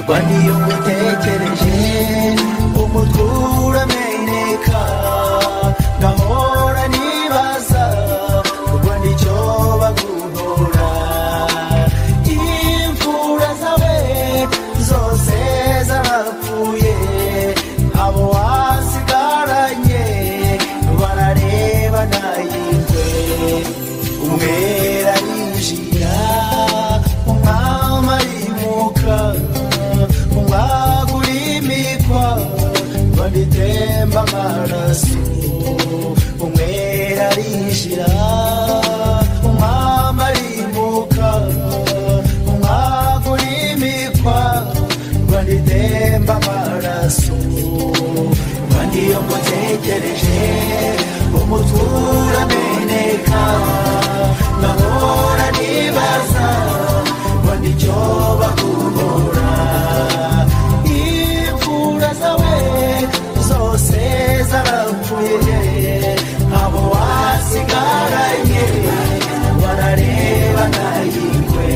Wandiyo ngutekereje umutwe urameneka ngahora nibaza kuko nicyo baguhora imfura zawe zose zarapfuye abo wasigaranye barareba nayingwe umwera yinjira umwami arimuka umwagura imikwa banditemba amaraso umwera arinjira umwami arimuka umwagura imikwa banditemba amaraso bandiyo ngutekereje umutwe urameneka ngahora nibaza nicyo baguhora imfura zawe zose zarapfuye abo wasigaranye barareba nayingwe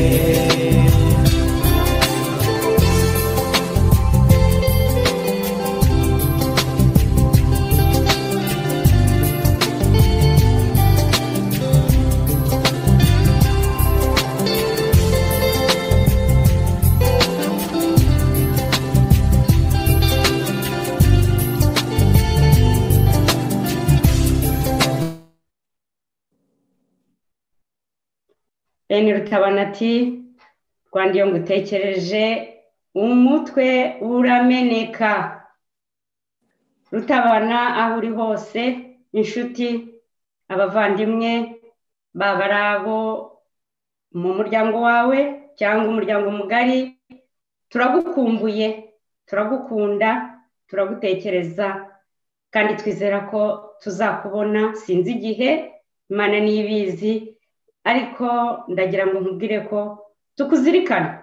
Bene Rutabana ati Rwandiyo ngutekereje umutwe urameneka. Rutabana aho uri hose, inshuti, abavandimwe, babarabo mu muryango wawe cyangwa umuryango mugari, turagukumbuye, turagukunda, turagutekereza kandi twizera ko tuzakubona, sinzi igihe, Imana nibizi, ariko ndagira ngo nkubwire ko tukuzirikana.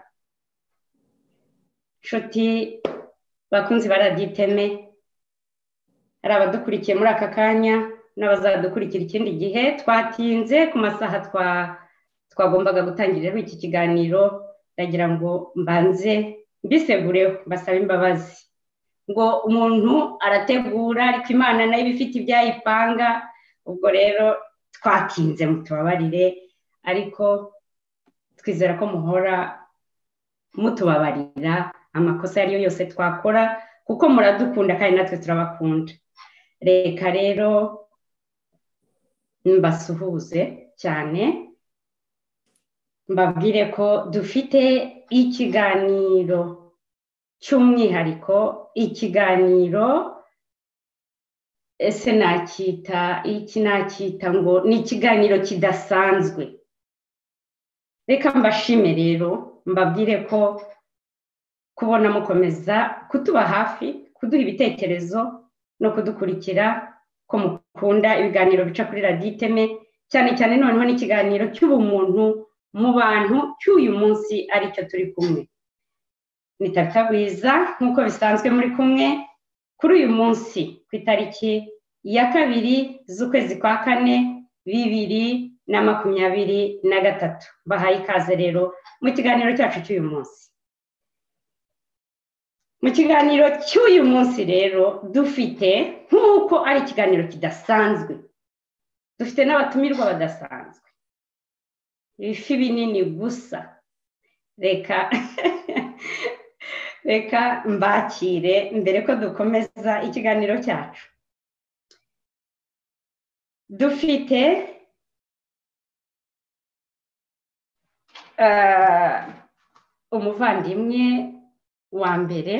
Nshuti bakunzi baraditeme, hari abadukurikiye muri aka kanya n'abazadukurikira ikindi gihe, twatinze ku masaha twagombaga gutangiriraho iki kiganiro. Ndagira ngo mbanze mbisegureho, mbasaba imbabazi ngo umuntu arategura ariko Imana nayo ibifite ibyayipanga. Ubwo rero twatinze, mutubabarire, ariko twizera ko muhora mutubabarira amakosa ariyo yose twakora, kuko muradukunda kandi natwe turabakunda. Reka rero mbasuhuze cyane, mbabwire ko dufite ikiganiro cy'umwihariko, ikiganiro ese nakita ngo ni ikiganiro kidasanzwe. Reka mbashime rero, mbabwire ko kubona mukomeza kutuba hafi, kuduha ibitekerezo no kudukurikira, ko mukunda ibiganiro bica kuri Radio Iteme, cyane cyane noneho n'ikiganiro cy'ubumuntu mu bantu cy'uyu munsi aricyo turi kumwe. Ni Tartabwiza nk'uko bisanzwe muri kumwe kuri uyu munsi ku itariki ya 2 z'ukwezi kwa 4 2023. Bahaye ikaze rero mu kiganiro cyacu cy'uyu munsi. Mu kiganiro cy'uyu munsi rero dufite, nk'uko ari ikiganiro kidasanzwe, dufite n'abatumirwa badasanzwe, ibifi binini gusa. Reka mbakire mbere ko dukomeza ikiganiro cyacu. Dufite umuvandimwe wa mbere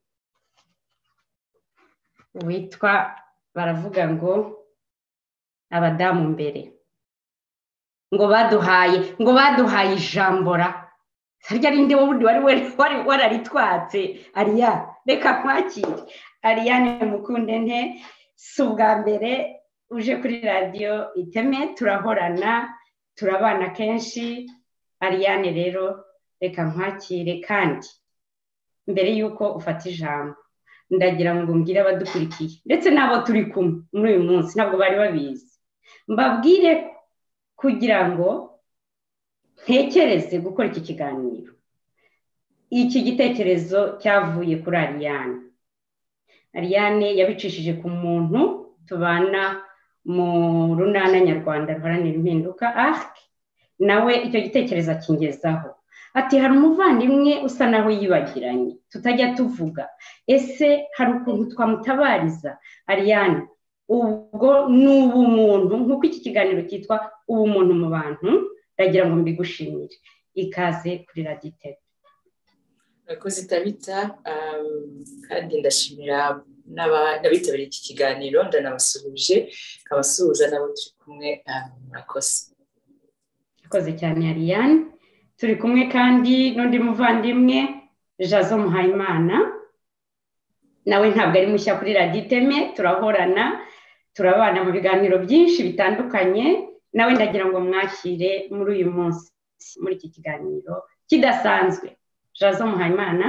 witwa, baravuga ngo abadamu mbere, ngo baduhaye ijambora. Harya rinde wundi wari wararitwatse. Ariya, reka kwakira Ariane Mukundente, si ubwa mbere uje kuri Radio Iteme, turahorana, turabana kenshi. Ariane rero reka nkwakire, kandi mbere yuko ufata ijambo ndagira ngo mbwire abadukurikiye ndetse nabo turi kumwe muri uyu munsi, ntabwo bari babizi, mbabwire kugira ngo ntekereze gukora iki kiganiro. iki gitekerezo cyavuye kuri Ariane. Ariane yabicishije ku muntu tubana mu runana nyarwanda ruharanira impinduka ARC, nawe icyo gitekerezo akingezaho ati hari umuvandimwe usa naho yibagiranye tutajya tuvuga, ese hari ukuntu twamutabariza? Ariane, ubwo n'ubumuntu nk'uko iki kiganiro cyitwa ubumuntu mu bantu, ndagira ngo mbigushimire. Ikaze kuri Radio ITEB. Murakoze Tabita, kandi ndashimira n'abitabiriye iki kiganiro, ndanabasuhuje, nkabasuhuza nabo turi kumwe. Murakoze. Murakoze cyane Ariane. Turi kumwe kandi n'undi muvandimwe Jazo Muhayimana, nawe ntabwo ari mushya kuri Radio ITEB, turahorana turabana mu biganiro byinshi bitandukanye, nawe ndagira ngo mwakire muri uyu munsi muri iki kiganiro kidasanzwe. Jazo Muhayimana.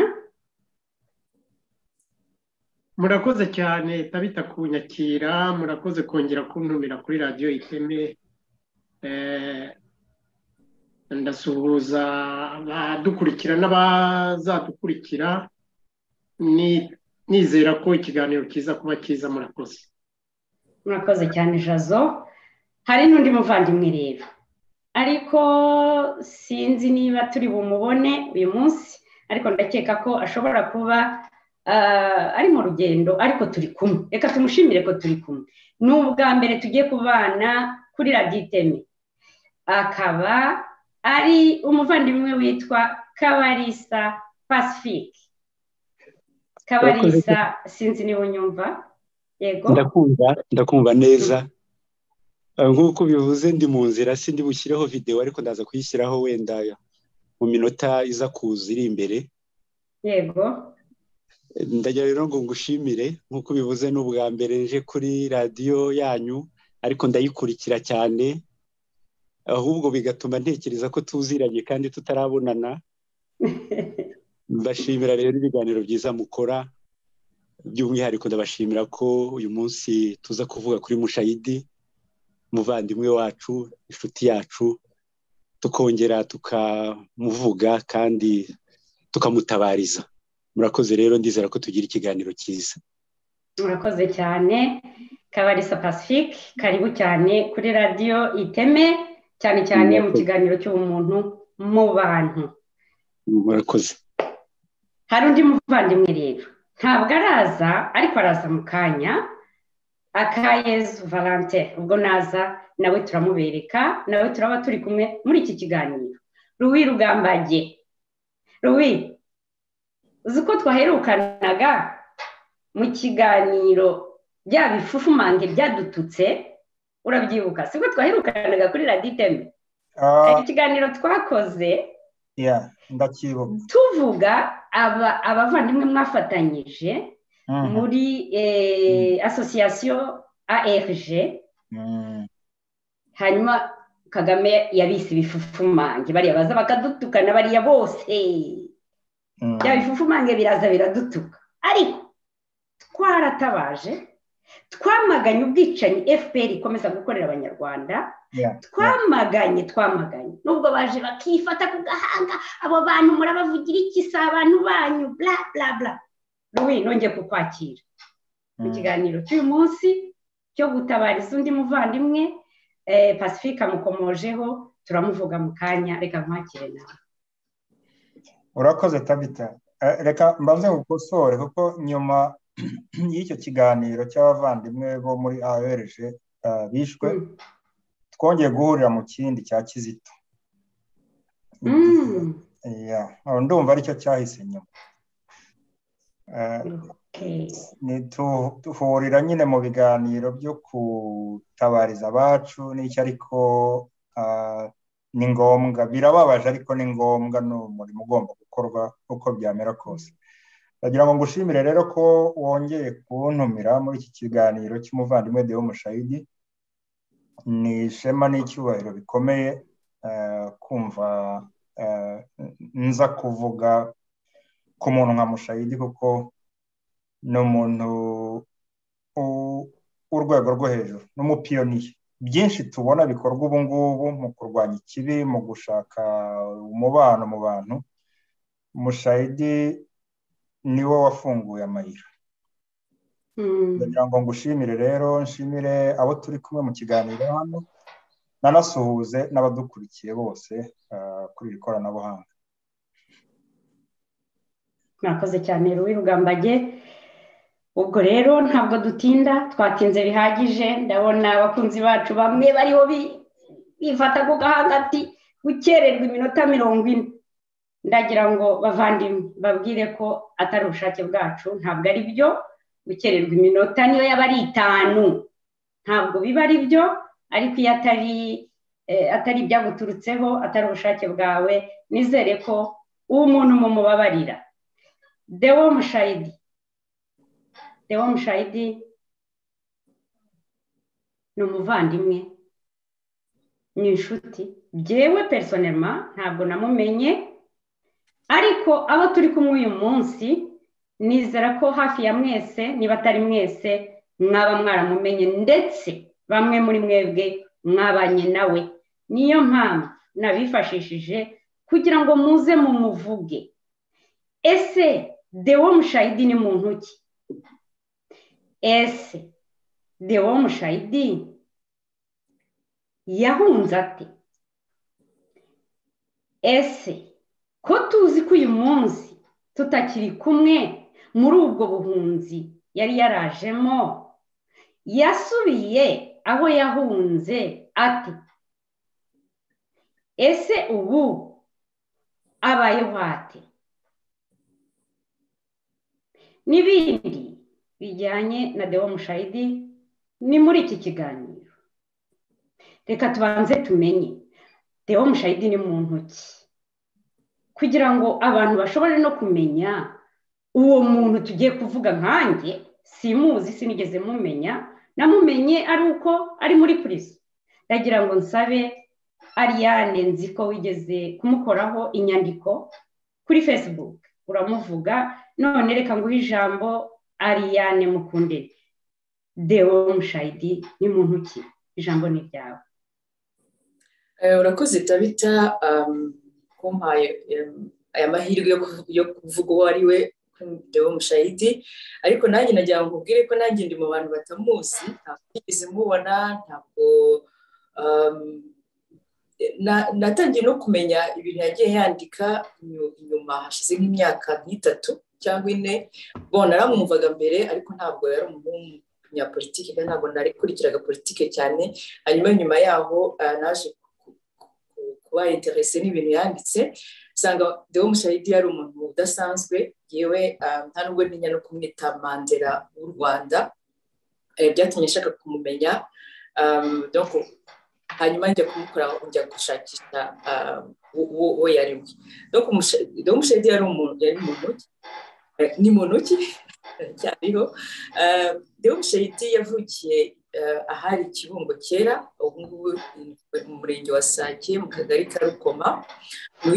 Murakoze cyane Tabita kunyakira, murakoze kongera kuntumira kuri Radio ITEB. Ndasuhuza abadukurikira n'abazadukurikira, nizera ko ikiganiro kiza kuba cyiza. Murakoze. Murakoze cyane Jazo. Hari n'undi muvandimwe rero, ariko sinzi niba turi bumubone uyu munsi, ariko ndakeka ko ashobora kuba ari mu rugendo, ariko turi kumwe. Reka tumushimire ko turi kumwe. Ni ubwa mbere tugiye kubana kuri Radio ITEB, akaba ari umuvandimwe witwa Kabalisa Pacifique. Kabalisa, sinzi niba unyumva. Yego, ndakumva neza. Nk'uko bivuze ndi mu nzira, sindi bushyireho video, ariko ndaza kuyishyiraho wenda mu minota iza kuza iri imbere. Yego, ndagira rero ngo ngushimire, nk'uko bivuze n'ubwa mbere nje kuri radio yanyu, ariko ndayikurikira cyane, ahubwo bigatuma ntekereza ko tuziranye kandi tutarabonana. Mbashimira rero ibiganiro byiza mukora, by'umwihariko ndabashimira ko uyu munsi tuza kuvuga kuri Mushayidi, umuvandimwe wacu, inshuti yacu, tukongera tukamuvuga kandi tukamutabariza. Murakoze rero, ndizera ko tugira ikiganiro cyiza. murakoze cyane. Kabalisa Pacifique, karibu cyane kuri Radio ITEB, cyane cyane mu kiganiro cy'ubumuntu mu bantu. Murakoze. Hari undi muvandimwe rero, ntabwo araza, ariko araza mu kanya, Akayezu Valentin. Ubwo naza nawe turamubereka, nawe turaba turi kumwe muri iki kiganiro. Louis Rugambage. Louis, uzi ko twaherukanaga mu kiganiro bya bifufumange byadututse, urabyibuka? Siko twaherukanaga kuri Radio ITEB. Ikiganiro twakoze ndacyibuka, tuvuga abavandimwe mwafatanyije muri association ARG. Hanyuma Kagame yabise ibifufumange, bariya baza bakadutukana, bariya bose bya bifufumange biraza biradutuka, ariko twaratabaje, twamaganye ubwicanyi FPR ikomeza gukorera abanyarwanda. Twamaganye nubwo baje bakifata ku gahanga, abo bantu murabavugira iki? Si abantu banyu, bla bla bla. Louis, nongeye kukwakira mu kiganiro cy'uyu munsi cyo gutabariza undi muvandimwe. Pacifique amukomojeho, turamuvuga mu kanya, reka nkwakire nawe. Urakoze Tabita. Reka mbaze gukosore, kuko nyuma y'icyo kiganiro cy'abavandimwe bo muri ARG bishwe, twongeye guhurira mu kindi cya Kizito. Ndumva aricyo cyahise nyuma. Tuhurira nyine mu biganiro byo kutabariza abacu n'icyo, ariko ni ngombwa, birababaje ariko ni ngombwa, ni umurimo ugomba gukorwa uko byamera kose. Ndagira ngo ngushimire rero ko wongeye kuntumira muri iki kiganiro cy'umuvandimwe Deo Mushayidi. Ni ishema n'icyubahiro bikomeye kumva nza kuvuga ku muntu nka Mushayidi, kuko ni umuntu w'urwego rwo hejuru, n'umupiyoniye. Byinshi tubona bikorwa ubu ngubu mu kurwanya ikibi, mu gushaka umubano mu bantu, Mushayidi niwo wafunguye amayira. Ndagira ngo ngushimire rero, nshimire abo turi kumwe mu kiganiro hano, nanasuhuze n'abadukurikiye bose kuri iri koranabuhanga. Mwakoze cyane Louis Rugambage. Ubwo rero ntabwo dutinda, twatinze bihagije. Ndabona abakunzi bacu bamwe bariho bifata ku gahanga ati gukererwa iminota 40. Ndagira ngo bavandimwe babwire ko atari ubushake bwacu, ntabwo ari byo. Gukererwa iminota niyo yaba ari 5 ntabwo biba ari byo, ariko iyo atari ibyaguturutseho, atari ubushake bwawe, nizere ko umuntu mumubabarira. Deo Mushayidi ni umuvandimwe, ni inshuti. Jewe personnellement ntabwo namumenye, ariko abo turi kumwe uyu munsi nizera ko hafi ya mwese, niba atari mwese, mwaba mwaramumenye, ndetse bamwe muri mwebwe mwabanye nawe. Niyo mpamvu nabifashishije kugira ngo muze mumuvuge. Ese Deo Mushayidi ni muntu ki? Ese Deo Mushayidi yahunze ate? Ese ko tuzi ko uyu munsi tutakiri kumwe muri ubwo buhunzi yari yarajemo, yasubiye aho yahunze ate? Ese ubu abayeho ate? N'ibindi bijyanye na Deo Mushayidi ni muri iki kiganiro. Reka tubanze tumenye Deo Mushayidi ni muntu ki, kugira ngo abantu bashobore no kumenya uwo muntu tugiye kuvuga. Nkanjye simuzi, sinigeze mumenya, namumenye ari uko ari muri prison. Ndagira ngo nsabe Ariane, nzi ko wigeze kumukoraho inyandiko kuri Facebook, uramuvuga. None reka nguhe ijambo Ariane Mukundere. Deo Mushayidi ni muntu ki? Ijambo ni ryawe. Urakoze Tabita kumpaye aya mahirwe yo kuvuga uwo ari we Deo Mushayidi, ariko nanjye nagira ngo nkubwire ko nanjye ndi mu bantu batamuzi, ntabwo nigeze mubona, ntabwo natangiye no kumenya ibintu yagiye yandika inyuma hashize nk'imyaka 3 cyangwa 4. Bona naramwumvaga mbere, ariko ntabwo yari umunyapolitike, ntabwo narikurikiraga politike cyane. Hanyuma nyuma yaho naje kuba interese n'ibintu yanditse, sanga Deo Mushayidi yari umuntu udasanzwe. Yewe nta nubwo ntinya no kumwita Mandela w'u Rwanda, byatumye nshaka kumumenya. Donc hanyuma njya kumukora, njya gushakisha uwo yari we. Donc Deo Mushayidi yari umuntu ni muntu ki cyariho. Deo Mushayidi yavukiye ahari Kibungo kera, ubu ngubu mu murenge wa Sake, mu kagari ka Rukoma, mu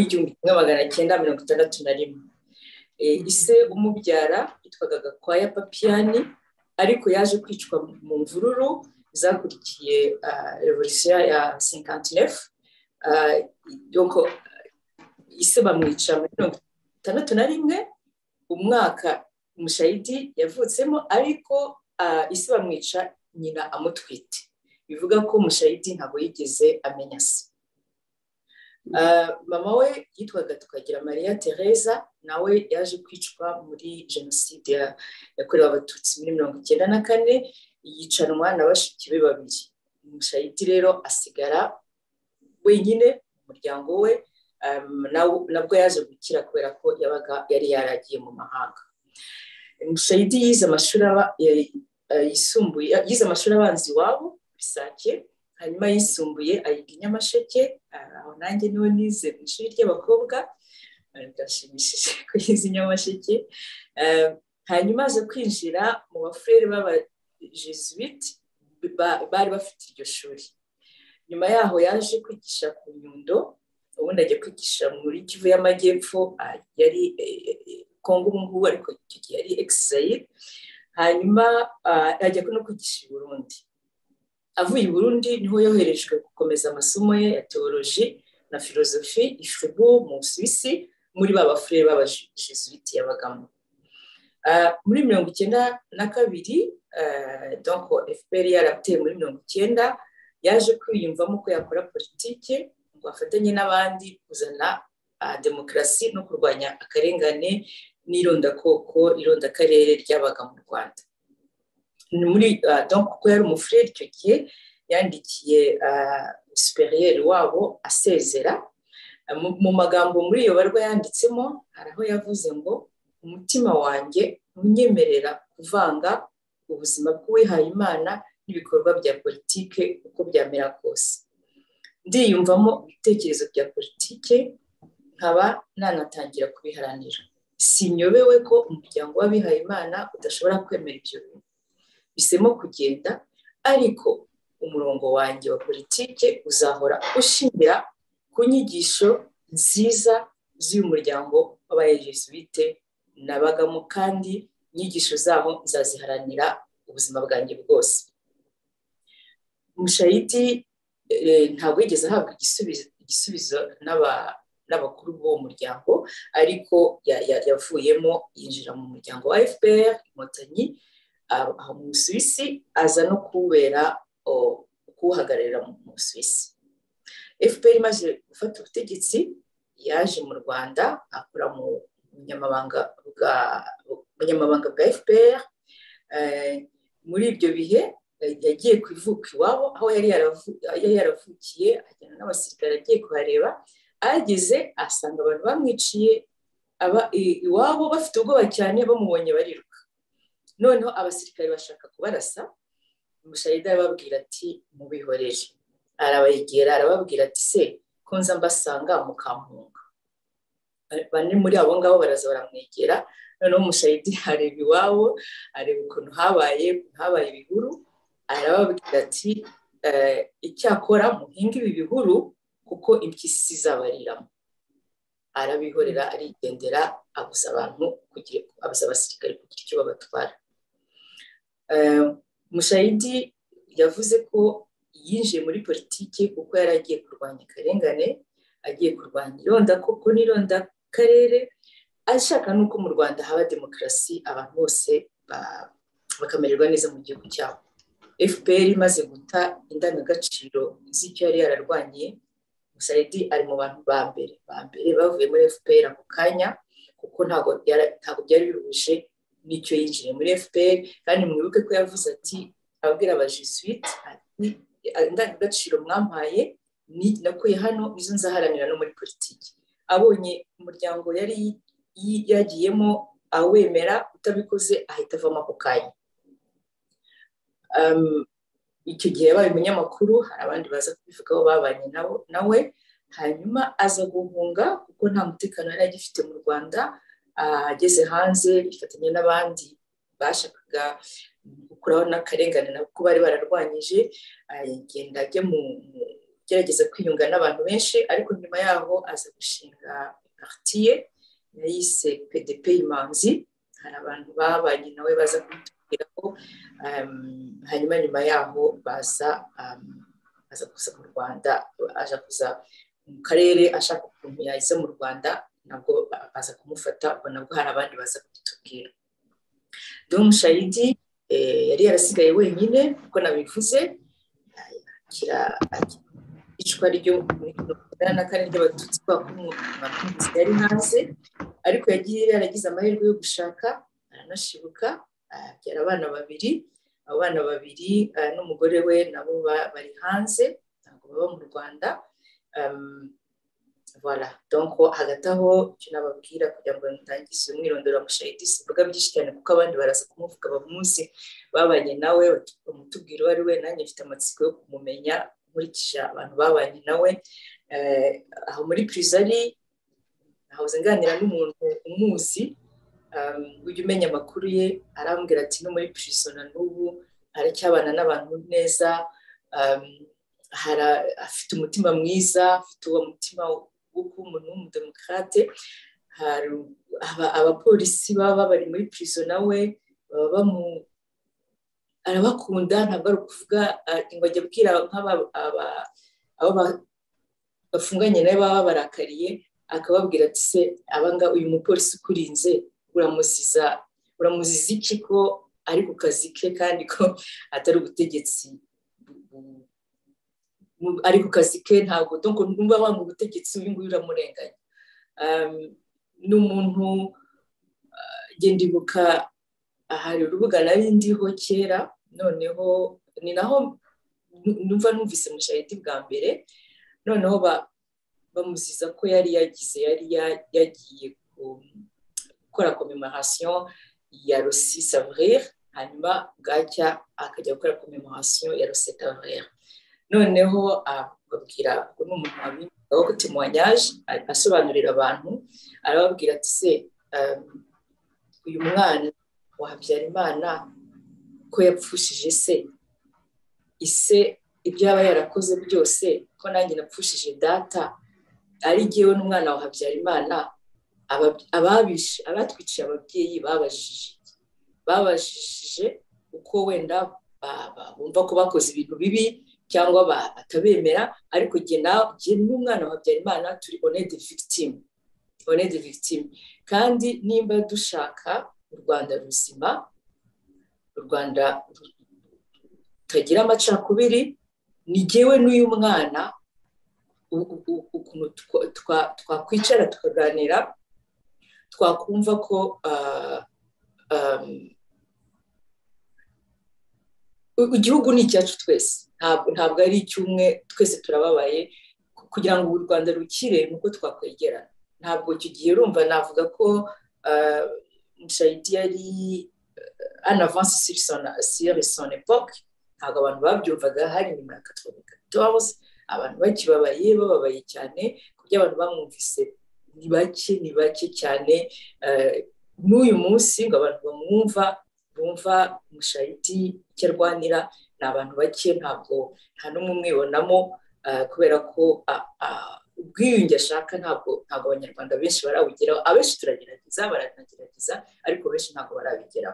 1961. Ise umubyara yitwaga Gakwaya Papiani, ariko yaje kwicwa mu mvururu zakurikiye revolution ya 59. Donc ise bamwica muri 61 umwaka Mushayidi yavutsemo, ariko ise bamwica nyina amutwite. Bivuga ko Mushayidi ntabwo yigeze amenya se. Mama we yitwaga Tukagira Maria Teresa, nawe yaje kwicwa muri jenoside yakorewe abatutsi muri 1994, yicanwa na bashiki be babiri. Mushayidi rero asigara wenyine mu muryango we, nabwo yaje gukira kubera ko yari yaragiye mu mahanga. Mushayidi yize amashuri yize amashuri abanza iwabo Bisake, hanyuma yisumbuye ayiga i Nyamasheke. Aho nanjye niwe nize mu ishuri ry'abakobwa, ndashimishije ko yize i Nyamasheke. Hanyuma aje kwinjira mu bafurere b'abajesuite bari bafite iryo shuri. Nyuma yaho yaje kwigisha ku Nyundo, ubundi ajya kwigisha muri Kivu y'Amajyepfo, yari Kongo ubu ngubu, ariko icyo gihe yari ex-Zaire. Hanyuma ajya no kwigisha i Burundi. Avuye i Burundi niho yoherejwe gukomeza amasomo ye ya teoloji na filozofi i Fribourg mu Suisse muri ba bafurere b'abajesuite yabagamo. Muri 1992 donc FPR yarateye muri 1990 yaje kwiyumvamo ko yakora politike ngo afatanye n'abandi kuzana demokarasi no kurwanya akarengane n'irondakoko irondakarere ryabaga mu Rwanda. Muri donc ko yari umufurere icyo gihe yandikiye superieur wabo asezera. Mu magambo muri iyo barwa yanditsemo hari aho yavuze ngo umutima wanjye unyemerera kuvanga ubuzima bw'uwihaye Imana n'ibikorwa bya politike uko byamera kose. Ndiyumvamo ibitekerezo bya politike nkaba nanatangira kubiharanira. Sinyobewe ko umuryango w'abihaye Imana udashobora kwemera ibyo bintu. Bisemo kugenda, ariko umurongo wanjye wa politike uzahora ushingira ku nyigisho nziza z'uyu muryango w'abajesuite nabagamo, kandi inyigisho zabo nzaziharanira ubuzima bwanjye bwose. Mushayidi ntabwo yigeze ahabwa igisubizo n'abakuru b'uwo muryango, ariko yavuyemo yinjira mu muryango wa FPR Inkotanyi aho mu Busuwisi, aza no kuwuhagararira mu Busuwisi. FPR imaze gufata ubutegetsi yaje mu Rwanda akora mu bunyamabanga bwa FPR. Muri ibyo bihe yagiye kwivuka iwabo aho yari yaravukiye, ajyana n'abasirikare agiye kuhareba. Ageze asanga abantu bamwiciye iwabo bafite ubwoba cyane, bamubonye bariruka. Noneho abasirikare bashaka kubarasa, Mushayidi arababwira ati mubihorere. Arabegera arababwira ati se ko nza mbasanga mukampunga. Bane muri abo ngabo baraza baramwegera. Noneho Mushayidi areba iwabo, areba ukuntu habaye ibihuru, arababwira ati icyakora muhinga ibi bihuru kuko impyisi zabariramo. Arabihorera arigendera, abuza abasirikare kugira icyo babatwara. Mushayidi yavuze ko yinjiye muri politiki kuko yari agiye kurwanya akarengane, agiye kurwanya irondakoko n'irondakarere, ashaka nuko mu Rwanda haba demokarasi, abantu bose bakamererwa neza mu gihugu cyabo. FPR imaze guta indangagaciro z'icyo yari yararwaniye, Mushayidi ari mu bantu ba mbere bavuye muri FPR ako kanya, kuko ntabwo byari biruhuje n'icyo yinjiye muri FPR. Kandi mwibuke ko yavuze ati ababwira abajesuite ati indangagaciro mwampaye nakuye hano izo nzaharanira no muri politiki. Abonye umuryango yari yagiyemo awemera, utabikoze ahita avamo ako kanya. Icyo gihe yabaye umunyamakuru, hari abandi baza kubivugaho babanye nawe. Hanyuma aza guhunga kuko nta mutekano yari agifite mu Rwanda. Ageze hanze yifatanya n'abandi bashakaga gukuraho n'akarengane nako bari bararwanyije, agenda ajya gerageza kwiyunga n'abantu benshi, ariko nyuma yaho aza gushinga parti ye yayise PDP Imanzi. Hari abantu babanye nawe baza kubitubwiraho. Hanyuma nyuma yaho baza kuza mu Rwanda, aja kuza mu karere ashaka ukuntu yaza mu Rwanda, nabwo baza kumufata, ubwo nabwo hari abandi baza kubitubwira. Donc Mushayidi yari yarasigaye wenyine kuko nabivuze, icwa ryo n'akane ry'abatutsi bakumwumvise yari hanze, ariko yagiye yaragize amahirwe yo gushaka, aranashibuka, abyara abana babiri. Abo bana babiri n'umugore we nabo bari hanze, ntabwo baba mu Rwanda. Voilà, donc hagati aho icyo nababwira kugira ngo ntangize umwirondoro wa Mushayidi, sivuga byinshi cyane kuko abandi baraza kumuvuga bamuzi, babanye nawe bamutubwira uwo ari we. Nanjye mfite amatsiko yo kumumenya nkurikije abantu babanye nawe. Aho muri prison nahoze nganira n'umuntu umuzi, ujya umenya amakuru ye, arambwira ati no muri prison na n'ubu aracyabana n'abantu neza. Afite umutima mwiza, afite uwo mutima w'umuntu w'umudemokrate. Abapolisi baba bari muri prison nawe baba arabakunda, ntabwo ari ukuvuga ngo ajya abwira abo bafunganye nawe baba babarakariye, akababwira ati se abanga uyu mupolisi ukurinze uramuziza iki ko ari ku kazi ke kandi ko atari ubutegetsi ari ku kazi ke ntabwo donc numva wanga ubutegetsi uyu nguyu uramurenganya. Ni umuntu gendibuka hari urubuga nari ndiho kera, noneho ni naho numvise Mushayidi bwa mbere, noneho bamuziza ko yari yagiye gukora commémoration ya le 6 avril, hanyuma bwacya akajya gukora commémoration ya le 7 avril. Noneho ababwira ko n'umuntu wabingaho ko témoignage asobanurira abantu, arababwira ati se uyu mwana wa Habyarimana ko yapfushije se ise ibyo yaba yarakoze byose ko nanjye napfushije data, ari jyewe n'umwana wa Habyarimana, abatwiciye ababyeyi babajije uko wenda bumva ko bakoze ibintu bibi cyangwa batabemera, ariko jye n'umwana wa Habyarimana turi on est des victimes. Kandi nimba dushaka u Rwanda ruzima, u Rwanda rutagira amacakubiri, ni jyewe n'uyu mwana ukuntu twakwicara tukaganira, twakumva ko igihugu ni icyacu twese, ntabwo ari icy'umwe, twese turababaye. Kugira ngo u Rwanda rukire nuko twakwegerana. Ntabwo icyo gihe urumva navuga ko Mushayidi yari en avance sur son époque, ntabwo abantu babyumvaga. Hari nyuma ya 94 abantu bababaye cyane, kuburyo abantu bamwumvise ni bake cyane. N'uyu munsi ngo abantu bumva Mushayidi icyo arwanira ni abantu bake, nta n'umwe umwibonamo, kubera ko ubwiyunge ashaka ntabwo abanyarwanda benshi barawugeraho. Abenshi baranagerageza, ariko benshi ntabwo barabigeraho.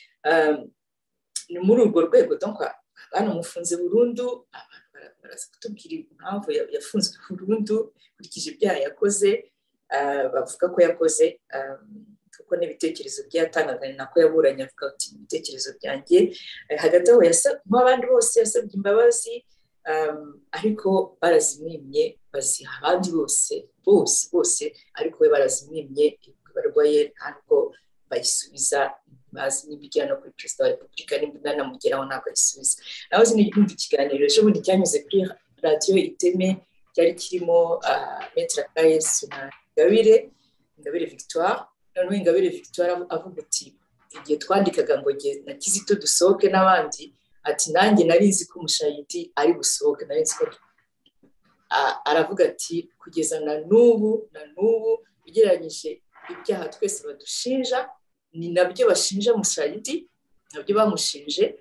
Ni muri urwo rwego donc banamufunze burundu. Abantu baraza kutubwira impamvu yafunzwe burundu kurikije ibyaha yakoze. Bavuga ko yakoze kuko n'ibitekerezo bye yatangaga ni nako yaburanye, avuga ati ibitekerezo byanjye. Hagati aho nk'abandi bose yasabye imbabazi, ariko barazimwimye, baziha abandi bose, ariko we barazimwimye. Ibarwa ye ntabwo bayisubiza, bazi n'ibijyana no kuri perezida wa repubulika n'anamugeraho ntabwo ayisubiza. Naho sinumva ikiganiro ejo bundi cyanyuze kuri radiyo Iteme, cyari kirimo Maître Akayezu na Ingabire Victoire. Noneho Ingabire Victoire avuga ati igihe twandikaga ngo na Kizito dusohoke n'abandi, ati nanjye narizi ko Mushayidi ari busohoke, narizi ko aravuga ati kugeza na n'ubu ugereranyije ibyaha twese badushinja, ni nabyo bashinja Mushayidi, nabyo bamushinje.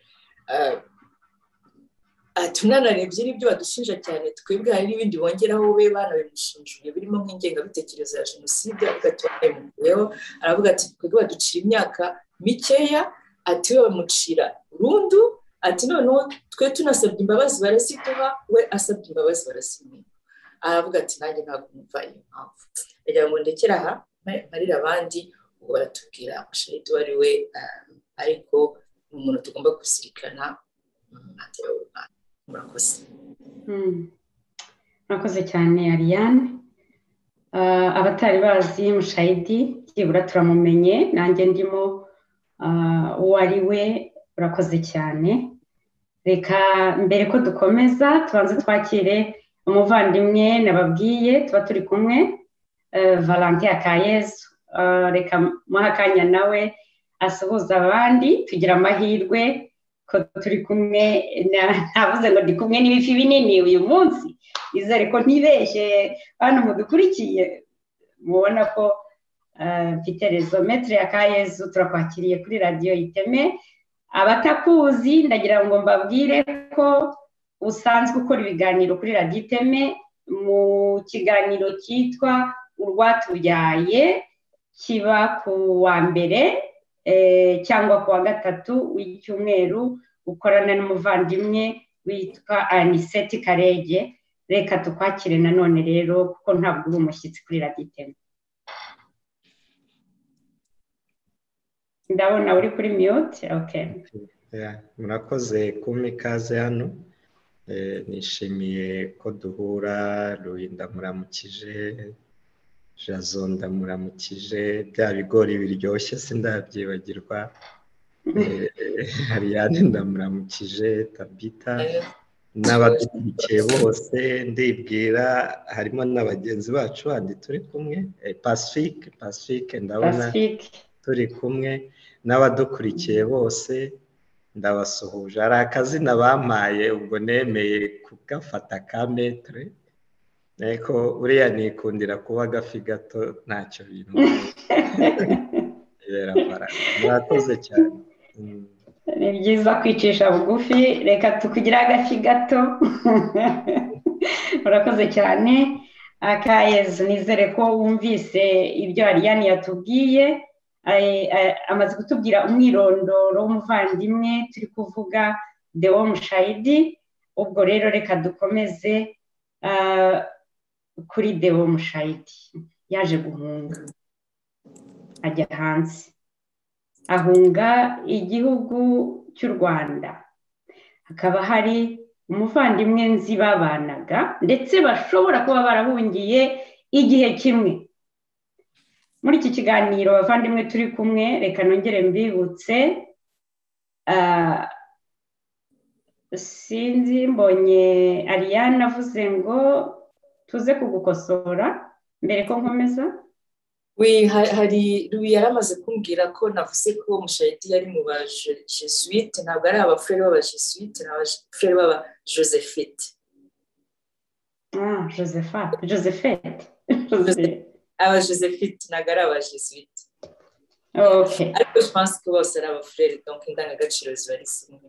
Tunanarebye n'ibyo badushinja cyane, twebwe hari n'ibindi bongeraho we banabimushinjuye birimo nk'ingengabitekerezo ya jenoside. Aravuga ati twebwe baducira imyaka mikeya, ati we bamucira burundu, ati noneho twe tunasabye imbabazi baraziduha, we asabye imbabazi barazimwima. Aravuga ati nanjye ntabwo numva iyo mpamvu. Ndagira ngo ndekere aha marira abandi, ubwo baratubwira Mushayidi wari we, ariko ni umuntu tugomba kuzirikana. Murakoze. Murakoze cyane Ariane. Abatari bazi Mushayidi byibura turamumenye, nanjye ndimo uwo ari we. Urakoze cyane. Reka mbere ko dukomeza tubanze twakire umuvandimwe nababwiye tuba turi kumwe, Valentin Akayezu. Reka muha akanya nawe asuhuza abandi, tugira amahirwe ko turi kumwe. Ntavuze ngo ndi kumwe n'ibifi binini uyu munsi, izere ko ntibeshye hano mudukurikiye, mubona ko mfite rezo. Maître Akayezu turakwakiriye kuri radiyo Iteme. Abatakuzi ndagira ngo mbabwire ko usanzwe ukora ibiganiro kuri radiyo Iteme, mu kiganiro cyitwa Urwatubyaye, kiba ku wa mbere cyangwa ku wa gatatu w'icyumweru, ukorana n'umuvandimwe witwa Aniseti Karege. reka tukwakire nanone rero kuko ntabwo uri umushyitsi kuri radiyo iteme. ndabona uri kuri mute. Okay. murakoze kumpa ikaze hano. Nishimiye ko duhura. Louis ndamuramukije, Jason ndamuramukije, bya bigori biryoshye sindabyibagirwa. Ariane ndamuramukije, Tabita n'abadukurikiye bose. Ndibwira harimo n'abagenzi bacu bandi turi kumwe, Pacifique ndabona turi kumwe, n'abadukurikiye bose ndabasuhuje. Hari akazina bampaye ubwo nemeye kugafata ka metre, ariko uriya nikundira kuba gafi gato ntacyo bintu. Murakoze cyane. Ni byiza kwicisha bugufi, reka tukugira agafi gato. Murakoze cyane. Akayezu, nizere ko wumvise ibyo Ariane yatubwiye. Amaze kutubwira umwirondoro w'umuvandimwe turi kuvuga, Deo Mushayidi. Ubwo rero reka dukomeze kuri Deo Mushayidi. Yaje guhunga, ajya hanze, ahunga igihugu cy'u Rwanda. Hakaba hari umuvandimwe nzi babanaga ndetse bashobora kuba barahungiye igihe kimwe. Muri iki kiganiro abavandimwe turi kumwe, reka nongere mbibutse, sinzi mbonye Ariane avuze ngo tuze kugukosora mbere ko nkomeza. hari Louis yaramaze kumbwira ko navuze ko Mushayidi yari mu ba Jesuite, ntabwo ari abafrere b'aba Jesuite, ni abafrere b'aba Josephite. Josephite. Aba Josephite ntabwo ari aba Jesuite. Okay. Ariko je pense ko bose ari abafrere, donc indangagaciro zibari zimwe.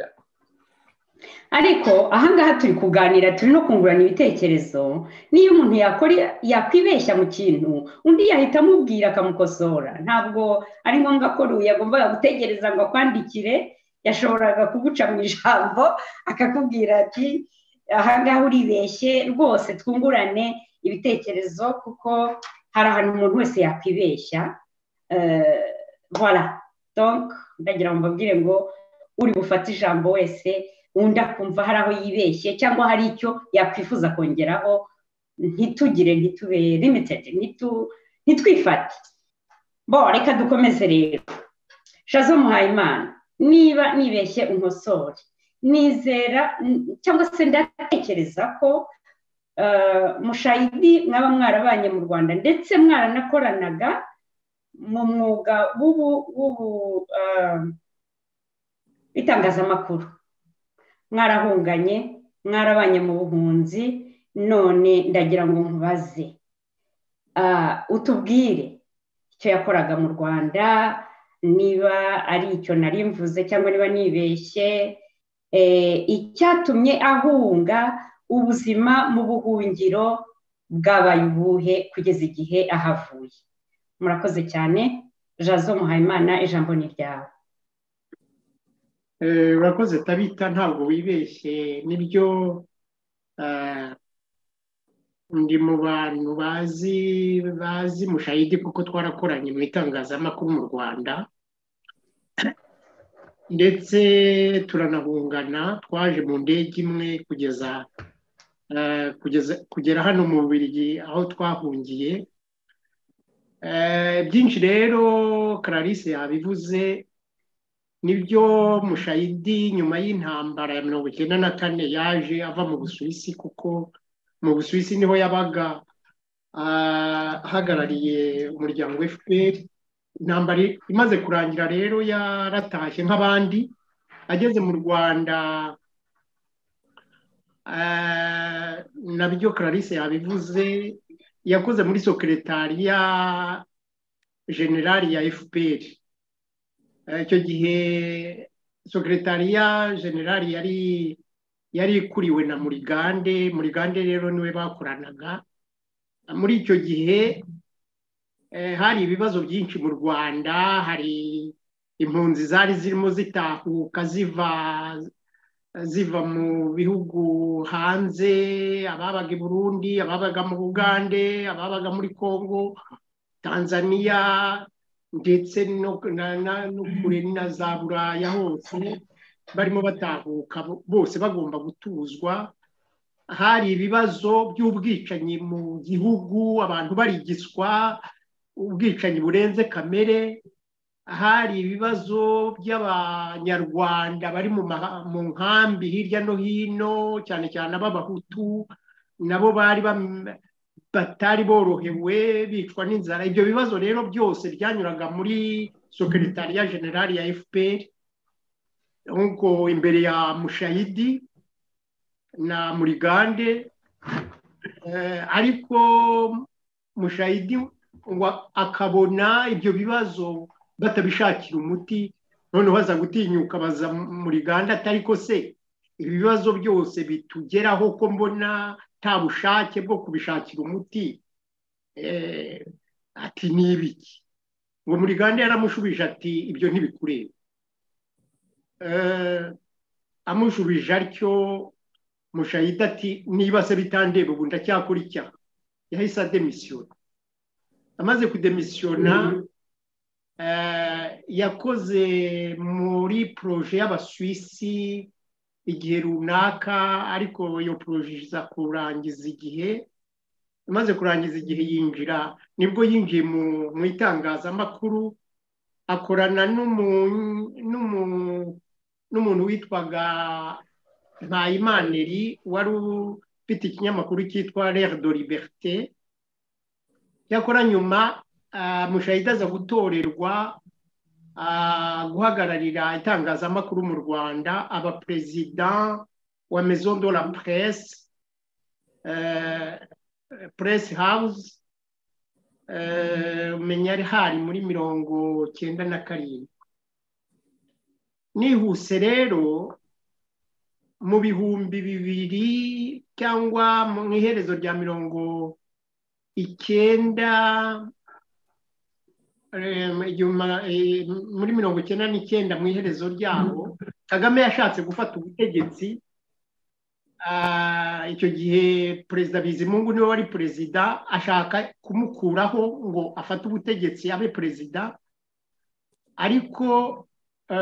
Ariko ahangaha turi kuganira, turi no kungurana ibitekerezo. Niyo umuntu yakwibeshya mu kintu, undi yahita amubwira akamukosora. Ntabwo ari ngombwa ko Louis yagombaga gutegereza ngo akwandikire, yashoboraga kuguca mu ijambo akakubwira ati ahangaha uribeshye. Rwose twungurane ibitekerezo kuko hari ahantu umuntu wese yakwibeshya. Voilà, donc ndagira ngo mbabwire ngo uri bufate ijambo wese undi akumva hari aho yibeshye cyangwa hari icyo yakwifuza kongeraho, ntitube limited, ntitwifate. Reka dukomeze rero. Jason Muhayimana, niba nibeshye unkosore. Nizera cyangwa se ndatekereza ko Mushayidi mwaba mwarabanye mu Rwanda ndetse mwaranakoranaga mu mwuga w'itangazamakuru. Mwarahunganye, mwarabanye mu buhunzi. None ndagira ngo nkubaze, utubwire icyo yakoraga mu Rwanda, niba ari icyo nari mvuze cyangwa niba nibeshye, icyatumye ahunga, ubuzima mu buhungiro bwabaye ubuhe kugeza igihe ahavuye. Murakoze cyane. Jason Muhayimana, ijambo ni ryawe. Urakoze Tabita, ntabwo wibeshye. Nibyo, ndi mu bantu bazi Mushayidi kuko twarakoranye mu itangazamakuru mu Rwanda ndetse turanahungana. Twaje mu ndege imwe kugera hano mu Bubiligi aho twahungiye. Byinshi rero Clarisse yabivuze. Nibyo, Mushayidi nyuma y'intambara ya 1994 yaje ava mu Busuwisi, kuko mu Busuwisi niho yabaga ahagarariye umuryango FPR. Intambara imaze kurangira rero yaratashye nk'abandi. Ageze mu Rwanda, nabyo Clarisse yabivuze, yakoze muri sekretariya generali ya FPR. Icyo gihe sekretariya generali yari ikuriwe na Murigande rero niwe bakoranaga. Muri icyo gihe hari ibibazo byinshi mu Rwanda. Hari impunzi zari zirimo zitahuka ziva ziva mu bihugu hanze, ababaga i Burundi, ababaga mu Bugande, ababaga muri Kongo, Tanzania ndetse no kure na za Buraya hose barimo batahuka bose bagomba gutuzwa. Hari ibibazo by'ubwicanyi mu gihugu, abantu barigiswa, ubwicanyi burenze kamere. Hari ibibazo by'abanyarwanda bari mu nkambi hirya no hino, cyane cyane ab'abahutu nabo batari borohewe, bicwa n'inzara. Ibyo bibazo rero byose byanyuraga muri Secretariat General ya FPR, nk'uko imbere ya Mushayidi na Murigande, ariko Mushayidi akabona ibyo bibazo batabishakira umuti, noneho baza gutinyuka baza Murigande atari ko se ibi bibazo byose bitugeraho ko mbona nta bushake bwo kubishakira umuti, ati ni ibiki? Ngo Murigande yaramushubije ati ibyo ntibikureba. Amushubije atyo, Mushayidi ati niba se bitandeba ubu ndacyakora icyaha. Yahise ademisiyona. Amaze kudemisiyona, yakoze muri proje y'Abasuwisi igihe runaka, ariko iyo proje iza kurangiza igihe. Amaze kurangiza igihe nibwo yinjiye mu itangazamakuru, akorana n'umuntu witwaga Mpayimaneri, wari ufite ikinyamakuru cyitwa L'Air de Liberté. Yakora nyuma Mushayidi aza gutorerwa guhagararira itangazamakuru mu Rwanda, aba president wa Maison de la Presse, Press House, umenya hari muri 1997. Nihuse rero mu bihumbi 2000 cyangwa mu iherezo rya 1999, muri 1999 mu iherezo ryaho, Kagame yashatse gufata ubutegetsi. Icyo gihe Perezida Bizimungu niwe wari perezida, ashaka kumukuraho ngo afate ubutegetsi abe perezida, ariko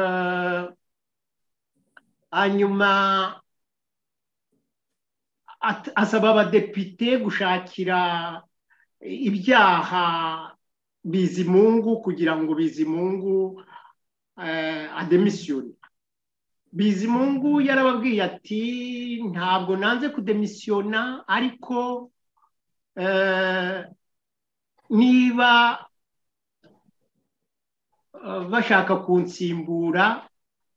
hanyuma asaba abadepite gushakira ibyaha Bizimungu kugira ngo Bizimungu ademisiyone. Bizimungu yarababwiye ati ntabwo nanze kudemisiyona, ariko niba bashaka kunsimbura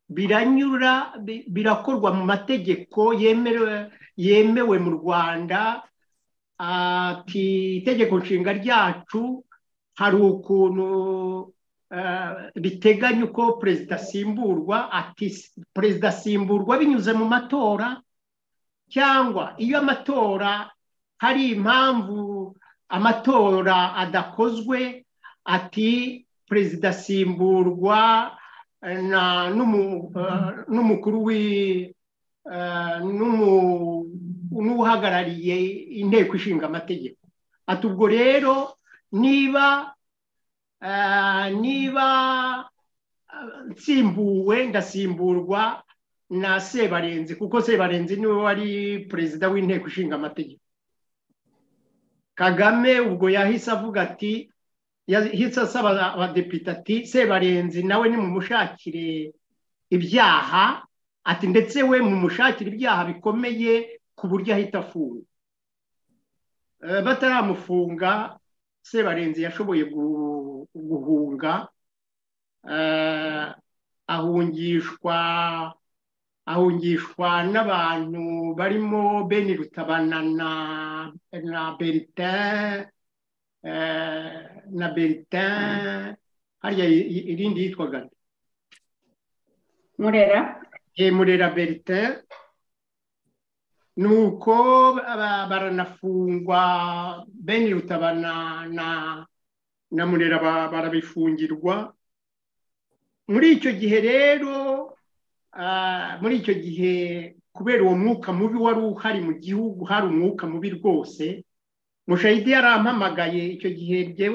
birakorwa mu mategeko yemewe mu Rwanda. Ati itegeko nshinga ryacu hari ukuntu biteganya uko perezida asimburwa. Ati perezida asimburwa binyuze mu matora, cyangwa iyo amatora hari impamvu amatora adakozwe, ati perezida asimburwa n'umukuru n'uhagarariye inteko ishinga amategeko. Ati ubwo rero niba nsimbuwe ndasimburwa na Sebarenzi, kuko Sebarenzi niwe wari perezida w'inteko ishinga amategeko. Kagame ubwo yahise avuga ati, yahise asaba abadepite ati Sebarenzi nawe nimumushakire ibyaha, ati ndetse we mumushakire ibyaha bikomeye ku buryo ahita afungwa. Bataramufunga, Sebarenzi yashoboye guhunga, ahungishwa n'abantu barimo Beni Rutabana na Bertin, hariya irindi yitwaga Murera Bertin. Nuko baranafungwa, Beni Rutabana na Murera barabifungirwa. Muri icyo gihe rero muri icyo gihe kubera uwo mwuka mubi wari uhari mu gihugu, hari umwuka mubi rwose. Mushayidi yarampamagaye icyo gihe, njyewe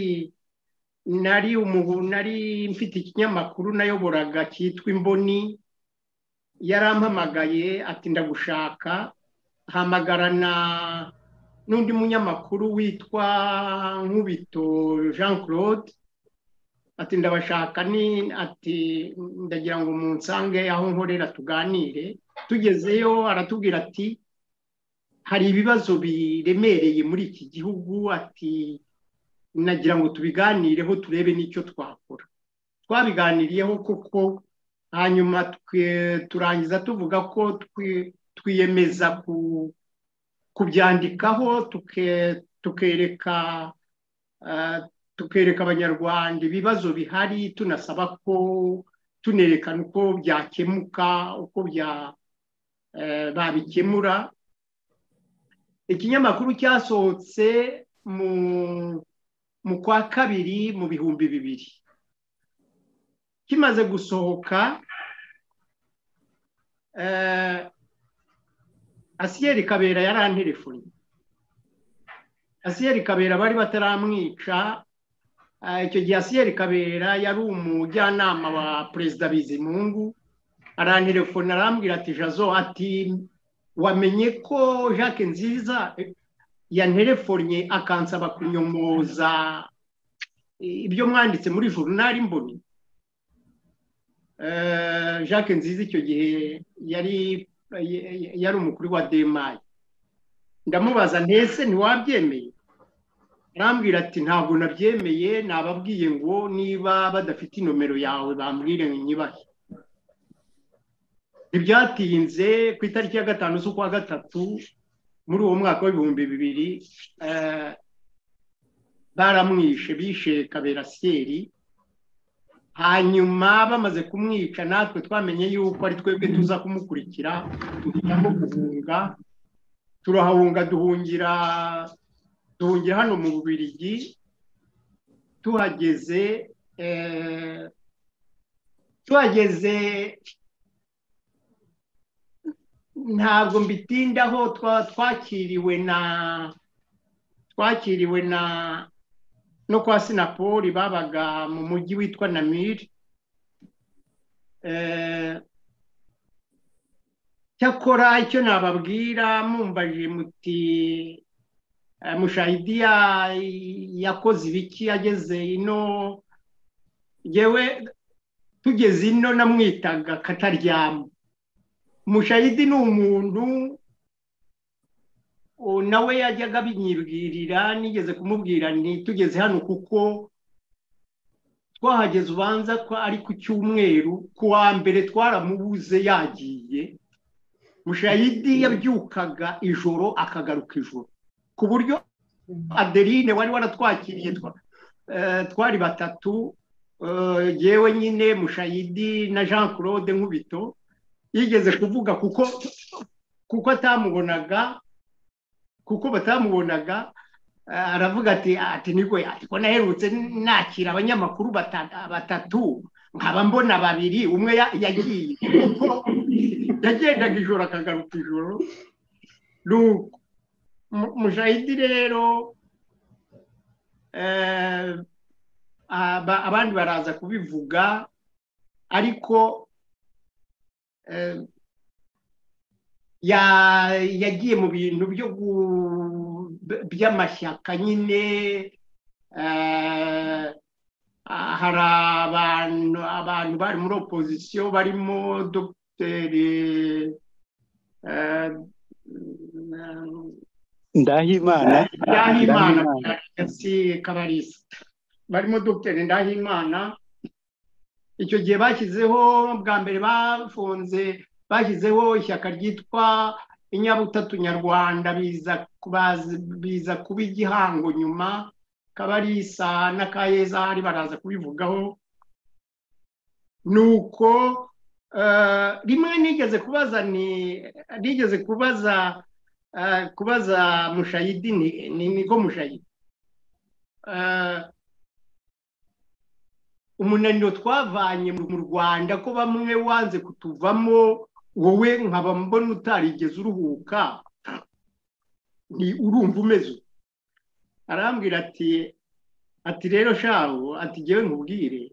nari mfite ikinyamakuru nayoboraga cyitwa Imboni. Yarampamagaye ati ndagushaka, hamagarana n'undi munyamakuru witwa Nkubito Jean Claude, ati ndabashaka, ati ndagira ngo munsange aho nkorera tuganire. Tugezeyo aratubwira ati hari ibibazo biremereye muri iki gihugu, ati nagira ngo tubiganireho turebe n'icyo twakora. Twabiganiriyeho koko, hanyuma turangiza tuvuga ko twiyemeza kubyandikaho, tukereka abanyarwanda ibibazo bihari, tunasaba ko tunerekana uko byakemuka, uko babikemura. Ikinyamakuru cyasohotse mu kwa kabiri mu 2000. Kimaze gusohoka, Asiyeri Kabera yarantelefoni. Asiyeri Kabera bari bataramwica. Icyo gihe Asiyeri Kabera yari umujyanama wa Perezida Bizimungu. Arantelefoni arambwira ati Jazo, ati wamenye ko Jacques Nziza yantelefonnye akansaba kunyomoza ibyo mwanditse muri journal Imboni? Jacques Nziza icyo gihe yari umukuru wa DMI. Ndamubaza ntese ntiwabyemeye? Arambwira ati ntabwo nabyemeye, nababwiye ngo niba badafite inomero yawe bambwire nyibahe. Ntibyatinze, ku itariki ya 5 z'ukwa gatatu muri uwo mwaka wa 2000 baramwishe, bishe Kabera Asiyeri. Hanyuma bamaze kumwica, natwe twamenye yuko ari twebwe tuza kumukurikira, tuhitamo guhunga. Turahunga duhungira hano mu Bubiligi. Tuhageze ntabwo mbitindaho, twakiriwe no kwa Sinapoli, babaga mu mujyi witwa Namir. Cyakora icyo nababwira, mumbaje muti Mushayidi yakoze ibiki yageze ino. Yewe tugeze ino namwitaga Kataryama. Mushayidi ni umuntu nawe yajyaga binyibwirira. Nigeze kumubwira nti tugeze hano kuko twahageze ubanza ko ari ku cyumweru, ku wa mbere twaramubuze yagiye. Mushayidi yabyukaga ijoro akagaruka ijoro, ku buryo Adeline wari waratwakiriye, twari batatu, yewe nyine Mushayidi na Jean Claude Nkubito, yigeze kuvuga kuko batamubonaga, aravuga ati niko ko naherutse nakira abanyamakuru batatu, nkaba mbona babiri, umwe yagiye. Yagendaga ijoro akagaruka ijoro. Mushayidi rero abandi baraza kubivuga, ariko yagiye mu bintu by'amashyaka nyine. Hari abantu bari muri opposition, barimo Dr. Ndahimana Kabarisa, barimo Dr. Ndahimana. Icyo gihe bashyizeho bwa mbere bashyizeho ishyaka ryitwa Inyabutatu Nyarwanda, biza kuba igihango nyuma. Kabarisa na Kayeza hari baraza kubivugaho. Nuko rimwe nigeze kubaza Mushayidi niko Mushayidi umunaniro twavanye mu Rwanda ko bamwe wanze kutuvamo wowe nkaba mbona utarigeze uruhuka ni urumva umeze arambwira ati rero shaho ati jyewe nkubwire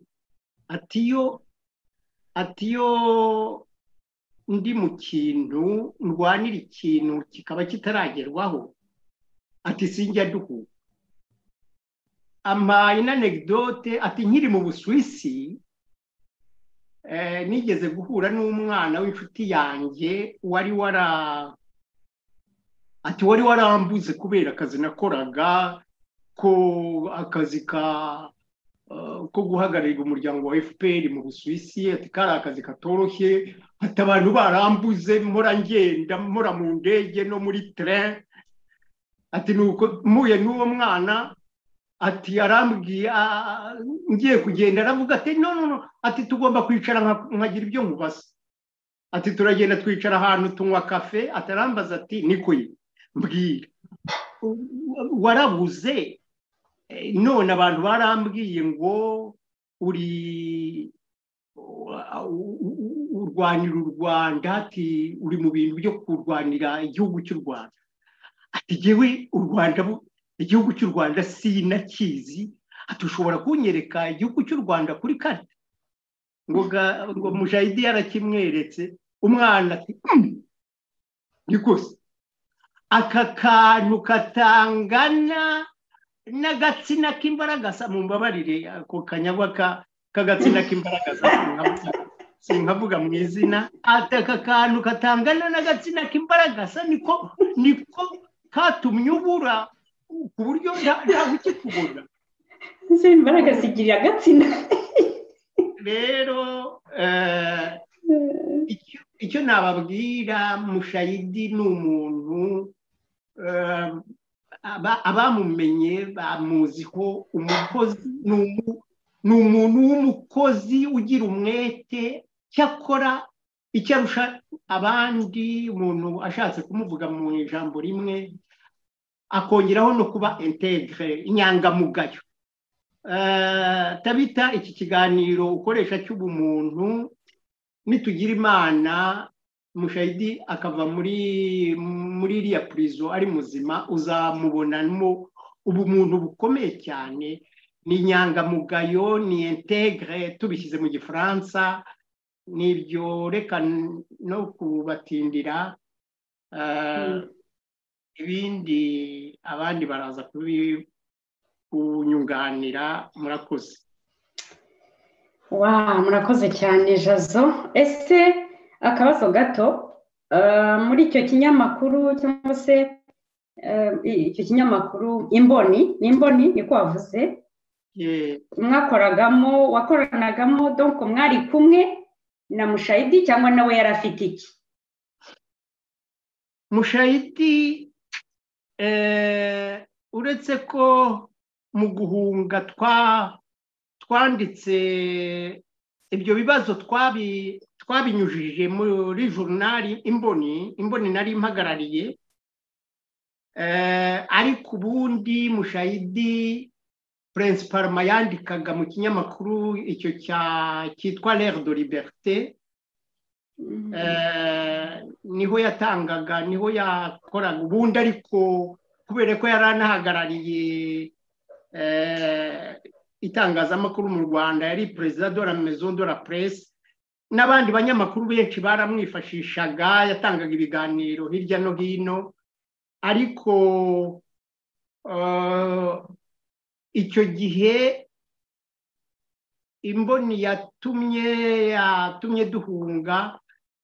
atiyo ndi mu kintu ndwanira ikintu kikaba kitaragerwaho ati sinjya duhuka amaye n'anecdote ati nkiri mu Busuwisi nigeze guhura n'umwana w'inshuti yanjye wari warambuze kubera akazi nakoraga ko akazi ko guhagararira umuryango wa FPR mu Busuwisi ati kari akazi katoroshye ati abantu barambuze mpora ngenda mpora mu ndege no muri train ati nuko muye n'uwo mwana ati arambwiye ngiye kugenda aravuga ati no ati tugomba kwicara nkagira ibyo nkubaza ati turagenda twicara ahantu tunywa kafe atarambaza ati nikuye mbwira warabuze none abantu barambwiye ngo urwanira u Rwanda ati uri mu bintu byo kurwanira igihugu cy'u Rwanda ati jyewe u Rwanda igihugu cy'u Rwanda sinakizi ati ushobora kunyereka igihugu cy'u Rwanda kuri kare ngo Mujahidi yarakimweretse umwana ati nikuze aka kantu katangana n'agatsina k'imbaragasa mu mbabarire ako kanyagwa k'agatsina k'imbaragasa sinkavuga mu izina ati aka kantu katangana n'agatsina k'imbaragasa niko katumye ubura ku buryo ntabwo ukikubona imbaraga zigirira agatsina rero icyo nababwira Mushayidi ni umuntu abamumenye bamuziho umukozi ni umuntu w'umukozi ugira umwete cyakora icyo arusha abandi umuntu ashatse kumuvuga mu ijambo rimwe akongeraho no kuba integre inyangamugayo Tabita iki kiganiro ukoresha cy'ubumuntu nitugira Imana Mushayidi akava muri iriya prison ari muzima uzamubonamo ubumuntu bukomeye cyane ni inyangamugayo ni integre tubishyize mu Gifaransa nibyo reka no kubatindira ibindi abandi baraza kunyunganira murakoze murakoze cyane Jazo ese akabazo gato muri icyo kinyamakuru cyangwa se icyo kinyamakuru imboni niko wavuze wakoranagamo donc mwari kumwe na Mushayidi cyangwa nawe yari afite iki Mushayidi uretse ko mu guhunga twanditse ibyo bibazo twabinyujije muri journal imboni nari impagarariye ariko ubundi Mushayidi principalement yandikaga mu kinyamakuru icyo cyitwa L'Air de Liberté niho yatangaga niho yakoraga ubundi ariko kubera ko yari anahagarariye itangazamakuru mu Rwanda yari president de la maison de la presse n'abandi banyamakuru benshi baramwifashishaga yatangaga ibiganiro hirya no hino ariko icyo gihe imboni yatumye duhunga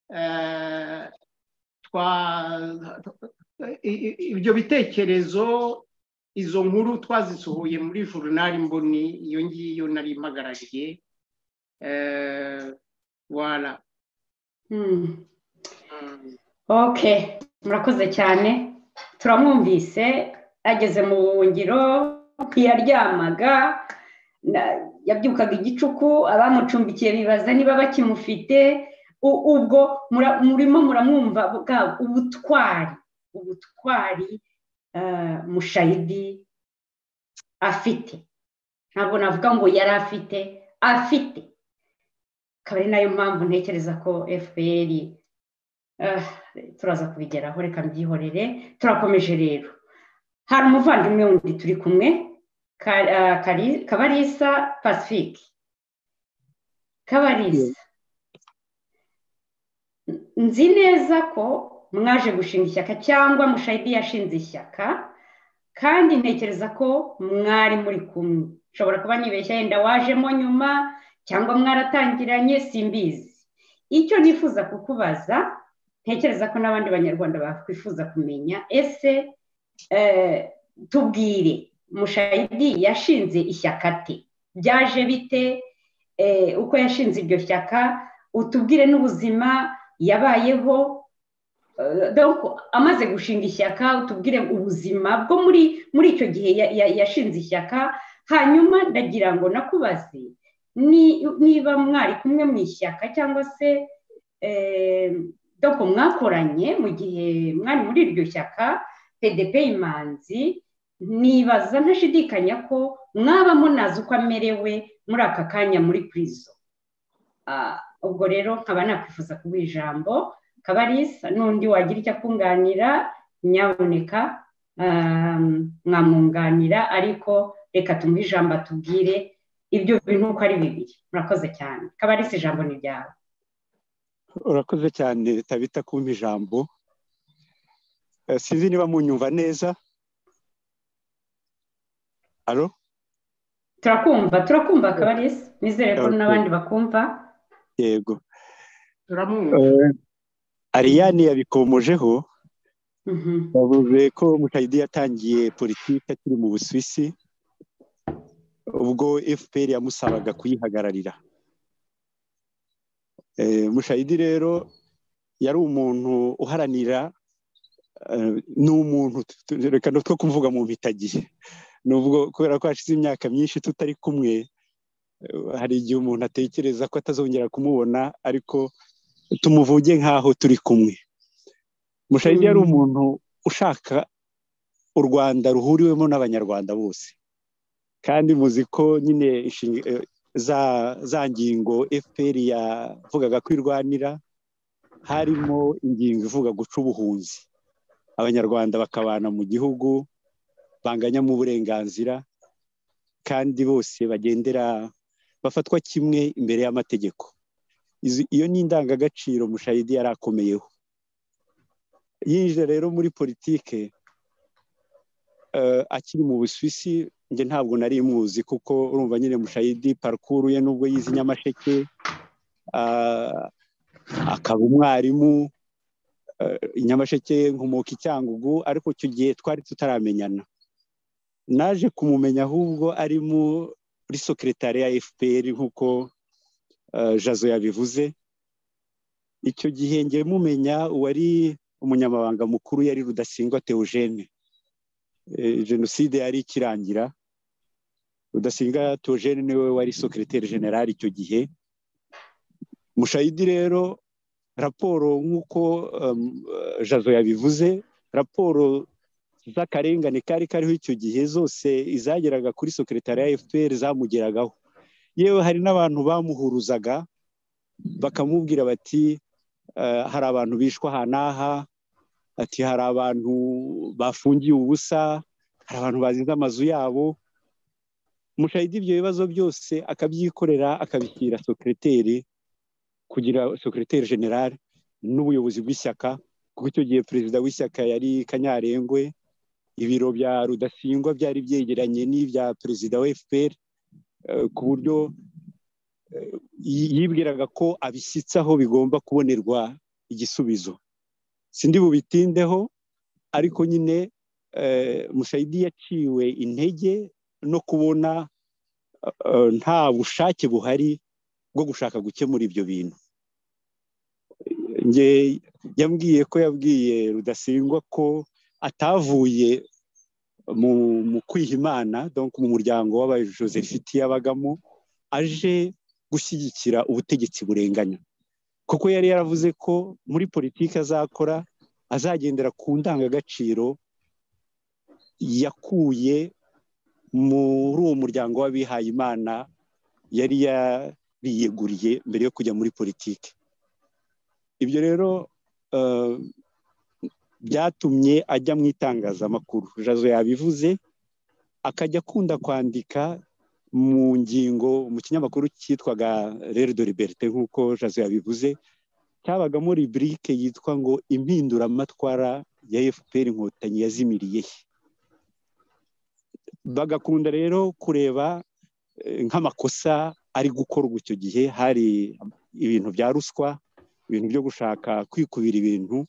ibyo bitekerezo izo nkuru twazisohoye muri journal imboni iyo ngiyo nari impagarariye voilà okay murakoze cyane turamwumvise ageze mu buhungiro ntiyaryamaga yabyukaga igicuku abamucumbikiye bibaza niba bakimufite ubwo murimo muramwumva ubutwari Mushayidi afite ntabwo navuga ngo yari afite afite. akaba ari nayo mpamvu ntekereza ko FPR turaza kubigeraho, reka mbyihorere. turakomeje rero. hari umuvandimwe wundi turi kumwe, Kabalisa Pacifique. Kabalisa, nzi neza ko mwaje gushinga ishyaka cyangwa Mushayidi yashinze ishyaka, kandi ntekereza ko mwari muri kumwe. nshobora kuba nibeshya, yenda wajemo nyuma cyangwa mwaratangiranye, simbizi. icyo nifuza kukubaza, ntekereza ko n'abandi banyarwanda bakwifuza kumenya, ese tubwire, Mushayidi yashinze ishyaka te? byaje bite? uko yashinze iryo shyaka, utubwire n'ubuzima yabayeho. amaze gushinga ishyaka, utubwire ubuzima bwo muri icyo gihe yashinze ishyaka. hanyuma ndagira ngo nakubaze niba mwari kumwe mu ishyaka cyangwa se mwakoranye mu gihe mwari muri iryo shyaka PDP Imanzi. nibaza ntashidikanya ko mwaba munazi uko amerewe muri aka kanya muri prison. ubwo rero nkaba nakwifuza kuguha ijambo, Kabalisa. n'undi wagira icyo akunganira, nyaboneka mwamwunganira, ariko reka tumuhe ijambo atubwire ibyo bintu uko ari bibiri. murakoze cyane. Kabalisa, ijambo ni ryawe. urakoze cyane Tabita kumpa ijambo. sinzi niba munyumva neza. Alo? turakumva Kabalisa, nizere ko n'abandi bakumva. yego, turamwumva. Ariane yabikomojeho. bavuze ko Mushayidi yatangiye politiki akiri mu Busuwisi, ubwo FPR yamusabaga kuyihagararira. Mushayidi rero yari umuntu uharanira, ni umuntu reka two kuvuga mu mpitagihe, nubwo kubera ko hashize imyaka myinshi tutari kumwe, hari igihe umuntu atekereza ko atazongera kumubona, ariko tumuvuge nk'aho turi kumwe. Mushayidi yari umuntu ushaka u Rwanda ruhuriwemo n'abanyarwanda bose, kandi muzi ko nyine za ngingo FPR yavugaga ko irwanira, harimo ingingo ivuga guca ubuhunzi, abanyarwanda bakabana mu gihugu banganyamo uburenganzira, kandi bose bafatwa kimwe imbere y'amategeko. iyo ni indangagaciro Mushayidi yari akomeyeho. yinjira rero muri politike akiri mu Busuwisi, njye ntabwo nari muzi, kuko urumva nyine Mushayidi parcours ye nubwo yize Nyamasheke, akaba umwarimu Nyamasheke, nkomoka i Cyangugu, ariko icyo gihe twari tutaramenyana. naje kumumenya ahubwo ari muri secretariat ya FPR nk'uko Jazo yabivuze. icyo gihe ngiye mumenya uwari umunyamabanga mukuru yari Rudasingwa Theogene. Jenoside yari ikirangira, Rudasingwa Theogene niwe wari secrétaire général icyo gihe. Mushayidi rero, raporo nk'uko Jazo yabivuze, raporo z'akarengane kariho icyo gihe zose izageraga kuri secretariat ya FPR zamugeragaho. yewe hari n'abantu bamuhuruzaga bakamubwira bati hari abantu bishwa aha n'aha, ati hari abantu bafungiye ubusa, hari abantu bazize amazu yabo. Mushayidi ibyo bibazo byose akabyikorera, akabishyira secrétaire, kugira secrétaire général n'ubuyobozi bw'ishyaka, kuko icyo gihe perezida w'ishyaka yari Kanyarengwe. ibiro bya Rudasingwa byari byegeranye n'ibya perezida wa FPR, ku buryo yibwiraga ko abishyitsaho bigomba kubonerwa igisubizo. sindi bubitindeho, ariko nyine Mushayidi yaciwe intege no kubona nta bushake buhari bwo gushaka gukemura ibyo bintu. yambwiye ko yabwiye Rudasingwa ko atavuye mu kwiha Imana, donc mu muryango w'abajosefiti yabagamo, aje gushyigikira ubutegetsi burenganya, kuko yari yaravuze ko muri politiki azakora azagendera ku ndangagaciro yakuye muri uwo muryango w'abihaye Imana yari yariyeguriye mbere yo kujya muri politiki. Ibyo rero byatumye ajya mu itangazamakuru. Jazo yabivuze, akajya akunda kwandika mu ngingo mu kinyamakuru cyitwaga Rero de Liberté nk'uko Jazo yabivuze, cyabagamo rubrique yitwa ngo impinduramatwara ya FPR Inkotanyi yazimiriye. Bagakunda rero kureba nk'amakosa ari gukorwa icyo gihe. Hari ibintu bya ruswa, ibintu byo gushaka kwikubira ibintu.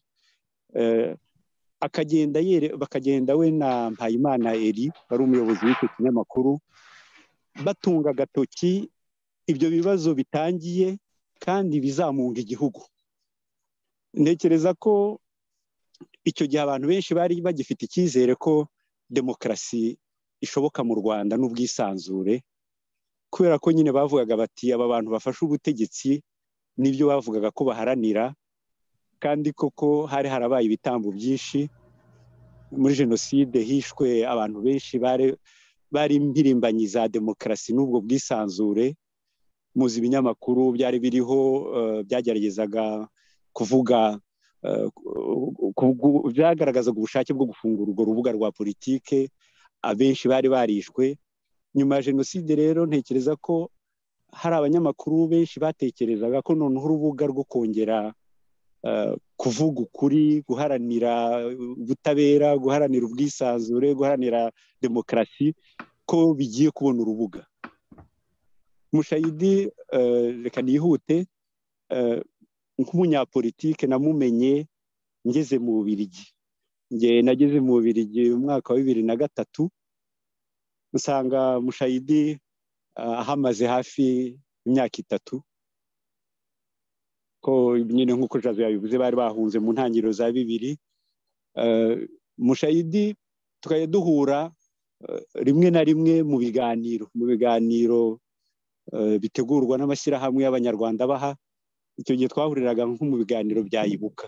Bakagenda we na Mpayimana Eri wari umuyobozi w'icyo kinyamakuru, batunga agatoki ibyo bibazo bitangiye kandi bizamunga igihugu. Ntekereza ko icyo gihe abantu benshi bari bagifite icyizere ko demokarasi ishoboka mu Rwanda n'ubwisanzure, kubera ko nyine bavugaga bati aba bantu bafashe ubutegetsi nibyo bavugaga ko baharanira, kandi koko hari harabaye ibitambo byinshi. Muri jenoside hishwe abantu benshi bari impirimbanyi za demokarasi n'ubwo bwisanzure. Muzi ibinyamakuru byari biriho byageragezaga kuvuga, byagaragazaga ubushake bwo gufungura urwo rubuga rwa politike. Abenshi bari barishwe. Nyuma ya jenoside rero ntekereza ko hari abanyamakuru benshi batekerezaga ko noneho urubuga rwo kongera kuvuga ukuri, guharanira ubutabera, guharanira ubwisanzure, guharanira demokarasi, ko bigiye kubona urubuga. Mushayidi, reka nihute, nk'umunyapolitike namumenye ngeze mu Bubiligi. Nageze mu Bubiligi mu mwaka wa 2003, usanga Mushayidi ahamaze hafi imyaka 3, ko nyine nk'uko Jazo yabivuze bari bahunze mu ntangiriro za 2000. Mushayidi tukajya duhura rimwe na rimwe mu biganiro bitegurwa n'amashyirahamwe y'Abanyarwanda baha. Icyo gihe twahuriraga nko mu biganiro bya Ibuka.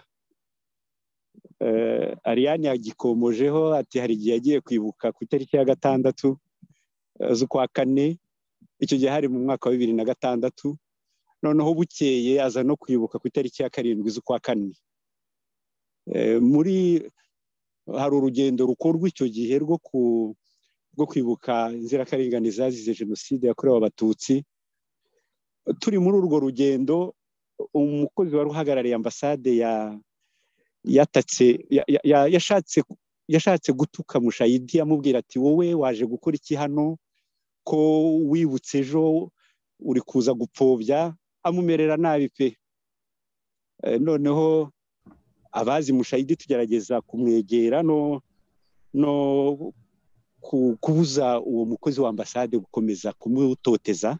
Ariane yagikomojeho ati hari igihe yagiye kwibuka ku itariki ya 6 z'ukwa 4. Icyo gihe hari mu mwaka wa 2006. Noneho bukeye aza no kwibuka ku itariki ya 7 z'ukwa 4. Hari urugendo rukorwa icyo gihe rwo kwibuka inzirakarengane zazize jenoside yakorewe Abatutsi. Turi muri urwo rugendo, umukozi wari uhagarariye ambasade yashatse gutuka Mushayidi, amubwira ati wowe waje gukora iki hano, ko wibutse ejo uri kuza gupfobya. Amumerera nabi pe. Noneho abazi Mushayidi tugerageza kumwegera no kubuza uwo mukozi wa ambasade gukomeza kumutoteza.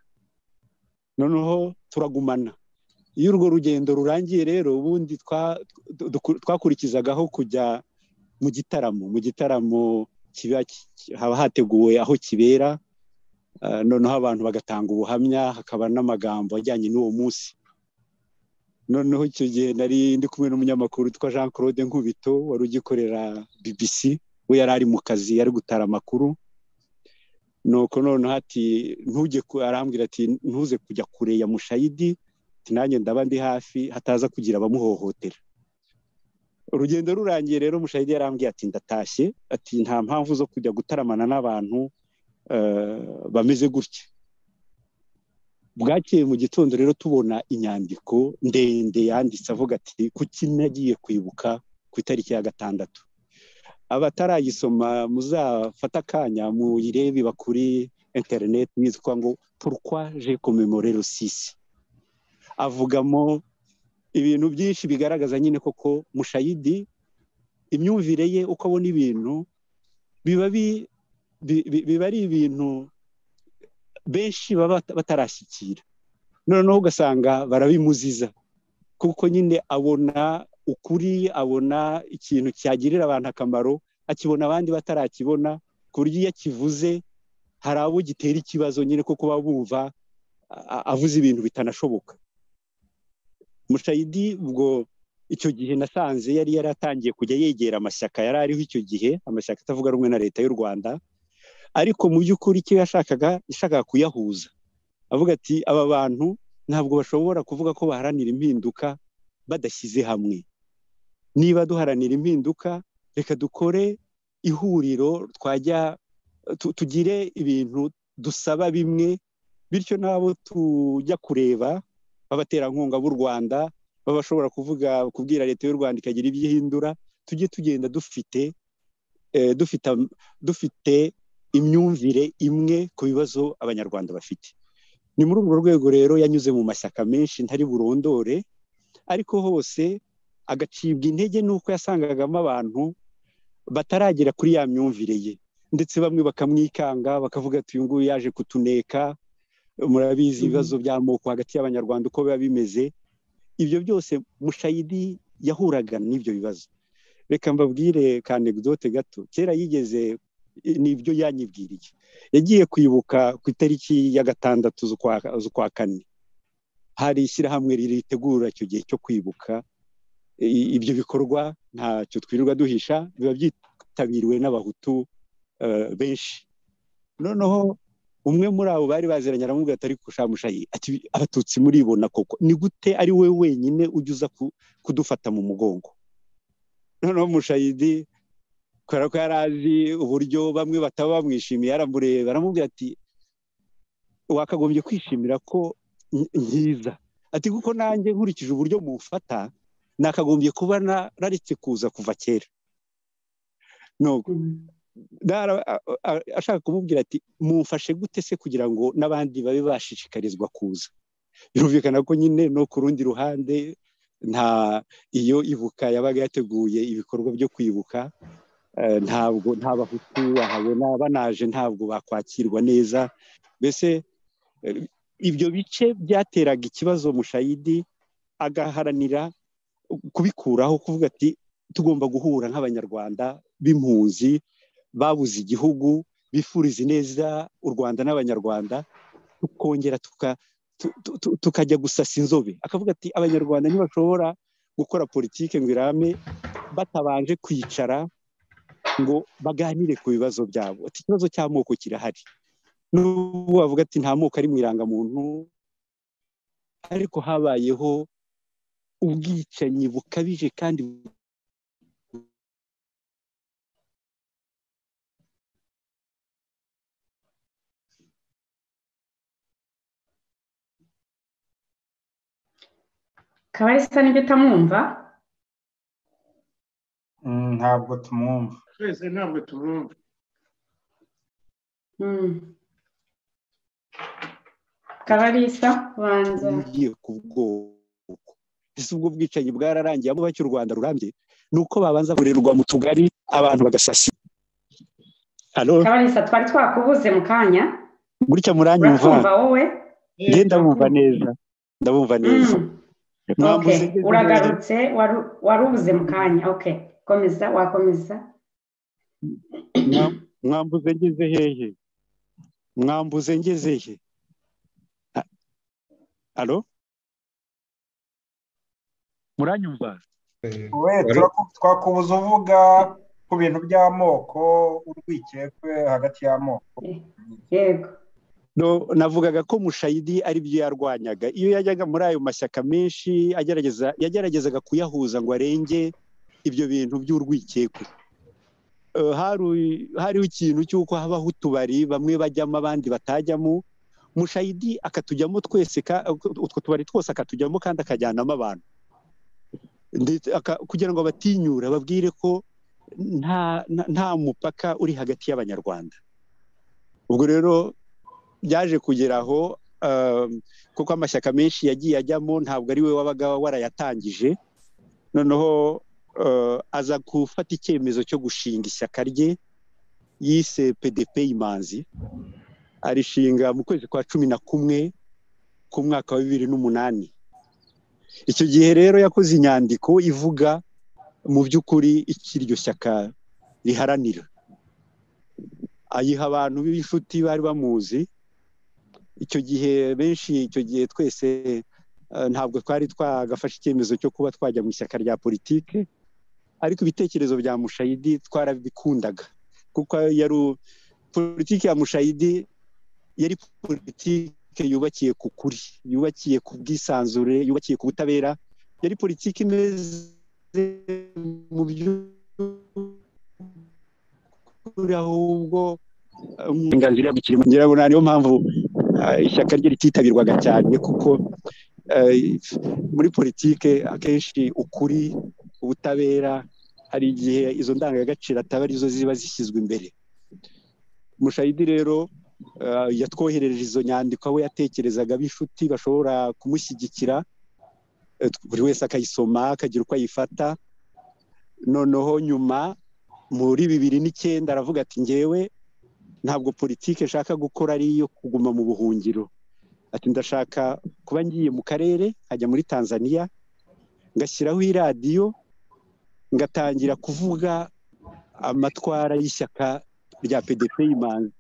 Noneho turagumana. Iyo urwo rugendo rurangiye rero, ubundi twakurikizagaho kujya mu gitaramo haba hateguwe aho kibera. Noneho abantu bagatanga ubuhamya, hakaba n'amagambo ajyanye n'uwo munsi. Noneho icyo gihe nari ndi kumwe n'umunyamakuru witwa Jean Claude Nkubito wari ugikorera BBC. We yari ari mu kazi, yari gutara amakuru. Nuko noneho ati arambwira ati ntuze kujya kure ya Mushayidi, nanjye ndaba ndi hafi hataza kugira abamuhohotera. Urugendo rurangiye rero Mushayidi yarambwiye ati ndatashye, ati nta mpamvu zo kujya gutaramana n'abantu bameze gutya. Bwakeye mu gitondo rero tubona inyandiko ndende yanditse avuga ati kuki nagiye kwibuka ku itariki ya 6. Abatarayisoma muzafata akanya muyirebe bakuri internet, yitwa ngo pourquoi j'ai commémoré le 6. Avugamo ibintu byinshi bigaragaza nyine koko Mushayidi imyumvire ye uko abona ibintu biba ari ibintu benshi baba batarashyikira. Noneho ugasanga barabimuziza kuko nyine abona ukuri, abona ikintu cyagirira abantu akamaro, akibona abandi batarakibona, ku buryo iyo akivuze hari abo gitera ikibazo nyine kuko bumva avuze ibintu bitanashoboka. Mushayidi ubwo icyo gihe nasanze yari yaratangiye kujya yegera amashyaka yari ariho icyo gihe, amashyaka atavuga rumwe na leta y'u Rwanda, ariko mu by'ukuri icyo yashakaga kuyahuza. avuga ati aba bantu ntabwo bashobora kuvuga ko baharanira impinduka badashyize hamwe. Niba duharanira impinduka, reka dukore ihuriro, twajya tugire ibintu dusaba bimwe, bityo n'abo tujya kureba b'abaterankunga b'u Rwanda baba bashobora kubwira leta y'u Rwanda ikagira ibyo ihindura, tujye tugenda dufite imyumvire imwe ku bibazo abanyarwanda bafite. Ni muri urwo rwego rero yanyuze mu mashyaka menshi ntari burondore, ariko hose agacibwa intege n'uko yasangagamo abantu bataragera kuri ya myumvire ye, ndetse bamwe bakamwikanga bakavuga ati uyu nguyu yaje kutuneka. Murabizi ibibazo by'amoko hagati y'abanyarwanda uko biba bimeze. Ibyo byose Mushayidi yahuraga n'ibyo bibazo. Reka mbabwire ka anecdote gato. Kera yigeze, nibyo yanyibwiriye, yagiye kwibuka ku itariki ya 6 z'ukwa 4. Hari ishyirahamwe ritegura icyo gihe cyo kwibuka. Ibyo bikorwa ntacyo twirirwa duhisha, biba byitabiriwe n'abahutu benshi. Noneho umwe muri abo bari baziranye aramubwira ati ariko Mushayi, ati abatutsi muribona koko, ni gute ari we wenyine ujya kudufata mu mugongo? Noneho Mushayidi kubera ko yari azi uburyo bamwe bataba bamwishimiye, aramureba aramubwira ati wakagombye kwishimira ko nkiza, ati kuko nanjye nkurikije uburyo mufata nakagombye kuba nararetse kuza kuva kera. Ashaka kumubwira ati mumfashe gute se kugira ngo n'abandi babe bashishikarizwa kuza. Birumvikana ko nyine no ku rundi ruhande iyo ibuka yabaga yateguye ibikorwa byo kwibuka, ntabwo nta bahutu bahabona, banaje ntabwo bakwakirwa neza. Mbese ibyo bice byateraga ikibazo Mushayidi agaharanira kubikuraho, kuvuga ati tugomba guhura nk'abanyarwanda b'impunzi babuze igihugu, bifuriza neza u Rwanda n'abanyarwanda, tukongera tukajya gusasa inzobe. Akavuga ati abanyarwanda ntibashobora gukora politike ngo irame batabanje kwicara ngo baganire ku bibazo byabo. Ati ikibazo cy'amoko kirahari, n'ubu bavuga ati nta moko ari mu irangamuntu, ariko habayeho ubwicanyi bukabije kandi Kabarisa nibyo utamwumva? Ntabwo tumwumva. Twese ntabwo tumwumva. Kabarisa banza. Ngiye ku bwoko. Ese ubwo bwicanyi bwararangiye, abo bacyo u Rwanda rurambye nuko babanza kurerwa mu tugari abantu bagasasi. Allo Kabarisa, twari twakubuze mu kanya. Gutya muranyumva? Urakumva wowe? Ngenda bumva neza. Ndabumva neza. Okay, uragarutse, warubuze mu kanya. Okay, komeza, wakomeza. Mwambuze ngeze hehe? Mwambuze ngeze he? Allo? Muranyumva? Twakubuza uvuga ku bintu by'amoko, urwikekwe hagati y'amoko. Yego. Navugaga ko Mushayidi ari byo yarwanyaga. Iyo yajyaga muri ayo mashyaka menshi yageragezaga kuyahuza ngo arenge ibyo bintu by'urwikekwe. Hariho ikintu cy'uko habaho utubari bamwe bajyamo abandi batajyamo. Mushayidi akatujyamo twese, utwo tubari twose akatujyamo kandi akajyanamo abantu, kugira ngo batinyura babwire ko nta mupaka uri hagati y'abanyarwanda. Ubwo rero byaje kugeraho kuko amashyaka menshi yagiye ajyamo, ntabwo ari we wabaga warayatangije. Noneho aza gufata icyemezo cyo gushinga ishyaka rye yise PDP Imanzi, arishinga mu kwezi kwa 11 ku mwaka wa 2008. Icyo gihe rero yakoze inyandiko ivuga mu by'ukuri ikiryo shyaka riharanira, ayiha abantu b'inshuti bari bamuzi. Icyo gihe benshi, icyo gihe twese ntabwo twari twagafashe icyemezo cyo kuba twajya mu ishyaka rya politike, ariko ibitekerezo bya Mushayidi twarabikundaga, kuko yari politiki ya Mushayidi yari politiki yubakiye ku kuri, yubakiye ku bwisanzure, yubakiye ku butabera, yari politiki imeze mu by'ukuri ahubwo uburenganzira bw'ikiremwamuntu. Niyo mpamvu ishyaka rye rititabirwaga cyane, kuko muri politike akenshi ukuri, ubutabera, hari igihe izo ndangagaciro ataba arizo ziba zishyizwe imbere. Mushayidi rero yatwoherereje izo nyandiko aho yatekerezaga b'inshuti bashobora kumushyigikira, buri wese akayisoma akagira uko ayifata. Noneho nyuma muri 2009 aravuga ati ngewe ntabwo politike nshaka gukora ari iyo kuguma mu buhungiro, ati ndashaka kuba ngiye mu karere, nkajya muri Tanzania ngashyiraho iradiyo ngatangira kuvuga amatwara y'ishyaka rya PDP Imanzi.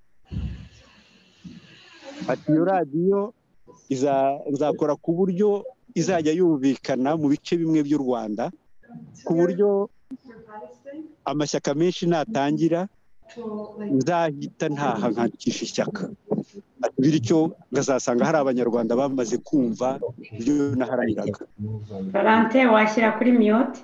Ati iyo radiyo nzakora ku buryo izajya yumvikana mu bice bimwe by'u Rwanda, ku buryo amashyaka menshi natangira nzahita ntaha nkandikisha ishyaka, bityo ngazasanga hari abanyarwanda bamaze kumva ibyo naharaniraga. Valentin, washyira kuri mute.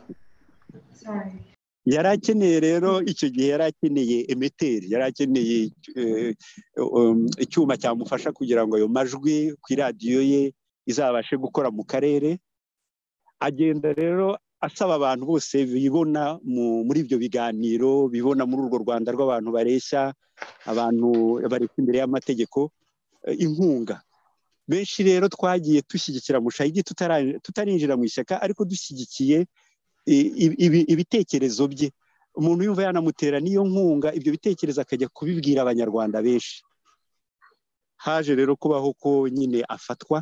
Yari akeneye rero icyo gihe, yari akeneye emeteri, yari akeneye icyuma cyamufasha kugira ngo ayo majwi ku iradiyo ye izabashe gukora mu karere. Agenda rero asaba abantu bose bibona muri ibyo biganiro, bibona muri urwo Rwanda rw'abantu bareshya, abantu bari imbere y'amategeko, inkunga. Benshi rero twagiye dushyigikira Mushayidi tutarinjira mu ishyaka, ariko dushyigikiye ibitekerezo bye. Umuntu yumva yanamutera n'iyo nkunga, ibyo bitekerezo akajya kubibwira abanyarwanda benshi. Haje rero kubaho ko nyine afatwa,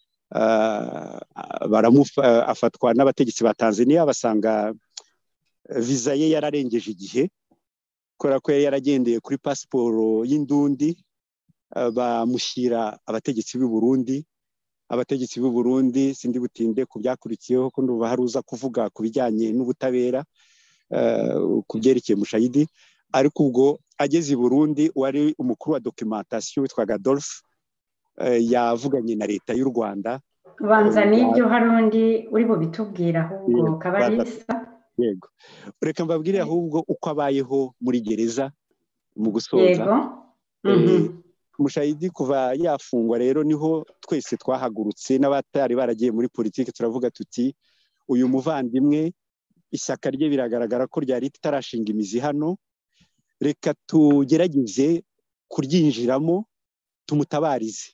afatwa n'abategetsi ba Tanzania, basanga viza ye yararengeje igihe, kubera ko yari yaragendeye kuri pasiporo y'indundi. Bamushyira abategetsi b'u Burundi. Abategetsi b'u Burundi sindi butinde ku byakurikiyeho, ko ndumva hari uza kuvuga ku bijyanye n'ubutabera ku byerekeye Mushayidi. Ariko ubwo ageze i Burundi, wari umukuru wa documentation witwaga Adolphe yavuganye na leta y'u Rwanda. Ubanza n'ibyo hari undi uri bubitubwira ahubwo Kabalisa. Yego, reka mbabwire ahubwo uko abayeho muri gereza mu gusoza. Yego. Mushayidi kuva yafungwa rero niho twese twahagurutse, n'abatari baragiye muri politiki, turavuga tuti uyu muvandimwe ishyaka rye biragaragara ko ryari ritarashinga imizi hano, reka tugerageze kuryinjiramo tumutabarize.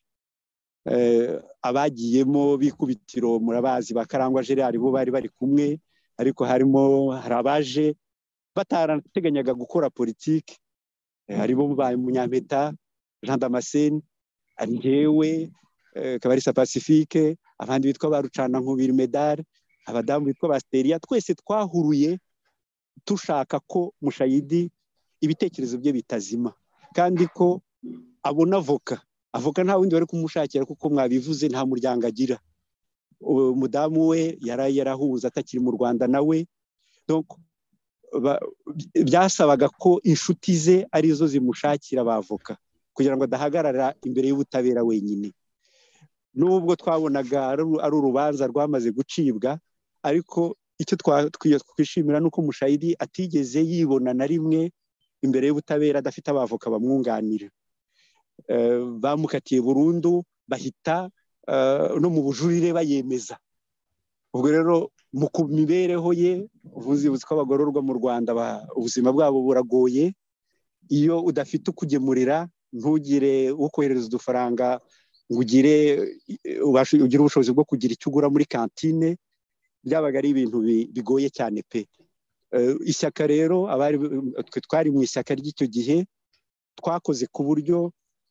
Abagiyemo bikubitiro murabazi, bakarangwa Gerard bo bari bari kumwe, ariko hari abaje batarateganyaga gukora politiki, harimo Munyampeta, Jean Damascene, ari njyewe, Kabalisa Pacifique, abandi bitwa barucana nkubiri Medal, abadamu bitwa Basteria. Twese twahuruye tushaka ko Mushayidi ibitekerezo bye bitazima, kandi ko abona avoka nta wundi bari kumushakira, kuko mwabivuze nta muryango agira. Umudamu we yarahunze atakiri mu Rwanda nawe, donc byasabaga ko inshuti ze arizo zimushakira abavoka kugira ngo adahagarara imbere y'ubutabera wenyine. Nubwo twabonaga ari urubanza rwamaze gucibwa, ariko icyo twishimira nuko Mushayidi atigeze yibona na rimwe imbere y'ubutabera adafite abavoka bamwunganira. Bamukatiye burundu, bahita no mu bujurire bayemeza. Ubwo rero mu mibereho ye, uzi ko abagororwa mu Rwanda ubuzima bwabo buragoye. Iyo udafite ukugemurira, ntugire uwo kohereza udufaranga ngo ugire ubushobozi bwo kugira icyo ugura muri kantine, byabaga ari ibintu bigoye cyane pe. Ishyaka rero twari mu ishyaka ry'icyo gihe, twakoze ku buryo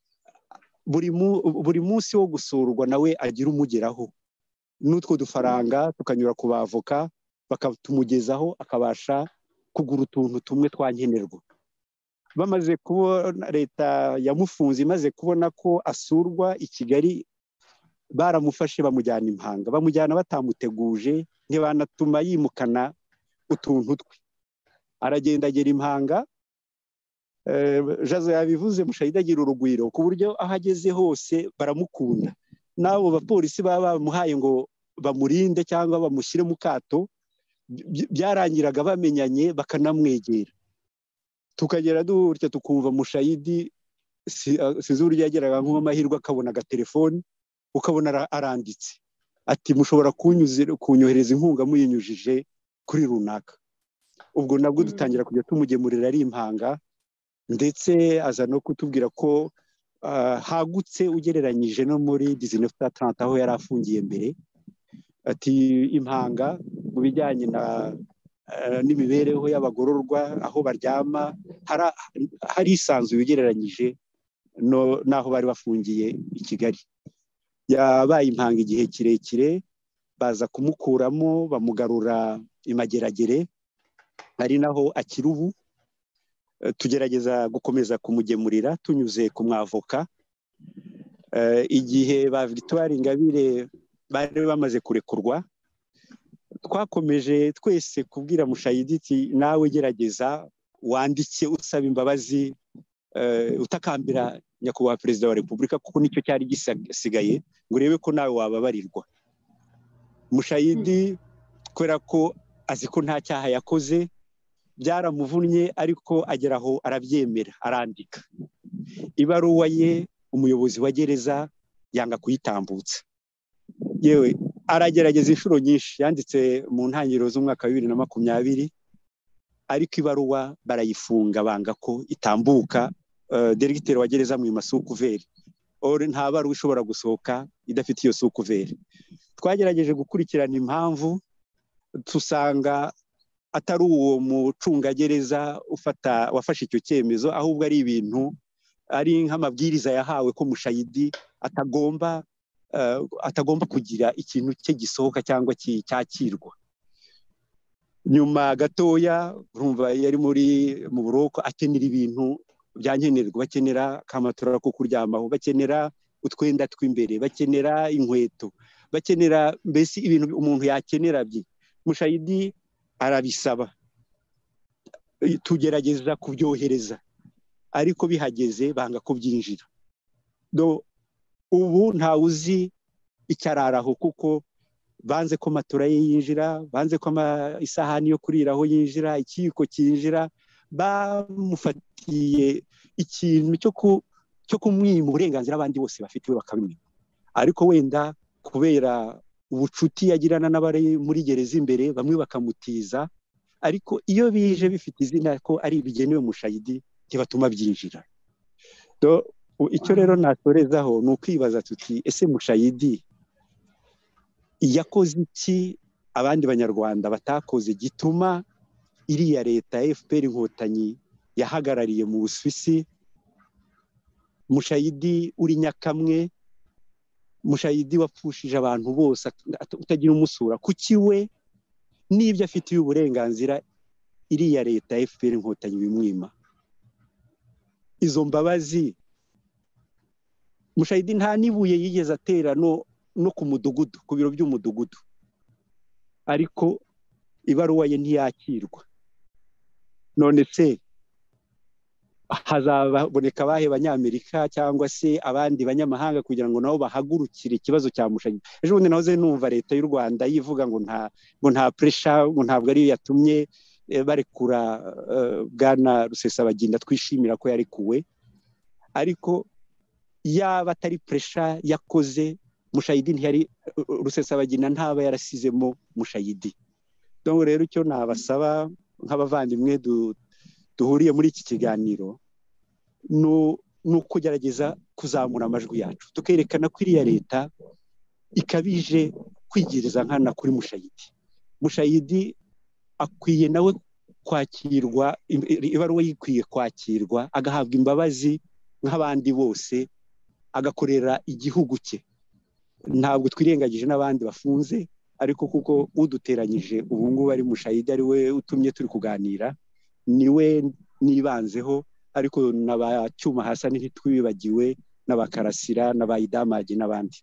buri munsi wo gusurwa nawe agira umugeraho, n'utwo dufaranga tukanyura ku bavoka bakatumugezaho, akabasha kugura utuntu tumwe twankenerwa. Bamaze kubona leta yamufunze, imaze kubona ko asurwa i Kigali, baramufashe bamujyana Impanga, bamujyana batamuteguje, ntibanatuma yimukana utuntu twe. Aragenda agera Impanga, jazo yabivuze mushayidi agira urugwiro ku buryo aho ageze hose baramukunda n'abo bapolisi baba bamuhaye ngo bamurinde cyangwa bamushyire mu kato byarangiraga bamenyanye bakanamwegera tukagera dutya tukumva mushayidi sinzi uburyo yageraga nk'amahirwe akabona agatelefoni ukabona aranditse ati mushobora kunyohereza inkunga muyinyujije kuri runaka ubwo nabwo dutangira kujya tumugemurira ari impanga ndetse aza no kutubwira ko hagutse ugereranyije no muri 1930 aho yari afungiye mbere ati impanga mu bijyanye n'imibereho y'abagororwa aho baryama hari isanzwe ugereranyije n'aho bari bafungiye i Kigali yabaye impanga igihe kirekire baza kumukuramo bamugarura imageragere ari naho akiri ubu tugerageza gukomeza kumugemurira tunyuze ku mwavoka igihe ba Victoire Ingabire bari bamaze kurekurwa twakomeje twese kubwira mushayidi ati nawe gerageza wandike usaba imbabazi utakambira nyakubahwa perezida wa repubulika kuko nicyo cyari gisigaye ngo urebe ko nawe wababarirwa mushayidi kubera ko azi ko nta cyaha yakoze byaramuvunnye ariko ageraho arabyemera arandika ibaruwa ye umuyobozi wa gereza yanga kuyitambutsa yewe aragerageza inshuro nyinshi yanditse mu ntangiriro z'umwaka wa 2020 ariko ibaruwa barayifunga banga ko itambuka Diregiteri wa gereza mu masukuveri nta baruwa ishobora gusohoka idafite iyo sukuveri twagerageje gukurikirana impamvu tusanga atari uwo mucungagereza wafashe icyo cyemezo ahubwo ari ibintu ari nk'amabwiriza yahawe ko mushayidi atagomba kugira ikintu cye gisohoka cyangwa cyakirwa nyuma gatoya urumva yari mu buroko akenera ibintu byankenerwa bakenera kamatora ko kuryamaho bakenera utwenda tw'imbere bakenera inkweto bakenera mbese ibintu umuntu yakenera bye mushayidi arabisaba tugerageza kubyohereza ariko bihageze banga ko byinjira ubu nta uzi icyararaho kuko banze ko matora ye yinjira banze ko isahani yo kuriraho yinjira ikiyiko cyinjira bamufatiye ikintu cyo kumwima uburenganzira abandi bose bafite bakabimenya ariko wenda kubera ubucuti yagirana n'abari muri gereza imbere bamwe bakamutiza ariko iyo bije bifite izina ko ari ibigenewe mushayidi ntibatuma byinjira icyo rero natorezaho ni ukwibaza tuti ese mushayidi yakoze iki abandi banyarwanda batakoze gituma iriya leta ya FPR inkotanyi yahagarariye mu Busuwisi mushayidi uri nyakamwe mushayidi wapfushije abantu bose utagira umusura kuki we n'ibyo afitiye uburenganzira iriya leta ya FPR inkotanyi bimwima izo mbabazi mushayidi nta nibuye yigeze atera no ku mudugudu ku biro by'umudugudu ariko ibaruwa ye ntiyakirwa none se hazaboneka abahe banyamerika cyangwa se abandi banyamahanga kugira ngo nabo bahagurukire ikibazo cya mushayidi ejo bundi nahoze numva leta y'u Rwanda yivuga ngo nta pressure ngo ntabwo ariyo yatumye barekura bwana Rusesabagina twishimira ko yarekuwe ariko yaba atari pressure yakoze mushayidi ntiyari Rusesabagina ntaba yarasizemo mushayidi donc rero icyo nabasaba nk'abavandimwe duhuriye muri iki kiganiro no kugerageza kuzamura amajwi yacu tukerekana ko iriya leta ikabije kwigiriza nkana kuri mushayidi akwiye nawe kwakirwa ibaruwa yikwiye kwakirwa agahabwa imbabazi nk'abandi bose agakorera igihugu cye ntabwo twirengagije n'abandi bafunze ariko kuko uduteranyije ubu ngubu ari mushayidi ari we utumye turi kuganira niwe nibanzeho ariko n'abacyuma Hasani ntitwibagiwe n'abakarasira n'abayidamage n'abandi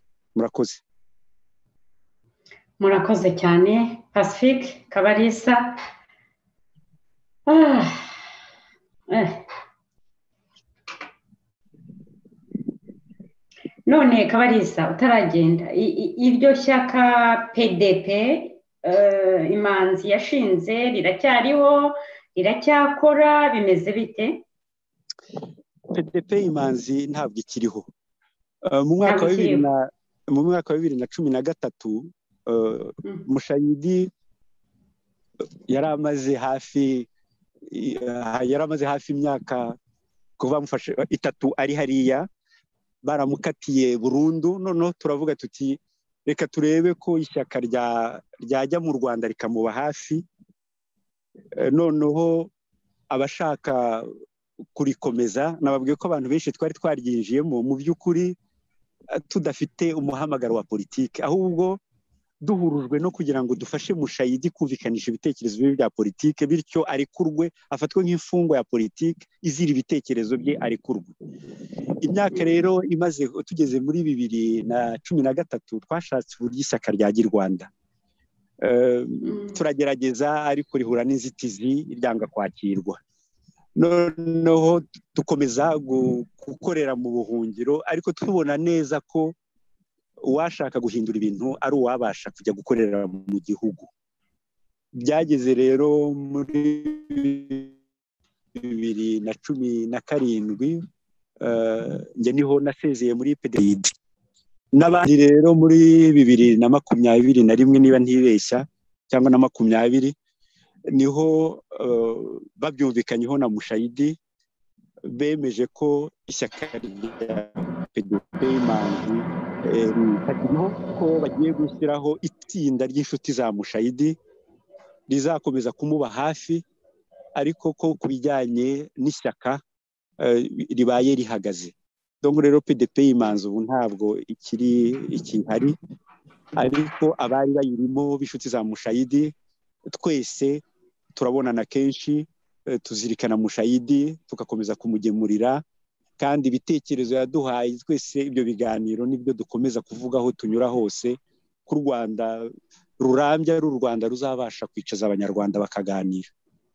murakoze cyane Pacifique Kabalisa none Kabarisa utaragenda iryo shyaka PDP Imanzi yashinze riracyariho riracyakora bimeze bite? PDP Imanzi ntabwo ikiriho. Mu mwaka wa 2013 Mushayidi yari amaze hafi imyaka kuva mufashe 3 ari hariya, baramukatiye burundu. Noneho turavuga tuti reka turebe ko ishyaka ryajya mu Rwanda rikamuba hafi, noneho abashaka kurikomeza. Nababwiye ko abantu benshi twari twaryinjiyemo mu by'ukuri tudafite umuhamagaro wa politiki, ahubwo duhurujwe no kugira ngo dufashe Mushayidi kumvikanisha ibitekerezo bye bya politiki, bityo arekurwe, afatwe nk'imfungwa ya politiki izira ibitekerezo bye, arekurwe. Imyaka rero imaze, tugeze muri 2013 twashatse uburyo ishyaka ryajya i Rwanda. Turagerageza ariko rihura n'inzitizi, ryanga kwakirwa. Noneho dukomeza gukorera mu buhungiro, ariko tubona neza ko uwashaka guhindura ibintu ari uwabasha kujya gukorera mu gihugu. Byageze rero muri 2017 njye niho nasezeye muri PDP. N'abandi rero muri 2021 niba ntibeshya cyangwa na 20 niho babyumvikanyeho na Mushayidi, bemeje ko ishyaka rya PDP Imanzi ko bagiye gushyiraho itsinda ry'inshuti za Mushayidi rizakomeza kumuba hafi, ariko ko kubijyanye n'ishyaka ribaye rihagaze. Donc rero PDP Imanzi ubu ntabwo ikihari, ariko abari bayirimo b'inshuti za Mushayidi twese turabonana kenshi, tuzirikana Mushayidi, tugakomeza kumugemurira, kandi ibitekerezo yaduhaye twese ibyo biganiro nibyo dukomeza kuvuga aho tunyura hose, ku Rwanda rurambye ari u Rwanda ruzabasha kwicaza abanyarwanda bakaganira.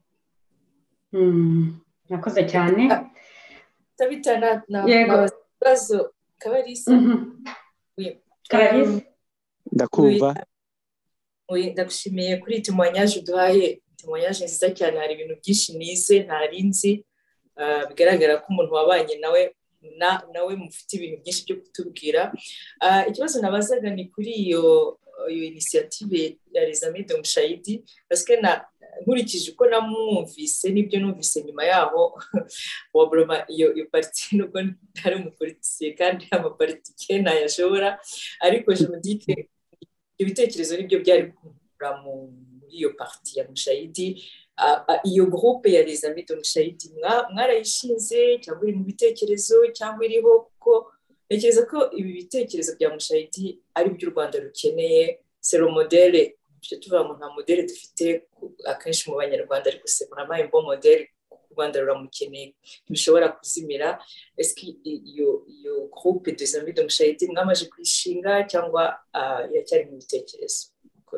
Nakoze cyane. Tabitana nabazo Kabarisa. Kabarisa ndakumva. Ndagushimiye kuri témoignage uduhaye, témoignage nziza cyane. Hari ibintu byinshi nize ntarinzi, bigaragara ko umuntu wabanye nawe mufite ibintu byinshi byo kutubwira. Ikibazo nabazaga ni kuri iyo initiative ya Les Amis de Mushayidi, parce que nkurikije uko namwumvise n'ibyo numvise nyuma yaho wabroma iyo parti nubwo ntari umupoliticiye kandi amapolitike ntayashobora, ariko je me dis que ibitekerezo nibyo byari kura muri iyo parti ya Mushayidi. Iyo groupe ya Les Amis de Mushayidi mwarayishinze cyangwa iri mu bitekerezo cyangwa iriho? Kuko ntekereza ko ibi bitekerezo bya Mushayidi ari byo u Rwanda rukeneye. C'est le modèle, tuvuga ngo nta modèle dufite akenshi mu banyarwanda, ariko c'est vraiment un bon modèle u Rwanda ruramukeneye, ntibishobora kuzimira. Est-ce que iyo groupe des Amis de Mushayidi mwamaje kwishinga cyangwa iracyari mu bitekerezo?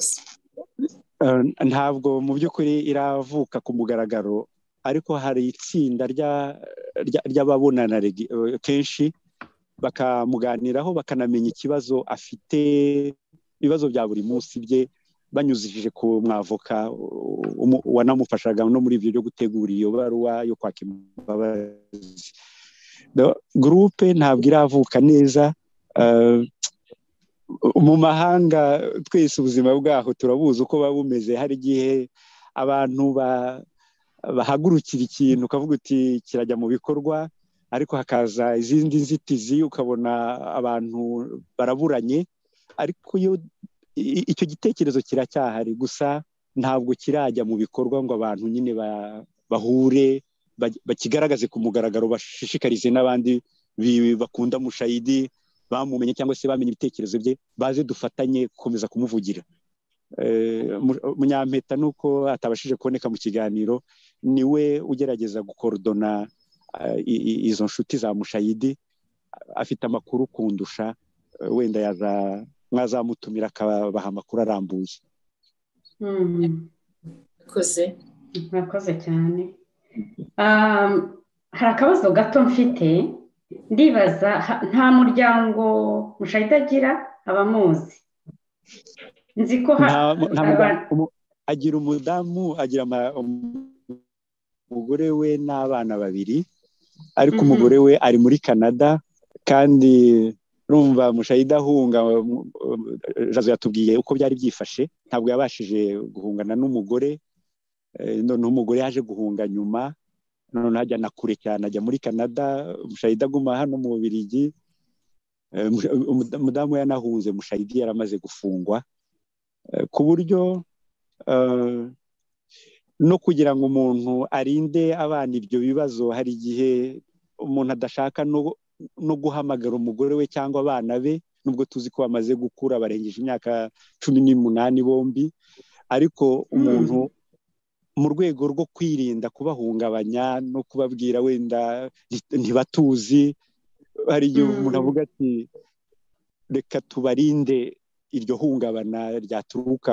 Ntabwo mu by'ukuri iravuka ku mugaragaro, ariko hari itsinda ry'ababonana kenshi bakamuganiraho, bakanamenya ikibazo afite, ibibazo bya buri munsi bye, banyuzije ku mwavoka wanamufashaga no muri ibyo byo gutegura iyo baruwa yo kwaka imbabazi. Groupe ntabwo iravuka neza. Mu mahanga twese ubuzima bwaho turabuzi uko buba bumeze. Hari igihe abantu bahagurukira ikintu ukavuga uti kirajya mu bikorwa, ariko hakaza izindi nzitizi ukabona abantu baraburanye, ariko icyo gitekerezo kiracyahari, gusa ntabwo kirajya mu bikorwa ngo abantu nyine bahure bakigaragaze ku mugaragaro, bashishikarize n'abandi bakunda Mushayidi, bamumenye cyangwa se bamenye ibitekerezo bye, baze dufatanye gukomeza kumuvugira. Munyampeta nuko atabashije kuboneka mu kiganiro, niwe ugerageza gukorodona izo nshuti za Mushayidi, afite amakuru kundusha, wenda mwazamutumira akabaha amakuru arambuye. Murakoze cyane. Hari akabazo gato mfite ndibaza nta muryango Mushayidi agira abamuzi nzi ko agira umudamu agira umugore we n'abana babiri ariko umugore we ari muri Canada kandi urumva Mushayidi ahunga Jazo yatubwiye uko byari byifashe ntabwo yabashije guhungana n'umugore none umugore yaje guhunga nyuma none ajya na kure cyane ajya muri Canada Mushayidi aguma hano mu Bubiligi umudamu yanahunze Mushayidi yaramaze gufungwa ku buryo no kugira ngo umuntu arinde abana ibyo bibazo hari igihe umuntu adashaka no guhamagara umugore we cyangwa abana be nubwo tuzi ko bamaze gukura barengeje imyaka 18 bombi ariko umuntu mu rwego rwo kwirinda kubahungabanya no kubabwira wenda ntibatuzi hari igihe umuntu avuga ati reka tubarinde iryo hungabana ryaturuka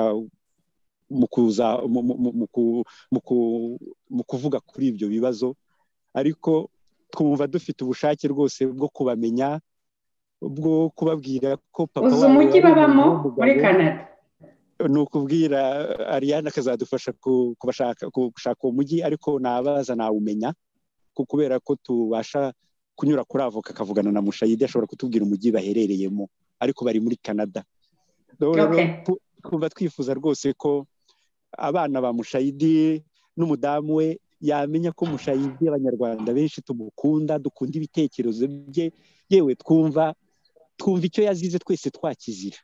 mu kuvuga kuri ibyo bibazo ariko twumva dufite ubushake rwose bwo kubamenya bwo kubabwira ko papa uzi umujyi babamo muri Canada ni ukubwira Ariane akazadufasha gushaka uwo mujyi ariko nabaza nawumenya kubera ko tubasha kunyura kuri avoka akavugana na Mushayidi ashobora kutubwira umujyi baherereyemo ariko bari muri Canada twumva twifuza rwose ko abana ba Mushayidi n'umudamu we yamenya ko Mushayidi abanyarwanda benshi tumukunda dukunda ibitekerezo bye yewe twumva icyo yazize twese twakizira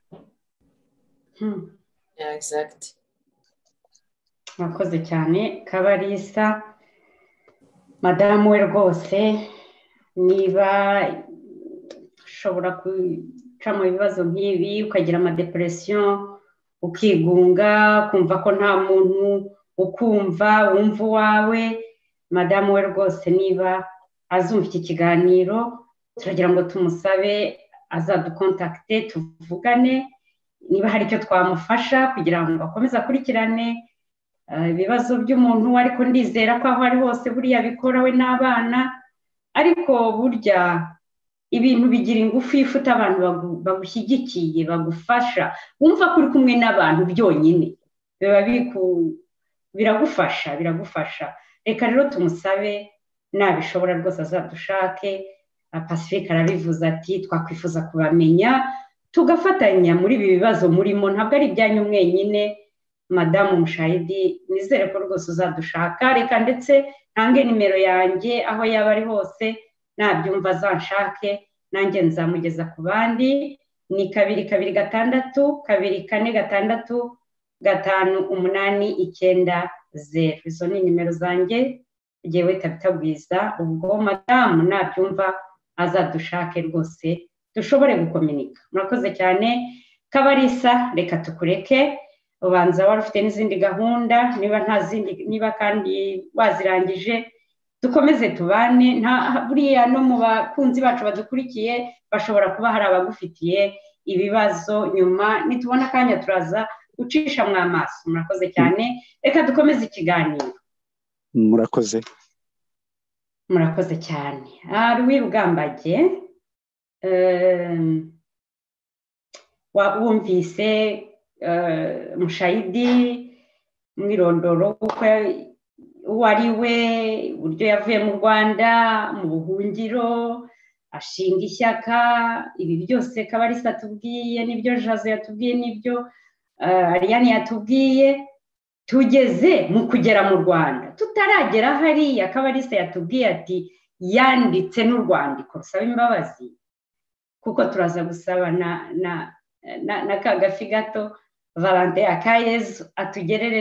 exact mwakoze cyane Kabarisa madamu we rwose niba ushobora guca mu bibazo nk'ibi ukagira amadepression ukigunga kumva ko nta muntu ukumva wumva uwawe madamu we rwose niba azumva iki kiganiro turagira ngo tumusabe azadukontakte tuvugane niba hari icyo twamufasha kugira ngo akomeze akurikirane ibibazo by'umuntu ariko ndizera ko aho ari hose buriya bikora we n'abana ariko burya ibintu bigira ingufu iyo ufite abantu bagushyigikiye bagufasha wumva ko uri kumwe n'abantu byonyine biba biragufasha reka rero tumusabe nabishobora rwose azadushake Pacifique arabivuze ati twakwifuza kubamenya tugafatanya muri ibi bibazo murimo ntabwo ari ibyanyu mwenyine madamu Mushayidi nizere ko rwose uzadushaka reka ndetse ntange nimero yanjye aho yaba ari hose nabyumva azanshake nanjye nzamugeza ku bandi ni 226565890 izo ni nimero zanjye yewe tabitagwiza ubwo madamu nabyumva azadushake rwose dushobore gukominika murakoze cyane Kabarisa reka tukureke ubanza wari ufite n'izindi gahunda niba kandi wazirangije dukomeze tubane buriya no mu bakunzi bacu badukurikiye bashobora kuba hari abagufitiye ibibazo nyuma nitubona akanya turaza gucisha mwamaso murakoze cyane reka dukomeze ikiganiro murakoze cyane Louis Rugambage wumvise Mushayidi mwirondoro uwo ari we uburyo yavuye mu Rwanda mu buhungiro ashinga ishyaka ibi byose Kabarisa atubwiye n'ibyo Jazo yatubwiye n'ibyo Ariane yatubwiye tugeze mu kugera mu Rwanda tutaragera hariya Kabarisa yatubwiye ati yanditse n'urwandiko rusaba imbabazi kuko turaza gusaba na kagafi gato Valentin Akayezu atugerere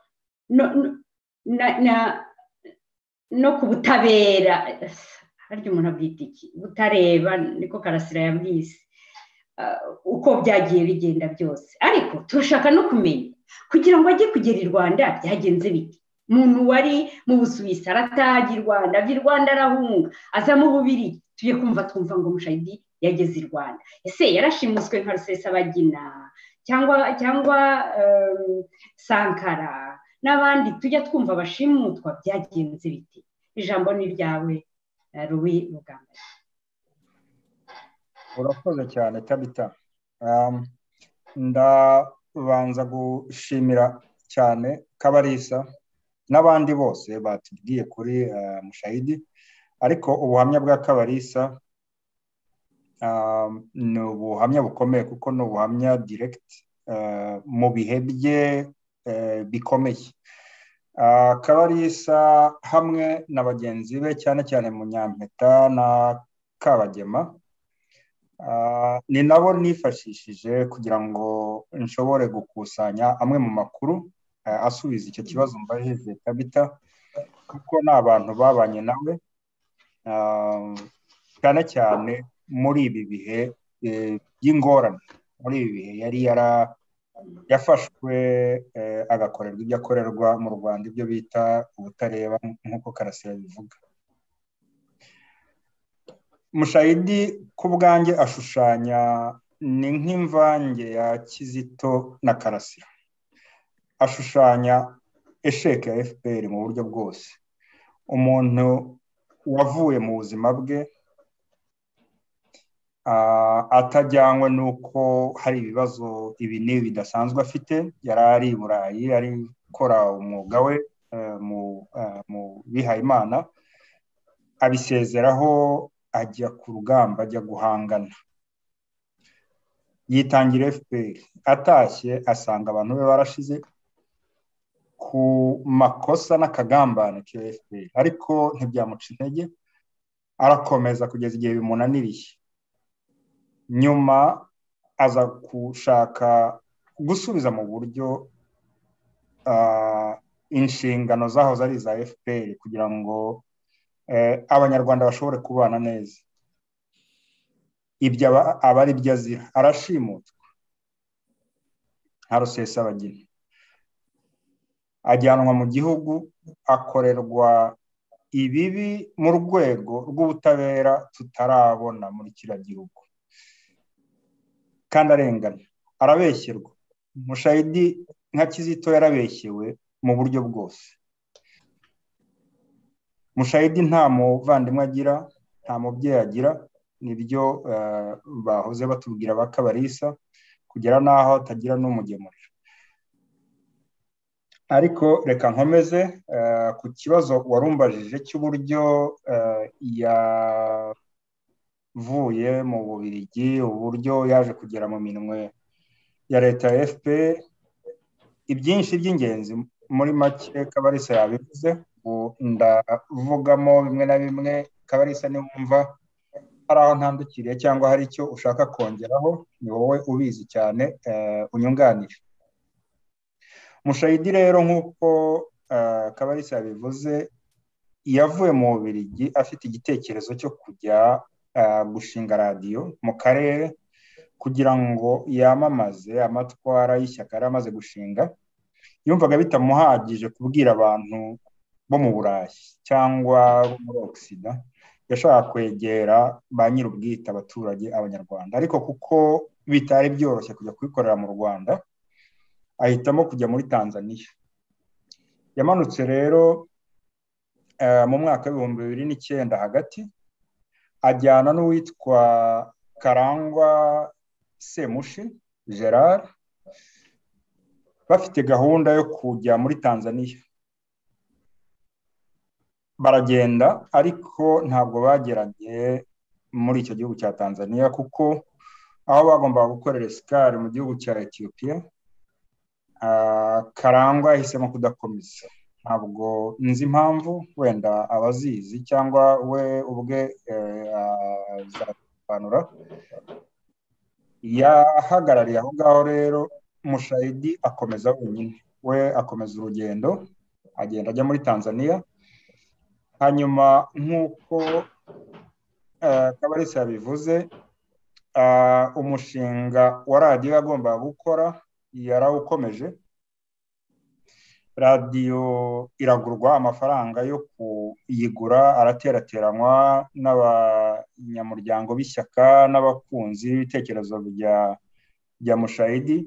no ku butabera harya umuntu abwita iki butareba niko Karasira yabwise uko byagiye bigenda byose ariko turashaka no kumenya kugira ngo ajye kugera i Rwanda byagenze bite umuntu wari mu Busuwisi arataha i Rwanda ava i Rwanda arahunga aza mu Bubiligi tujye twumva ngo Mushayidi yageze i Rwanda ese yarashimuswe nka Rusesabagina cyangwa Sankara n'abandi tujya twumva bashimutwa byagenze biti ijambo ni ryawe Louis Rugambage urakoze cyane Tabita. Ndabanza gushimira cyane Kabalisa n'abandi bose batubwiye kuri Mushayidi, ariko ubuhamya bwa Kabalisa ni ubuhamya bukomeye kuko ni ubuhamya direct mu bihe bye bikomeye. Kabalisa hamwe na bagenzi be cyane cyane Munyampeta na Kabagema ni nabo nifashishije kugira ngo nshobore gukusanya amwe mu makuru asubiza icyo kibazo mbajije Tabita, kuko ni abantu babanye nawe cyane cyane muri ibi bihe by'ingorane. Muri ibi bihe yari yafashwe agakorerwa ibyo akorerwa mu Rwanda, ibyo bita ubutareba nk'uko Karasira bivuga. Mushayidi ku bwanjye ashushanya ni nk'imvange ya Kizito na Karasira, ashushanya esheke ya FPR mu buryo bwose. Umuntu wavuye mu buzima bwe atajyanywe n'uko hari ibibazo ibi n'ibi bidasanzwe afite. Yari ari i Burayi, ari gukora umwuga we mu bihayimana, abisezeraho ajya ku rugamba, ajya guhangana, yitangira FPR. Atashye asanga abantu be barashize ku makosa n'akagambane ka FPR, ariko ntibyamuca intege, arakomeza kugeza igihe bimunaniriye. Nyuma aza gushaka gusubiza mu buryo inshingano zahoze ari za FPR kugira ngo abanyarwanda bashobore kubana neza. Ibyo aba ari byo azira. Arashimutwa nka Rusesabagina, ajyanwa mu gihugu, akorerwa ibibi mu rwego rw'ubutabera tutarabona muri kiriya gihugu, kandi arengana, arabeshyerwa. Mushayidi nka Kizito yarabeshyewe mu buryo bwose. Mushayidi nta muvandimwe agira, nta mubyeyi agira, nibyo bahoze batubwira ba Kabalisa, kugera n'aho atagira n'umugemurira. Ariko reka nkomeze ku kibazo warumbajije cy'uburyo yavuye mu Bubiligi, uburyo yaje kugera mu minwe ya leta ya FPR. Ibyinshi by'ingenzi muri make Kabalisa yabivuze, ndavugamo bimwe na bimwe. Kabalisa niwumva hari aho ntandukiriye cyangwa hari icyo ushaka kongeraho, ni wowe ubizi cyane, unyunganire. Mushayidi rero nk'uko Kabalisa yabivuze, yavuye mu Bubiligi afite igitekerezo cyo kujya gushinga radiyo mu karere kugira ngo yamamaze amatwara y'ishyaka yari amaze gushinga. Yumvaga bitamuhagije kubwira abantu bo mu Burayi cyangwa bo muri Oxida, yashaka kwegera ba nyir'ubwite, abaturage, abanyarwanda. Ariko kuko bitari byoroshye kujya kubikorera mu Rwanda, ahitamo kujya muri Tanzania. Yamanutse rero mu mwaka w'ibihumbi 2009 hagati, ajyana n'uwitwa Karangwa Semushi Gerard, bafite gahunda yo kujya muri Tanzania. Baragenda, ariko ntabwo bageranye muri icyo gihugu cya Tanzania, kuko aho bagombaga gukorera escale mu gihugu cya Ethiopia, Karangwa yahisemo kudakomeza. Ntabwo nzi impamvu, wenda abazizi cyangwa we ubwe azasobanura. Yahagarariye aho ngaho rero. Mushayidi akomeza wenyine, we akomeza urugendo, agenda ajya muri Tanzania. Hanyuma nk'uko Kabalisa yabivuze, umushinga wa radiyo yagombaga gukora yarawukomeje. Radiyo iragurwa, amafaranga yo kuyigura araterateranywa n'abanyamuryango b'ishyaka n'abakunzi b'ibitekerezo bya Mushayidi.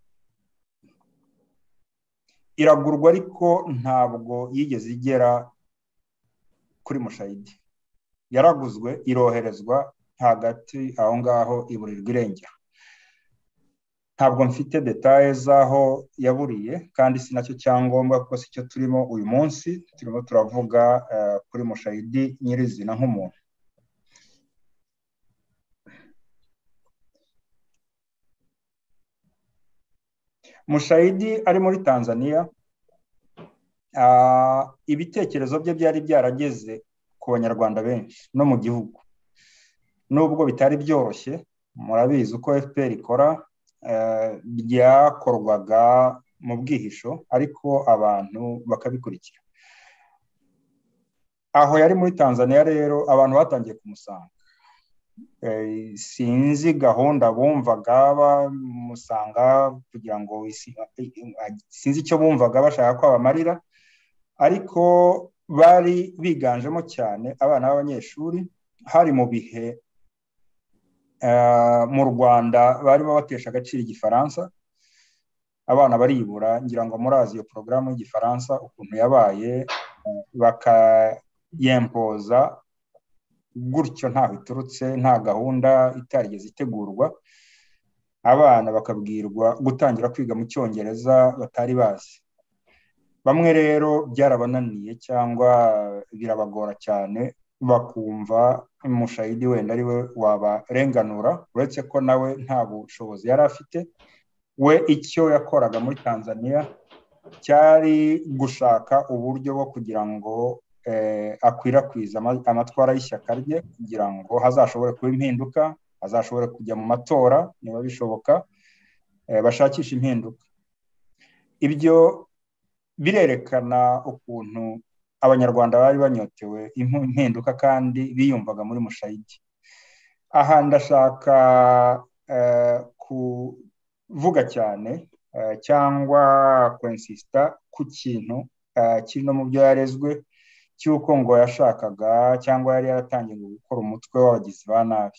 Iragurwa, ariko ntabwo yigeze igera kuri Mushayidi. Yaraguzwe, iroherezwa hagati aho ngaho iburirwa irengero. Ntabwo mfite detaye z'aho yaburiye kandi si nacyo cyangombwa kuko si cyo turimo uyu munsi. Turimo turavuga kuri Mushayidi nyirizina nk'umuntu. Mushayidi ari muri Tanzania, ibitekerezo bye byari byarageze ku banyarwanda benshi no mu gihugu, nubwo bitari byoroshye. Murabizi uko FPR ikora, byakorwaga mu bwihisho ariko abantu bakabikurikira. Aho yari muri Tanzania rero abantu batangiye kumusanga. Sinzi gahunda bumvaga bamusanga kugira ngo sinzi icyo bumvaga bashaka ko abamarira, ariko bari biganjemo cyane abana b'abanyeshuri. Hari mu bihe mu Rwanda barimo batesha agaciro igifaransa, abana baribura. Ngira ngo murazi iyo porogaramu y'igifaransa ukuntu yabaye, bakayempoza gutyo ntaho iturutse, nta gahunda itarigeze itegurwa. Abana bakabwirwa gutangira kwiga mu Cyongereza batari bazi. Bamwe rero byarabananiye cyangwa birabagora cyane, bakumva Mushayidi wenda ari we wabarenganura, uretse ko nawe nta bushobozi yari afite. We icyo yakoraga muri Tanzania cyari gushaka uburyo bwo kugira ngo akwirakwiza amatwara y'ishyaka rye, kugira ngo hazashobore kuba impinduka, hazashobore kujya mu matora niba bishoboka, bashakisha impinduka. Ibyo birerekana ukuntu abanyarwanda bari banyotewe impinduka kandi biyumvaga muri Mushayidi. Aha ndashaka kuvuga cyane cyangwa kwensista ku kintu kiri no mu byo yarezwe, cy'uko ngo yashakaga cyangwa yari yaratangiye gukora umutwe w'abagizi ba nabi.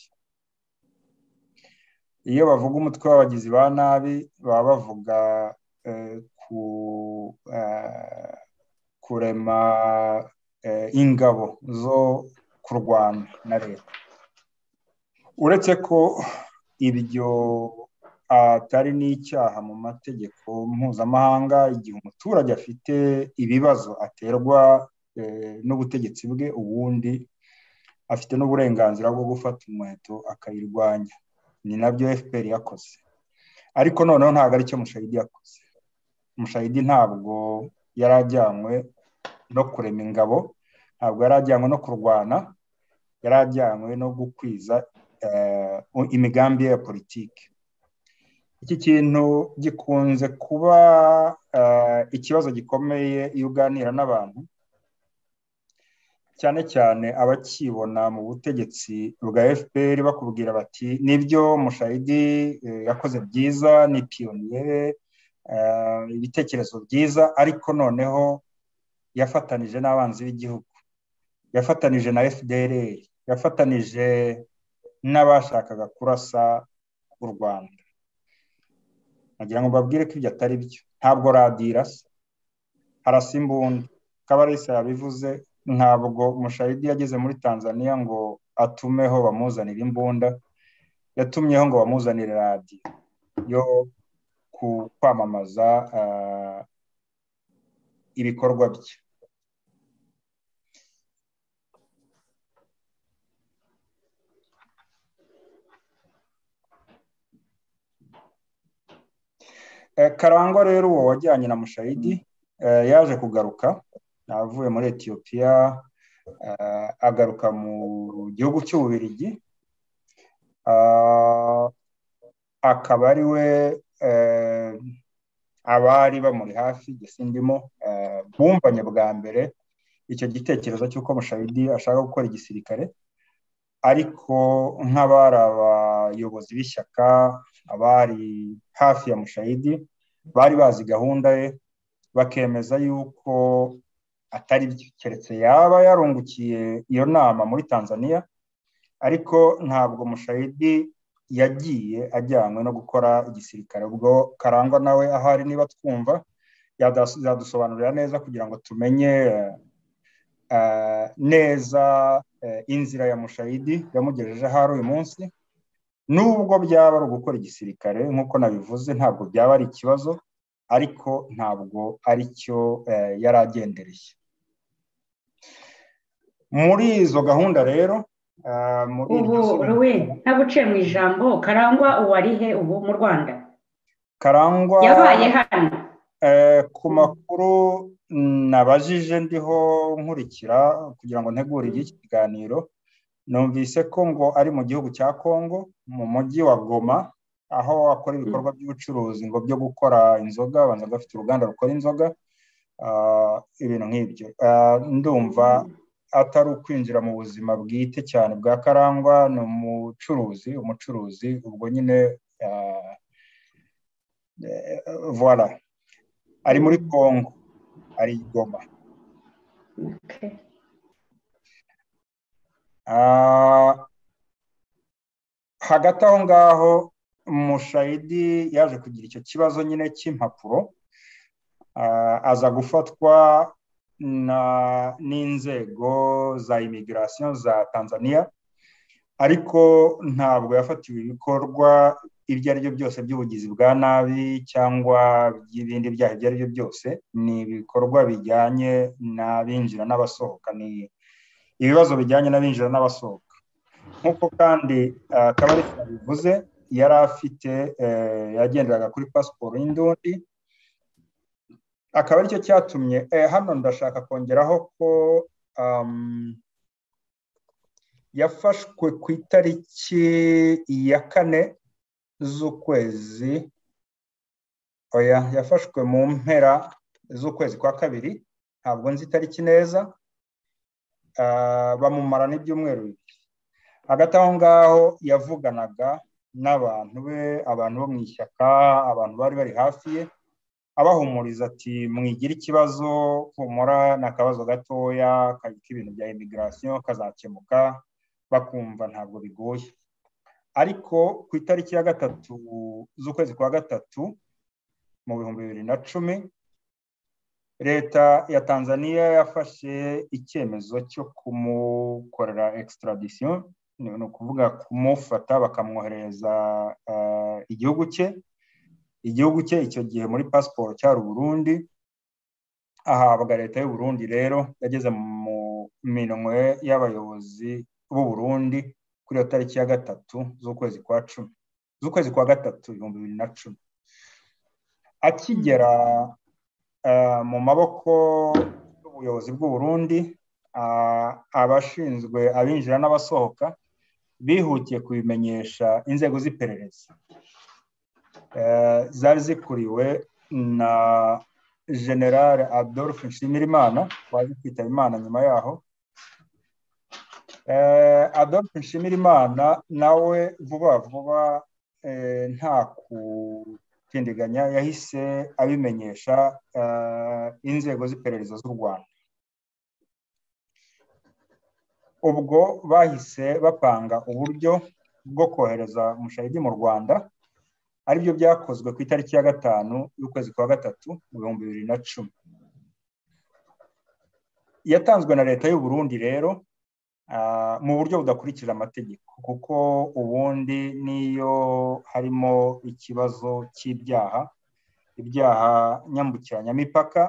Iyo bavuga umutwe w'abagizi ba nabi baba bavuga kurema ingabo zo kurwana na leta. Uretse ko ibyo atari n'icyaha mu mategeko mpuzamahanga, igihe umuturage afite ibibazo aterwa n'ubutegetsi bwe, ubundi afite n'uburenganzira bwo gufata umuheto akayirwanya. Ni nabyo FPR yakoze, ariko noneho ntabwo ari cyo Mushayidi yakoze. Mushayidi ntabwo yari ajyanywe no kurema ingabo, ntabwo yari ajyanywe no kurwana, yari ajyanywe no gukwiza imigambi ya politiki. Iki kintu gikunze kuba ikibazo gikomeye iyo uganira n'abantu, cyane cyane abakibona mu butegetsi bwa FPR, bakubwira bati nibyo Mushayidi yakoze byiza, ni pionnier, ibitekerezo byiza, ariko noneho yafatanije n'abanzi b'igihugu, yafatanije na FDLR, yafatanije n'abashakaga kurasa u Rwanda. Nagira ngo mbabwire ko ibyo atari byo. Ntabwo radirasa, harasa imbunda. Kabarisa yabivuze, ntabwo Mushayidi yageze muri Tanzania ngo atumeho bamuzanire imbunda, yatumyeho ngo bamuzanire radiyo yo kwamamaza ibikorwa bye. Karangwa rero uwo wajyanye na Mushayidi yaje kugaruka, avuye muri Ethiopia, agaruka mu gihugu cy'Ububiligi, akaba ari we abari bamuri hafi, gisindimo bumvanye bwa mbere icyo gitekerezo cy'uko Mushayidi ashaka gukora igisirikare, ariko nk'abari abayobozi b'ishyaka, abari hafi ya Mushayidi bari bazi gahunda ye, bakemeza yuko atari byo, keretse yaba yarungukiye iyo nama muri Tanzania, ariko ntabwo Mushayidi yagiye ajyanywe no gukora igisirikare. Ubwo Karangwa nawe ahari niba twumva yadusobanurira neza kugira ngo tumenye neza inzira ya mushayidi yamugejeje ahari uyu munsi, nubwo byaba ari ugukora igisirikare nk'uko nabivuze ntabwo byaba ari ikibazo, ariko ntabwo ari cyo yari agendereye. Muri izo gahunda rero ubu ruwe ntaguciye mu ijambo, Karangwa uwarihe ubu mu Rwanda? Karangwa yabaye hano ku makuru nabajije ndiho nkurikira kugira ngo ntegure iki kiganiro, numvise ko ngo ari mu gihugu cya Kongo mu mujyi wa Goma, aho akora ibikorwa by'ubucuruzi ngo byo gukora inzoga, abanza gafite uruganda rukora inzoga, ibintu nk'ibyo. Ndumva atari ukwinjira mu buzima bwite cyane bwa Karangwa, ni umucuruzi ubwo nyine voilà, ari muri Kongo, ari i Goma. Hagati aho ngaho mushayidi yaje kugira icyo kibazo nyine cy'impapuro, aza gufatwa n'inzego za immigration za Tanzania, ariko ntabwo yafatiwe ibikorwa ibyo ari byo byose by'ubugizi bwa nabi cyangwa by'ibindi byaha ibyo ari byo byose. Ni ibikorwa bijyanye n'abinjira n'abasohoka, ni ibibazo bijyanye n'abinjira n'abasohoka. Nk'uko kandi Kabarisa bivuze, yari afite yagenderaga kuri pasiporo y'Indundi, akaba aricyo cyatumye hano ndashaka kongeraho ko yafashwe ku itariki ya 4 z'ukwezi, yafashwe mu mpera z'ukwezi kwa 2, ntabwo nzi itariki neza, bamumara n'ibyumweru 2. Hagati aho ngaho yavuganaga n'abantu be, abantu bo mu ishyaka, abantu bari bari hafi ye, abahumuriza ati mwigira ikibazo, humura n'akabazo gatoya k'ibintu bya immigration kazakemuka, bakumva ntabwo bigoye. Ariko ku itariki ya 3 z'ukwezi kwa 3 mu 2010, leta ya Tanzania yafashe icyemezo cyo kumukorera extradition, ni ukuvuga kumufata bakamwohereza igihugu cye icyo gihe muri pasiporo cyari Burundi. Ahabwa leta y'u Burundi rero yageze mu minwe y'abayobozi b'u Burundi kuri iyo tariki ya 3 z'ukwezi kwa 10 z'ukwezi kwa 3 2010. Akigera mu maboko y'ubuyobozi bw'u Burundi, abashinzwe abinjira n'abasohoka bihutiye kubimenyesha inzego z'iperereza zari zikuriwe na General Adolphe Nshimirimana, waje kwitaba Imana nyuma yaho. Adolphe Nshimirimana nawe vuba vuba nta kutindiganya yahise abimenyesha inzego z'iperereza z'u Rwanda. Ubwo bahise bapanga uburyo bwo kohereza mushayidi mu Rwanda, aribyo byakozwe ku itariki ya 5 y'ukwezi kwa 3 mu 2010. Yatanzwe na leta y'u Burundi rero mu buryo budakurikije amategeko, kuko ubundi niyo harimo ikibazo cy'ibyaha nyambukiranyamipaka,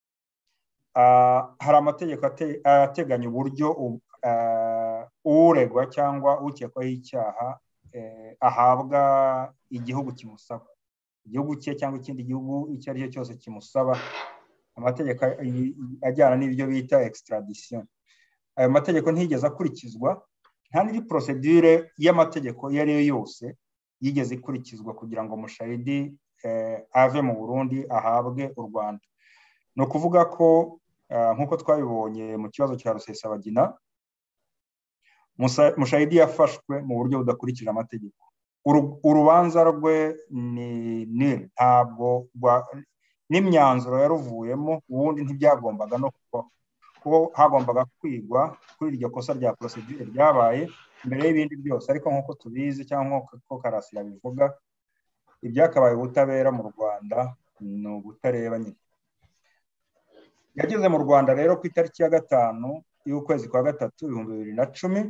hari amategeko ateganya uburyo uregwa cyangwa ukekwaho icyaha ahabwa igihugu kimusaba, igihugu cye cyangwa ikindi gihugu icyo ari cyo cyose kimusaba, amategeko ajyana n'ibyo bita extradition. Ayo mategeko ntigeze akurikizwa, nta n'iri procedure y'amategeko iyo ari yo yose yigeze ikurikizwa kugira ngo mushayidi ave mu Burundi ahabwe u Rwanda. Ni ukuvuga ko nk'uko twabibonye mu kibazo cya Rusesabagina, mushayidi yafashwe mu buryo budakurikije amategeko. Urubanza rwe ni ntabwo n'imyanzuro yaruvuyemo, ubundi ntibyagombaga no kubaho, kuko hagombaga kwigwa kuri iryo kosa rya procedure ryabaye mbere y'ibindi byose. Ariko nk'uko tubizi cyangwa nk'uko Karasira bivuga, ibyakabaye ubutabera mu Rwanda ni ubutareba nyine. Yageze mu Rwanda rero ku itariki ya 5 y'ukwezi kwa gatatu 2010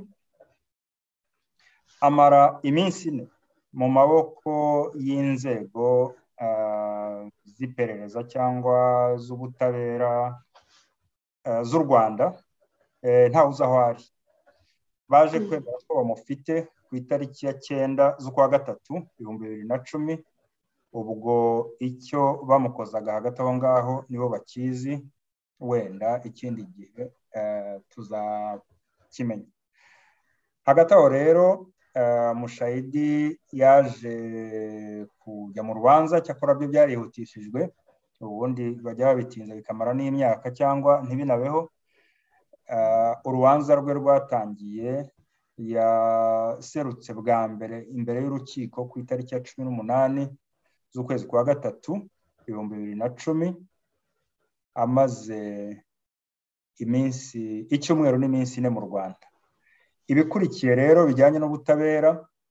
amara iminsi 4 mu maboko y'inzego z'iperereza cyangwa z'ubutabera z'u Rwanda, ntawe uzi aho ari. Baje kwemera ko bamufite ku itariki ya 9 z'ukwa gatatu 2010. Ubwo icyo bamukozaga hagati aho ngaho nibo bakizi, wenda ikindi gihe tuzakimenya. Hagati aho rero Mushayidi yaje kujya mu rubanza, cyakora byo byarihutishijwe, ubundi bajya babitinza bikamara n'imyaka cyangwa ntibinabeho. Urubanza rwe rwatangiye yaserutse bwa mbere imbere y'urukiko ku itariki ya 18 z'ukwezi kwa gatatu 2010, amaze icyumweru n'iminsi 4 mu Rwanda. Ibikurikiye rero bijyanye n'ubutabera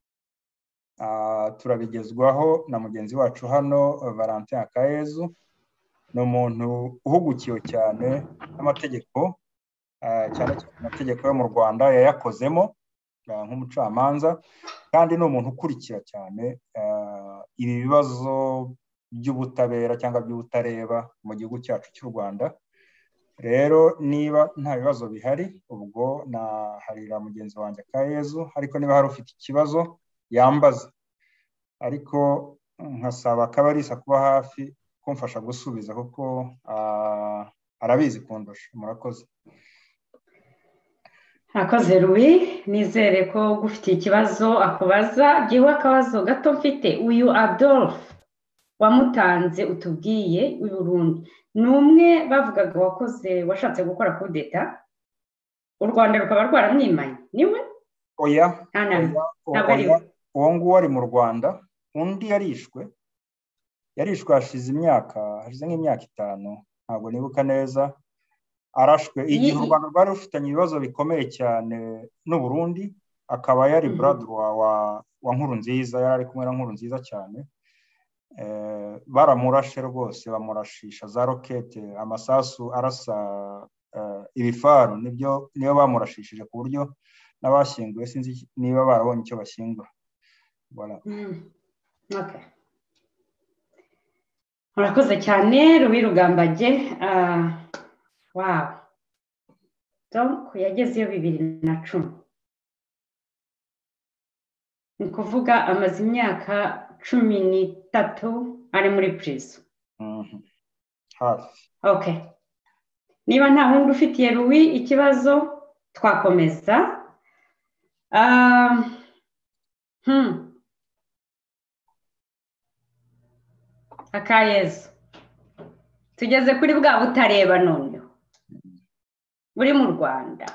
turabigezwaho na mugenzi wacu hano Valentin Akayezu. Ni umuntu uhugukiwe cyane n'amategeko, cyane amategeko yo mu Rwanda yayakozemo nk'umucamanza, kandi ni umuntu ukurikira cyane ibi bibazo by'ubutabera cyangwa by'ubutareba mu gihugu cyacu cy'u Rwanda. Rero niba nta bibazo bihari, ubwo naharira mugenzi wanjye Akayezu, ariko niba hari ufite ikibazo yambaza, ariko nkasaba Kabarisa kuba hafi kumfasha gusubiza kuko arabizi kundusha. Murakoze. Akoze Louis, nizere ko gufitiye ikibazo akubaza. Giwe akabazo gato mfite. Uyu Adolphe wamutanze utubwiye w'i Burundi, ni umwe bavugaga washatse gukora kudeta, u Rwanda rukaba rwaramwimanye, niwe? Oya, uwo nguwo ari mu Rwanda, undi yarishwe hashize nk'imyaka 5, ntabwo nibuka neza. Arashwe igihe u Rwanda rwari rufitanye ibibazo bikomeye cyane n'u Burundi, akaba yari Bradwa wa Nkurunziza, yari ari kumwe na Nkurunziza cyane. Baramurashe rwose, bamurashisha za rokete, amasasu arasa ibifaru, niyo bamurashishije ku buryo n'abashyinguye sinzi niba barabonye icyo bashyingura. Voilà. Okay. Murakoze cyane Louis Rugambage. Wow. Donc yagezeyo 2010. Ni kuvuga amaze imyaka 13 ari muri prison. Hafi. Okay. Niba nta wundi ufitiye Louis ikibazo twakomeza. Akayezu, tugeze kuri bwa butareba noneho buri mu Rwanda.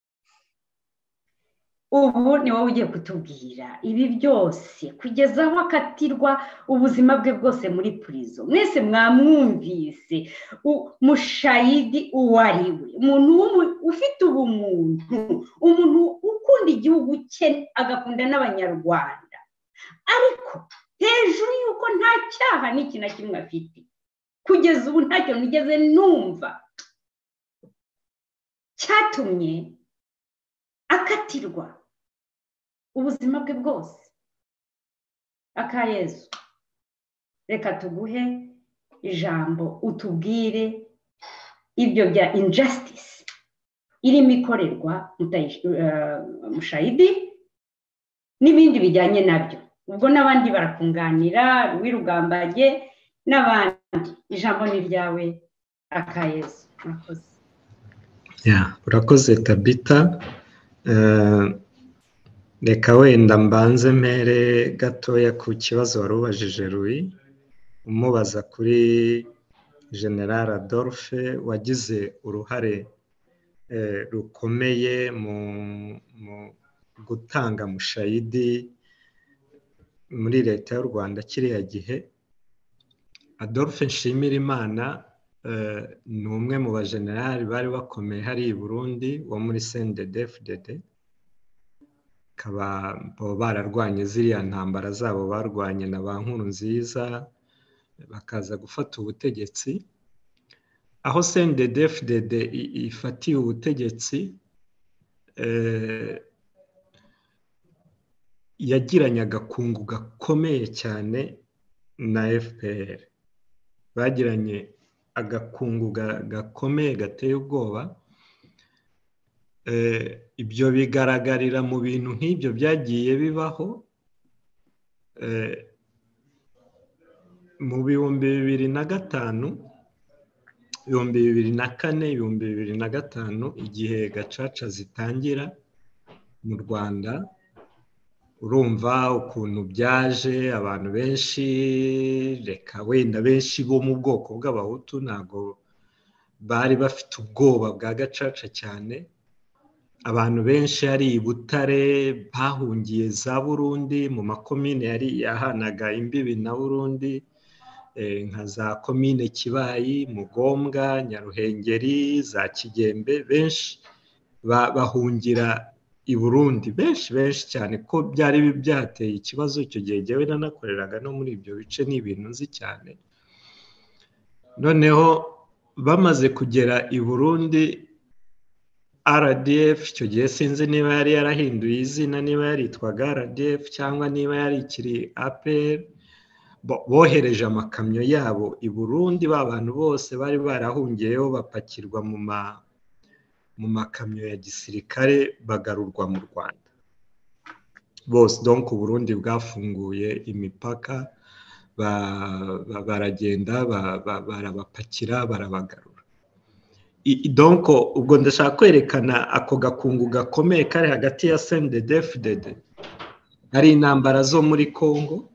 Ubu ni wowe ugiye kutubwira ibi byose kugeza aho akatirwa ubuzima bwe bwose muri prison. Mwese mwamwumvise Mushayidi uwo ari we, umuntu ufite ubumuntu, umuntu ukunda igihugu cye agakunda n'abanyarwanda, ariko hejuru yuko nta cyaha n'iki na kimwe afite, kugeza ubu ntacyo nigeze numva cyatumye akatirwa ubuzima bwe bwose. Akayezu, reka tuguhe ijambo utubwire ibyo bya injustice irimo ikorerwa Mushayidi n'ibindi bijyanye nabyo. Ubwo n'abandi barakunganira, Louis Rugambage n'abandi. Ijambo ni ryawe Akayezu. Murakoze. Urakoze Tabita. Reka wenda mbanze mpere gatoya ku kibazo wari ubajije Louis, umubaza kuri General Adolphe wagize uruhare rukomeye mu gutanga Mushayidi muri leta y'u Rwanda kiriya gihe. Adolphe Nshimirimana ni umwe mu bajenerali bari bakomeye hari i Burundi wo muri CNDD-FDD, bakaba bararwanye ziriya ntambara zabo barwanye na ba Nkurunziza bakaza gufata ubutegetsi. Aho CNDD-FDD ifatiye ubutegetsi yagiranye agakungu gakomeye cyane na FPR. Bagiranye agakungu gakomeye gateye ubwoba. Ibyo bigaragarira mu bintu nk'ibyo byagiye bibaho mu 2005, 2004, 2005 igihe gacaca zitangira mu Rwanda. Urumva ukuntu byaje, abantu benshi, reka wenda benshi bo mu bwoko bw'abahutu ntago bari bafite ubwoba bwa gacaca cyane. Abantu benshi ari i Butare bahungiye za Burundi mu makomine yari yahanaga imbibi na Burundi, nka za komine Kibayi, Mugombwa, Nyaruhengeri, za Kigembe. Benshi bahungira i Burundi, benshi cyane, ko byari byateye ikibazo icyo gihe. Jyewe nanakoreraga no muri ibyo bice, ni ibintu nzi cyane. Noneho bamaze kugera i Burundi, RDF icyo gihe sinzi niba yari yarahinduye izina, niba yaritwaga RDF cyangwa niba yari ikiri APR, bohereje amakamyo yabo i Burundi. Bantu bose bari barahungiyeho bapakirwa mu makamyo ya gisirikare bagarurwa mu Rwanda bose. Donc Burundi bwafunguye imipaka, baragenda barabapakira barabagarura. Donc ubwo ndashaka kwerekana ako gakungu gakomeye kari hagati ya CNDD-FDD. Hari intambara zo muri Congo,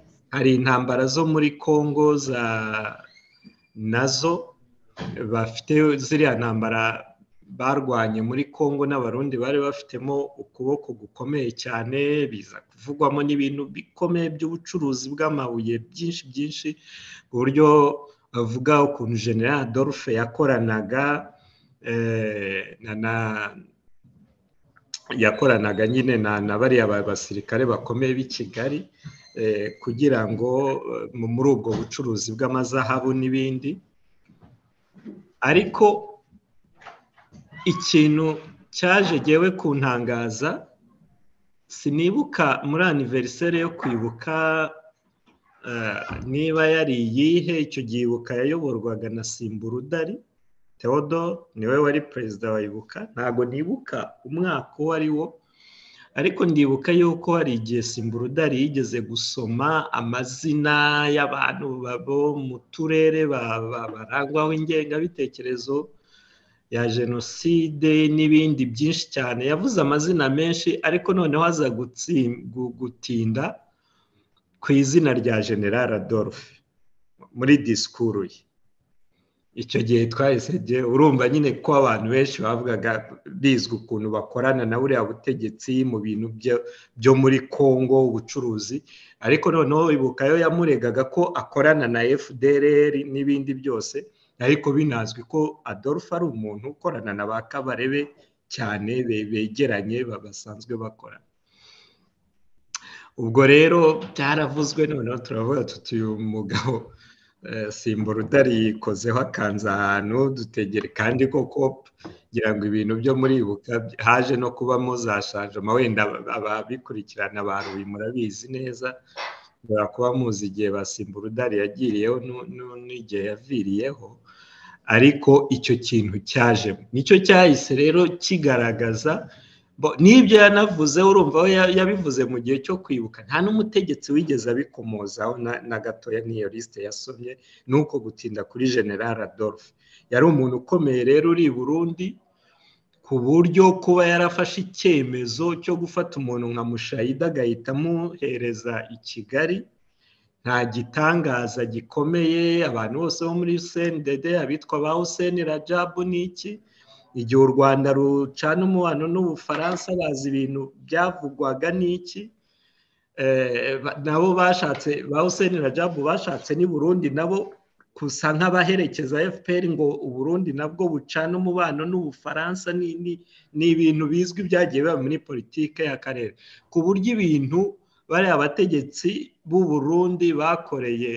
nazo bafite ziriya ntambara barwanye muri Congo, n'abarundi bari bafitemo ukuboko gukomeye cyane. Biza kuvugwamo n'ibintu bikomeye by'ubucuruzi bw'amabuye byinshi, ku buryo bavuga ukuntu General Adolphe yakoranaga nyine na bariya basirikare bakomeye b'i Kigali, kugira ngo muri ubwo bucuruzi bw'amazahabu n'ibindi. Ariko ikintu cyaje jyewe kuntangaza, sinibuka muri anniversaire yo kwibuka niba yari iyihe. Icyo gihe Ibuka yayoborwaga na Simburudari Theodore, niwe wari perezida wa Ibuka. Ntago nibuka umwaka uwo ari wo, ariko ndibuka yuko hari igihe Simburudari yigeze gusoma amazina y'abantu bo mu turere barangwaho ingengabitekerezo ya jenoside n'ibindi byinshi cyane. Yavuze amazina menshi, ariko noneho aza gutinda ku izina rya General Adolphe muri disikuru ye. Icyo gihe twahise, urumva nyine ko abantu benshi bavugaga bizwi ukuntu bakorana na buriya butegetsi mu bintu byo muri Congo, ubucuruzi. Ariko noneho Ibuka yo yamuregaga ko akorana na FDLR n'ibindi byose, ariko binazwi ko Adolphe ari umuntu ukorana na ba Kabarebe cyane, begeranye, basanzwe bakorana. Ubwo rero byaravuzwe, noneho turavuga tuti uyu mugabo Simburudari yikozeho akanza ahantu dutegere. kandi koko ngira ngo ibintu byo muri Ibuka haje no kubamo za shanjema, wenda ababikurikirana baruye murabizi neza, kuba muzi igihe ba Simburudari yagiriyeho n'igihe yaviriyeho. Ariko icyo kintu cyajemo nicyo cyahise rero kigaragaza n'ibyo yanavuze. Urumva we yabivuze mu gihe cyo kwibuka, nta n'umutegetsi wigeze abikomozaho na gatoya. Niyo liste yasomye, nuko gutinda kuri General Adolphe. Yari umuntu ukomeye rero uri i Burundi, ku buryo kuba yarafashe icyemezo cyo gufata umuntu nka Mushayidi agahita amuhereza i Kigali, nta gitangaza gikomeye. Abantu bose bo muri CNDD, abitwa ba Hussein Rajab n'iki, igihe u Rwanda rucana umubano n'Ubufaransa, bazi ibintu byavugwaga n'iki. Nabo bashatse, ba Hussein Rajab bashatse ni Burundi nabo kusa nk'abaherekeza FPR ngo u Burundi nabwo bucana umubano n'Ubufaransa. ni ibintu bizwi byagiye biba muri politike y'akarere, ku buryo ibintu bari abategetsi b'u Burundi bakoreye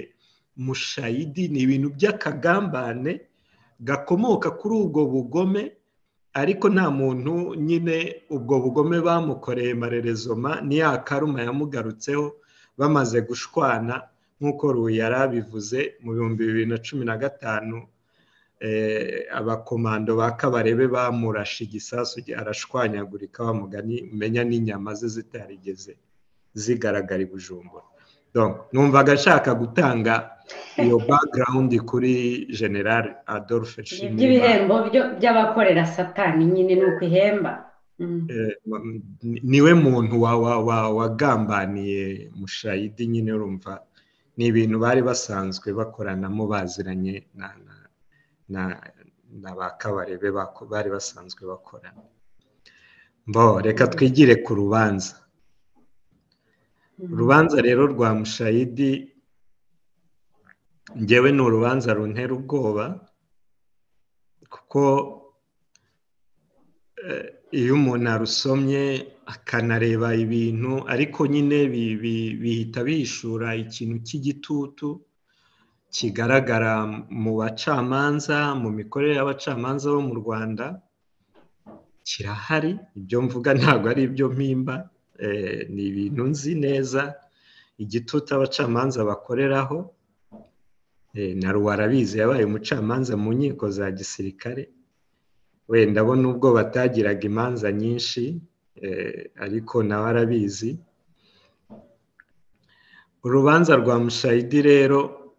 Mushayidi ni ibintu by'akagambane gakomoka kuri ubwo bugome ariko nta muntu nyine ubwo bugome bamukoreye marerezoma ni ya karuma yamugarutseho bamaze gushwana nk'uko Ruyi yari abivuze mu 2015 abakomando ba Kabarebe bamurashe igisasu arashwanyagurika wa mugani umenya n'inyama ze zitarigeze zigaragara i Bujumbura. Donc numvaga ashaka gutanga iyo background kuri General Adolphe Nshimirimana. Ibihembo by'abakorera satani nyine nuko ihemba. Niwe muntu wagambaniye Mushayidi nyine urumva ni ibintu bari basanzwe bakoranamo baziranye na ba Kabarebe bari basanzwe bakorana. Reka twigire ku rubanza. Urubanza rero rwa Mushayidi njyewe ni urubanza runtera ubwoba kuko iyo umuntu arusomye akanareba ibintu ariko nyine bihita bishura ikintu cy'igitutu kigaragara mu bacamanza mu mikorere y'abacamanza bo mu Rwanda kirahari. Ibyo mvuga ntabwo ari ibyo mpimba, ni ibintu nzi neza igitutu abacamanza bakoreraho. Na Ruwarabizi yabaye umucamanza mu nkiko za gisirikare, wenda bo nubwo batagiraga imanza nyinshi ariko nawe arabizi. Urubanza rwa Mushayidi rero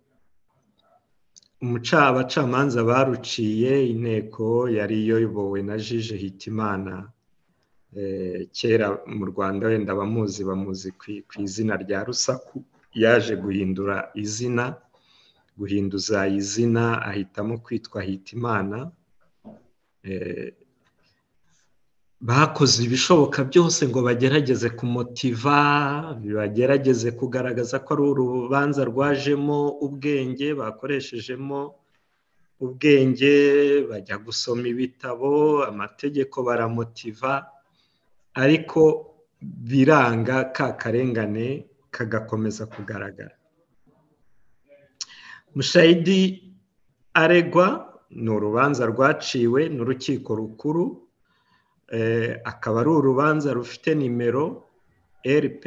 abacamanza baruciye, inteko yari iyobowe na Jije Hitimana, kera mu Rwanda wenda bamuzi ku izina rya Rusaku, yaje guhinduza izina ahitamo kwitwa Hitimana. Bakoze ibishoboka byose ngo bagerageze kumotiva, bagerageze kugaragaza ko ari urubanza rwajemo ubwenge, bakoreshejemo ubwenge, bajya gusoma ibitabo, amategeko baramotiva, ariko biranga ka karengane kagakomeza kugaragara. Mushayidi aregwa ni urubanza rwaciwe n'urukiko rukuru, akaba ari urubanza rufite nimero RP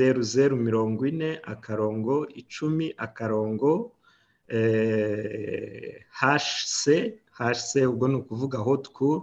0040-HC ubwo ni ukuvuga hot court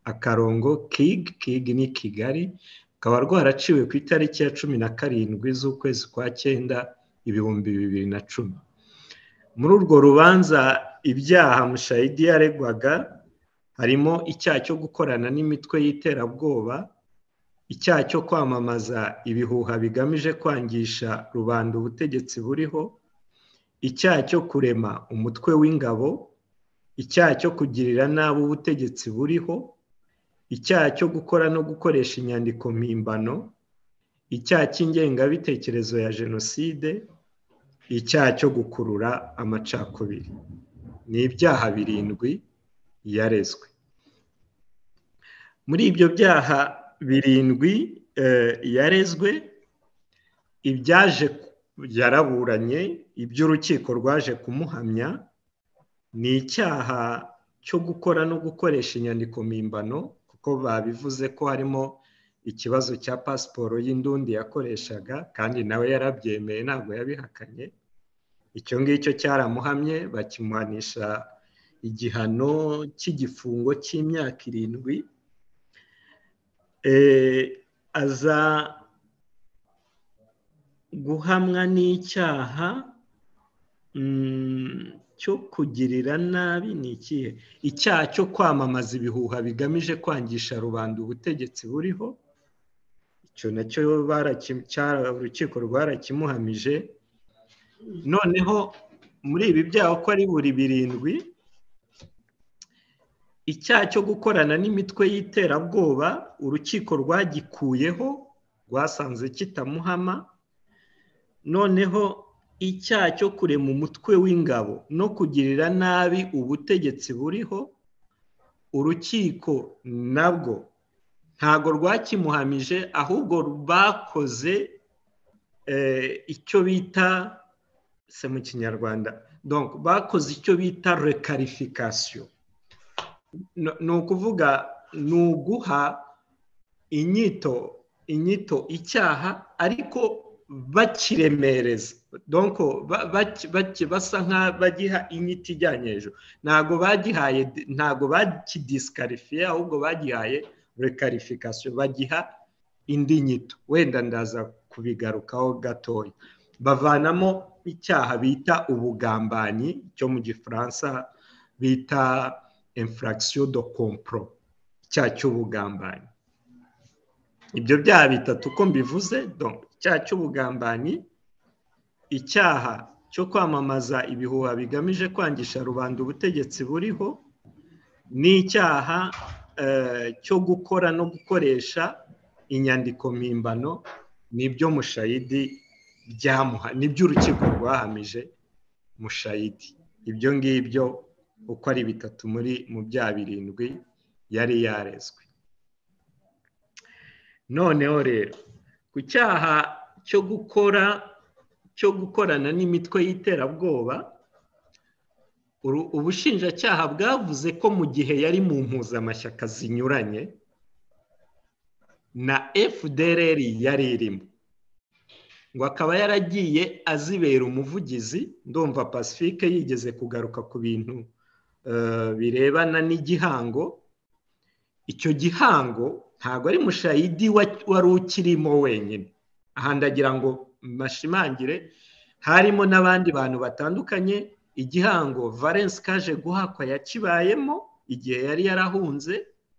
KIG ni Kigali, akaba rwaraciwe ku itariki ya 17 z'ukwezi kwa 9 2010. Muri urwo rubanza ibyaha Mushayidi yaregwaga harimo icyaha cyo gukorana n'imitwe y'iterabwoba, icyaha cyo kwamamaza ibihuha bigamije kwangisha rubanda ubutegetsi buriho, icyaha cyo kurema umutwe w'ingabo, icyaha cyo kugirira nabi ubutegetsi buriho, icyaha cyo gukora no gukoresha inyandiko mpimbano, icyaha cy'ingengabitekerezo ya jenoside, icyaha cyo gukurura amacakubiri. Ni ibyaha 7 yarezwe. Muri ibyo byaha 7 yarezwe, ibyaje yaraburanye, iby'urukiko rwaje kumuhamya ni icyaha cyo gukora no gukoresha inyandiko mpimbano, kuko babivuze ko harimo ikibazo cya pasiporo y'indundi yakoreshaga kandi nawe yarabyemeye ntabwo yabihakanye. Icyo ngicyo cyaramuhamye, bakimuhanisha igihano cy'igifungo cy'imyaka 7. Aza guhamwa n'icyaha cyo kugirira nabi, ni ikihe? Icyaha cyo kwamamaza ibihuha bigamije kwangisha rubanda ubutegetsi buriho. Icyo nacyo urukiko rwarakimuhamije. Noneho muri ibi byaha uko ari buri 7, icyaha cyo gukorana n'imitwe y'iterabwoba urukiko rwagikuyeho, rwasanze kitamuhama. Noneho icyaha cyo kurema umutwe w'ingabo no kugirira nabi ubutegetsi buriho, urukiko nabwo ntago rwakimuhamije, ahubwo bakoze icyo bita mu kinyarwanda, donc bakoze icyo bita recarification. Ni ukuvuga ni uguha inyito icyaha ariko bakiremereza, donc basa nk'abagiha inyito ijyanye hejuru. ntago bakidisikarifiye, ahubwo bagihaye recarification, bagiha indi nyito. Wenda ndaza kubigarukaho gatoya. Bavanamo icyaha bita ubugambanyi, cyo mu gifaransa bita infraction de complot, icyaha cy'ubugambanyi. Ibyo byaha bitatu uko mbivuze, donc icyaha cy'ubugambanyi, icyaha cyo kwamamaza ibihuha bigamije kwangisha rubanda ubutegetsi buriho, n'icyaha cyo gukora no gukoresha inyandiko mpimbano. Nibyo Mushayidi nibyo urukiko rwahamije Mushayidi. Ibyo ngibyo uko ari bitatu mu byaha 7 yari yarezwe. Noneho rero ku cyaha cyo gukorana n'imitwe y'iterabwoba, ubushinjacyaha bwavuze ko mu gihe yari mu mpuzamashyaka zinyuranye na FDLR yari irimo, ngo akaba yaragiye azibera umuvugizi. Ndumva Pacifique yigeze kugaruka ku bintu birebana n'igihango. Icyo gihango ntabwo ari Mushayidi wari ukirimo wenyine. Aha ndagira ngo mashimangire harimo n'abandi bantu batandukanye. Igihango Valens Kajeguhakwa yakibayemo igihe yari yarahunze,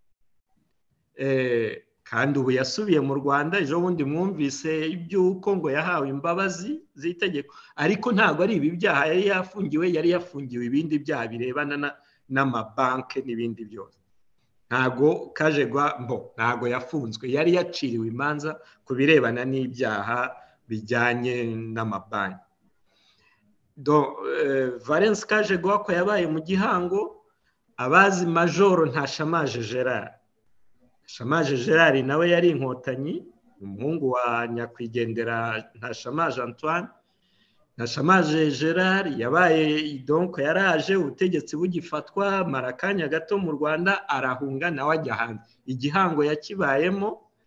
kandi ubu yasubiye mu Rwanda. Ejo bundi mwumvise iby'uko ngo yahawe imbabazi z'itegeko, ariko ntabwo ari ibi byaha yari yafungiwe. Yari yafungiwe ibindi byaha birebana n'amabanki n'ibindi byose. Ntabwo ntabwo yafunzwe, yari yaciriwe imanza ku birebana n'ibyaha bijyanye n'amabanki. Valens Kajeguhakwa yabaye mu gihango. Abazi Majoro Ntashamaje Gerard, Ntashamaje Gerard nawe yari inkotanyi, umuhungu wa nyakwigendera Ntashamaje Antoine. Ntashamaje Gerard yabaye donc yaraje ubutegetsi bugifatwa, mara akanya gato mu Rwanda arahunga, nawe ajya hanze. Igihango yakibayemo,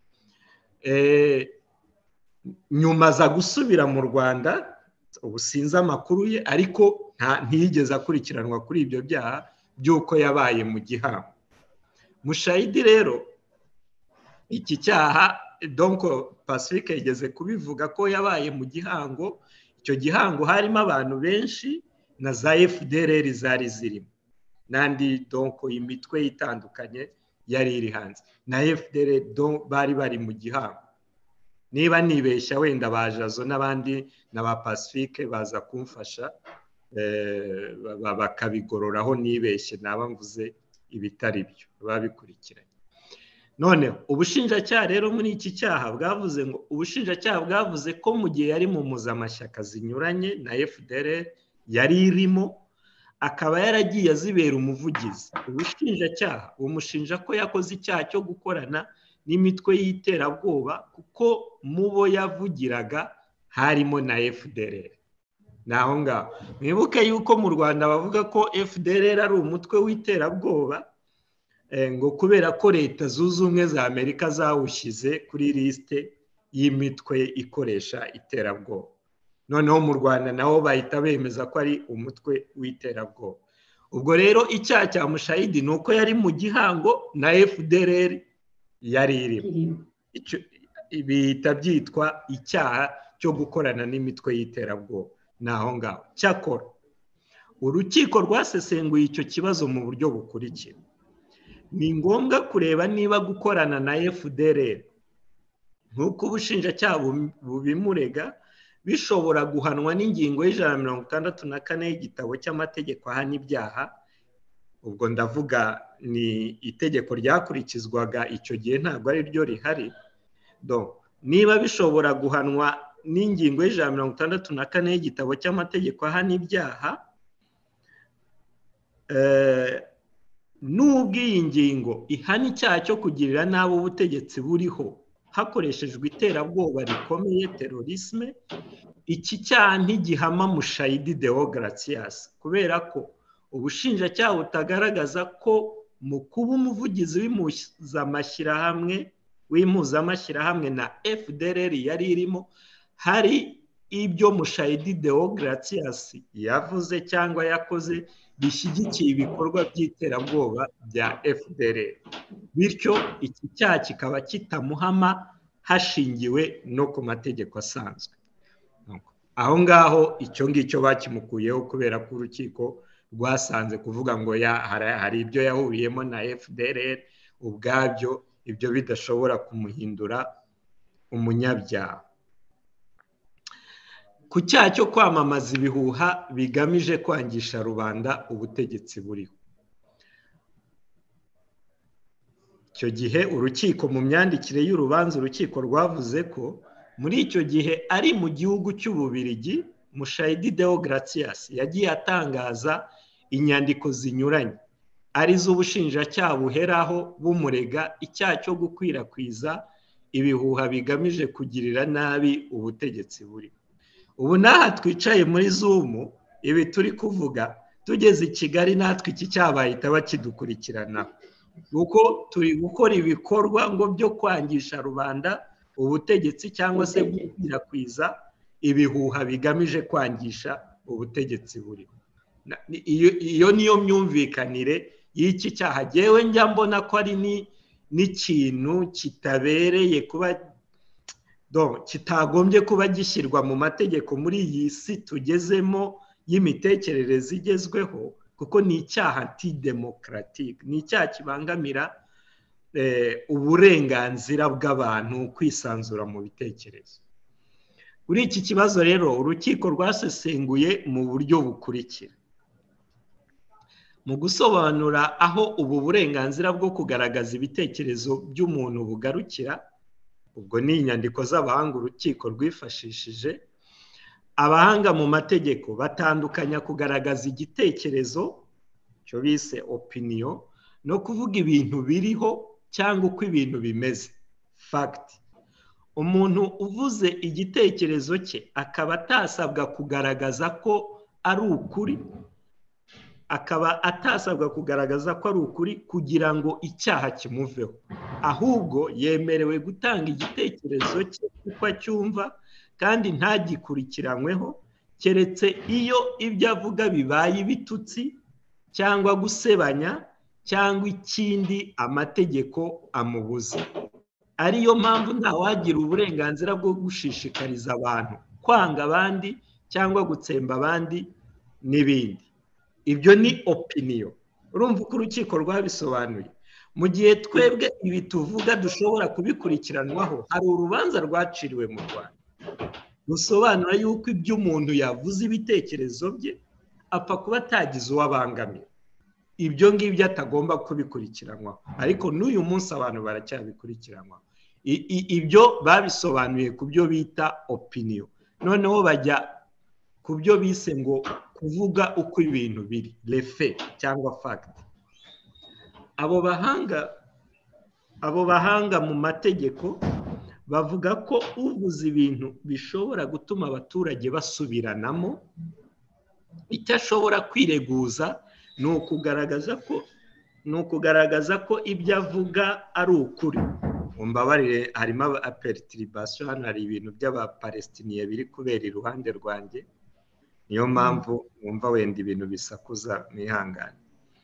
nyuma aza gusubira mu Rwanda. Ubu sinzi amakuru ye, ariko ntiyigeze akurikiranwa kuri ibyo byaha by'uko yabaye mu gihango. Mushayidi rero iki cyaha donc Pacifique yigeze kubivuga ko yabaye mu gihango. Icyo gihango harimo abantu benshi na za FDLR zari zirimo, n'andi donc imitwe itandukanye yari iri hanze. Na FDLR bari mu gihango. Niba nibeshya wenda bajazo n'abandi n'aba Pacifique baza kumfasha bakabigororaho nibeshye naba mvuze ibitari byo, babikurikiranye. None ubushinjacyaha rero muri iki cyaha bwavuze ngo ubushinjacyaha bwavuze ko mu gihe yari mu muzamashyaka zinyuranye na FDLR yari irimo, akaba yaragiye azibera umuvugizi. Ubushinjacyaha bumushinja ko yakoze icyaha cyo gukorana n'imitwe y'iterabwoba kuko mu bo yavugiraga harimo na FDLR. Naho ngaho mwibuke yuko mu Rwanda bavuga ko FDLR ari umutwe w'iterabwoba, ngo kubera ko Leta Zunze Ubumwe za Amerika zawushyize kuri lisite y'imitwe ikoresha iterabwoba. Noneho mu Rwanda naho bahita bemeza ko ari umutwe w'iterabwoba. Ubwo rero icyaha cya Mushayidi ni uko yari mu gihango na FDLR yari irimo. Bihita byitwa icyaha cyo gukorana n'imitwe y'iterabwoba. Naho ngaho cyakora urukiko rwasesenguye icyo kibazo mu buryo bukurikira. Ni ngombwa kureba niba gukorana na FDLR nk'uko ubushinjacyaha bubimurega bishobora guhanwa n'ingingo y'164 y'igitabo cy'amategeko ahana ibyaha. Ubwo ndavuga ni itegeko ryakurikizwaga icyo gihe, ntabwo ari ryo rihari. Niba bishobora guhanwa n'ingingo y'164 y'igitabo cy'amategeko ahana ibyaha, nubwo iyi ngingo ihana icyaha cyo kugirira nabi ubutegetsi buriho hakoreshejwe iterabwoba rikomeye, terorisme, iki cyaha ntigihama Mushayidi Deogratias kubera ko ubushinjacyaha butagaragaza ko mu kuba umuvugizi w'impuzamashyirahamwe na FDLR yari irimo, hari ibyo Mushayidi Deogratias yavuze cyangwa yakoze bishyigikiye ibikorwa by'iterabwoba bya FDLR, bityo iki cyaha kikaba kitamuhama hashingiwe no ku mategeko asanzwe. Aho ngaho icyo ngicyo bakimukuyeho kubera ko urukiko rwasanze kuvuga ngo hari ibyo yahuriyemo na FDLR ubwabyo ibyo bidashobora kumuhindura umunyabyaha. Ku cyaha cyo kwamamaza ibihuha bigamije kwangisha rubanda ubutegetsi buriho, icyo gihe urukiko mu myandikire y'urubanza urukiko rwavuze ko muri icyo gihe ari mu gihugu cy'Ububiligi, Mushayidi Deogratias yagiye atangaza inyandiko zinyuranye ari z'ubushinjacyaha buheraho bumurega icyaha cyo gukwirakwiza ibihuha bigamije kugirira nabi ubutegetsi buriho. Ubu n'aha twicaye muri Zoom ibi turi kuvuga tugeze i Kigali natwe iki cyaha bahita bakidukurikirana kuko turi gukora ibikorwa ngo byo kwangisha rubanda ubutegetsi cyangwa se gukwirakwiza ibihuha bigamije kwangisha ubutegetsi buriho. Iyo niyo myumvikanire y'iki cyaha. Jewe njya mbona ko ari n'ikintu kitabereye kuba kitagombye kuba gishyirwa mu mategeko muri iyi si tugezemo y'imitekerereze igezweho, kuko ni icyaha antidemocratique, ni icyaha kibangamira uburenganzira bw'abantu kwisanzura mu bitekerezo. Kuri iki kibazo rero urukiko rwasesenguye mu buryo bukurikira. Mu gusobanura aho ubu burenganzira bwo kugaragaza ibitekerezo by'umuntu bugarukira, ubwo ni inyandiko z'abahanga urukiko rwifashishije, abahanga mu mategeko batandukanya kugaragaza igitekerezo cyo bise opinion no kuvuga ibintu biriho cyangwa uko ibintu bimeze fact. Umuntu uvuze igitekerezo cye akaba atasabwa kugaragaza ko ari ukuri, kugira ngo icyaha kimuveho, ahubwo yemerewe gutanga igitekerezo cye uko acyumva kandi ntagikurikiranyweho, keretse iyo ibyo avuga bibaye ibitutsi cyangwa gusebanya cyangwa ikindi amategeko amubuza. Ariyo mpamvu ntawagira uburenganzira bwo gushishikariza abantu kwanga abandi cyangwa gutsemba abandi n'ibindi. Ibyo ni opinion. Urumva uko urukiko rwabisobanuye. Mu gihe twebwe ibi tuvuga dushobora kubikurikiranwaho, hari urubanza rwaciriwe mu Rwanda rusobanura yuko ibyo umuntu yavuze ibitekerezo bye apfa kuba atagize uwabangamira, ibyo ngibyo atagomba kubikurikiranwaho, ariko n'uyu munsi abantu baracyabikurikiranwaho. Ibyo babisobanuye ku byo bita opinion, noneho bajya ku byo bise ngo kuvuga uko ibintu biri, les faits cyangwa fact. Abo bahanga mu mategeko bavuga ko uvuze ibintu bishobora gutuma abaturage basubiranamo, icyo ashobora kwireguza ni ukugaragaza ko ibyo avuga ari ukuri. Mumbabarire, harimo perturbation hano, hari ibintu by'abapalestiniye biri kubera iruhande rwanjye, niyo mpamvu wumva wenda ibintu bisakuza mwihangane.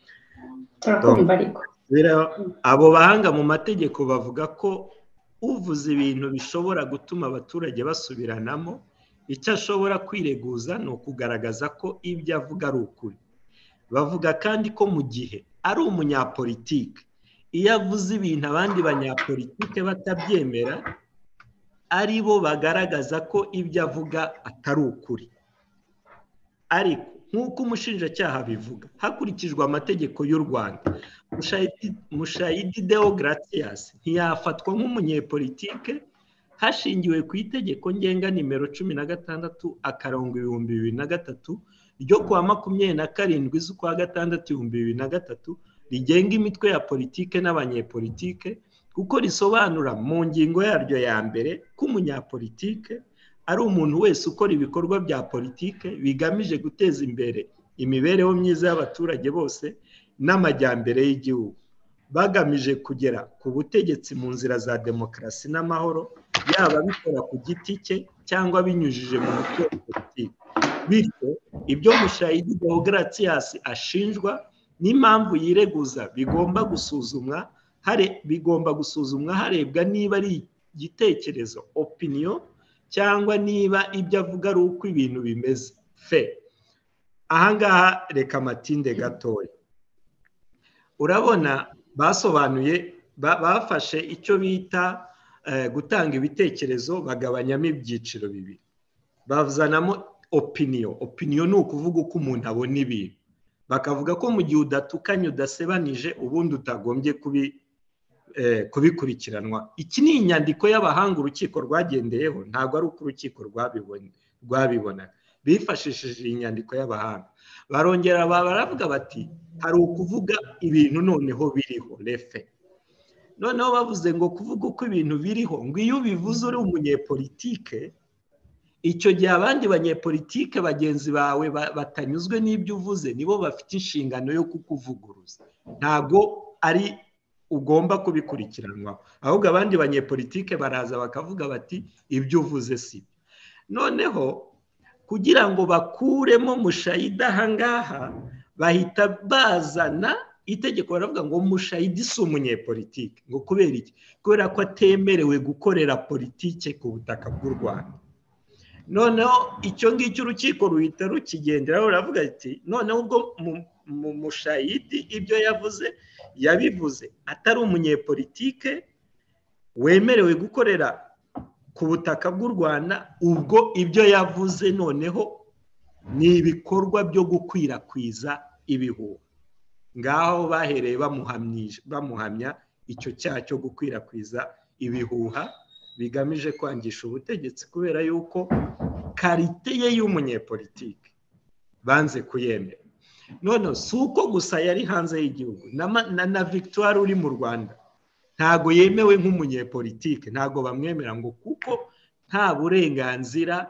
Abo bahanga mu mategeko bavuga ko uvuze ibintu bishobora gutuma abaturage basubiranamo, icyo ashobora kwireguza ni ukugaragaza ko ibyo avuga ari ukuri. Bavuga kandi ko mu gihe ari umunyapolitike, iyo avuze ibintu abandi banyapolitike batabyemera, ari bo bagaragaza ko ibyo avuga atari ukuri. Ariko nk'uko umushinjacyaha bivuga hakurikijwe amategeko y'u Rwanda, Mushayidi Deogratias ntiyafatwa nk'umunyepolitike hashingiwe ku itegeko ngenga nimero 16/2003 ryo kuwa 27/6/2003 rigenga imitwe ya politike n'abanyepolitike, kuko risobanura mu ngingo yaryo ya mbere ko umunyapolitike ari umuntu wese ukora ibikorwa bya politike bigamije guteza imbere imibereho myiza y'abaturage bose n'amajyambere y'igihugu. bagamije kugera ku butegetsi mu nzira za demokarasi n'amahoro, yaba bikora ku giti cye cyangwa binyujije mu mutwe wa politiki. Bityo ibyo Mushayidi Deogratias ashinjwa n'impamvu yireguza bigomba gusuzumwa harebwa niba ari igitekerezo opinion cyangwa niba ibyo avuga ari uko ibintu bimeze fe. Ahangaha reka amatinde gatoya. Urabona basobanuye bafashe icyo bita gutanga ibitekerezo bagabanyamo ibyiciro bibiri. Bavuzanamo opinion ni ukuvuga uko umuntu abona ibintu. Bakavuga ko mu gihe udatukanye udasebanije ubundi utagombye kubikurikiranwa. Iki ni inyandiko y'abahanga urukiko rwagendeyeho, ntabwo ari uko urukiko rwabibonaga. Bifashishije inyandiko y'abahanga. Barongera baravuga bati hari ukuvuga ibintu noneho biriho refe. Noneho bavuze ngo kuvuga uko ibintu biriho, ngo iyo ubivuze uri umunyepolitike, icyo gihe abandi banyepolitike bagenzi bawe batanyuzwe n'ibyo uvuze nibo bafite inshingano yo kukuvuguruza. Ntabwo ari ugomba kubikurikiranwa, ahubwo abandi banyepolitike baraza bakavuga bati ibyo uvuze si. Noneho kugira ngo bakuremo Mushayidi ahangaha bahita bazana itegeko, baravuga ngo Mushayidi si umunyepolitike. Ngo kubera iki? Kubera ko atemerewe gukorera politike ku butaka bw'u Rwanda. Noneho icyo ngicyo urukiko ruhita rukigenderaho, ruravuga ati noneho ubwo Mushayidi ibyo yabivuze atari umunyepolitike wemerewe gukorera ku butaka bw'u Rwanda, ubwo ibyo yavuze noneho ni ibikorwa byo gukwirakwiza ibihuha. Ngaho bahereye bamuhamya icyo cyaha cyo gukwirakwiza ibihuha bigamije kwangisha ubutegetsi, kubera yuko karite ye y'umunyepolitike banze kuyemera. None si uko gusa yari hanze y'igihugu, na Victoire uri mu Rwanda ntago yemewe nk'umunyepolitike, ntago bamwemera ngo kuko nta burenganzira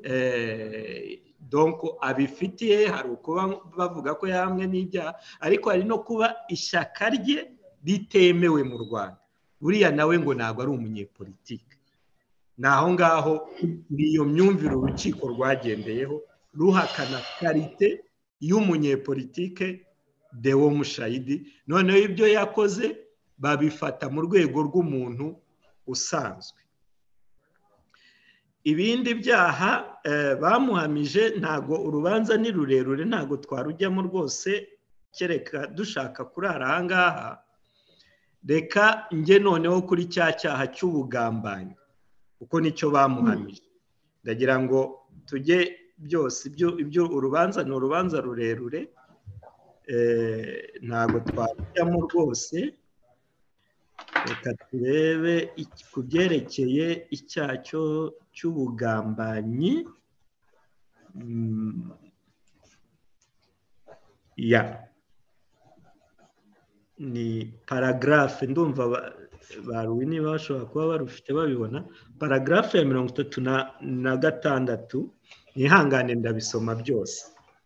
donc abifitiye. Hari ukuba bavuga ko yahamwe n'ibyaha, ariko hari no kuba ishyaka rye ritemewe mu Rwanda. Buriya nawe ngo ntago ari umunyepolitike. Naho ngaho niyo myumvire urukiko rwagendeyeho ruhakana karite y'umunyepolitike Deo Mushayidi. Noneho ibyo yakoze babifata mu rwego rw'umuntu usanzwe. Ibindi byaha bamuhamije ntago urubanza ni rurerure, ntago twarujyamo rwose, kereka dushaka kurara ahangaha. Reka njye noneho kuri cya cyaha cy'ubugambanyi, kuko nicyo bamuhamije. Ndagira ngo tujye byose ibyo urubanza ni urubanza rurerure, ntago twarujyamo rwose. Reka turebe ku byerekeye icyaha cy'ubugambanyi. Ni paragraphe, ndumva baruwi niba bashobora kuba barufite babibona, paragraphe ya 36. Nihangane ndabisoma byose.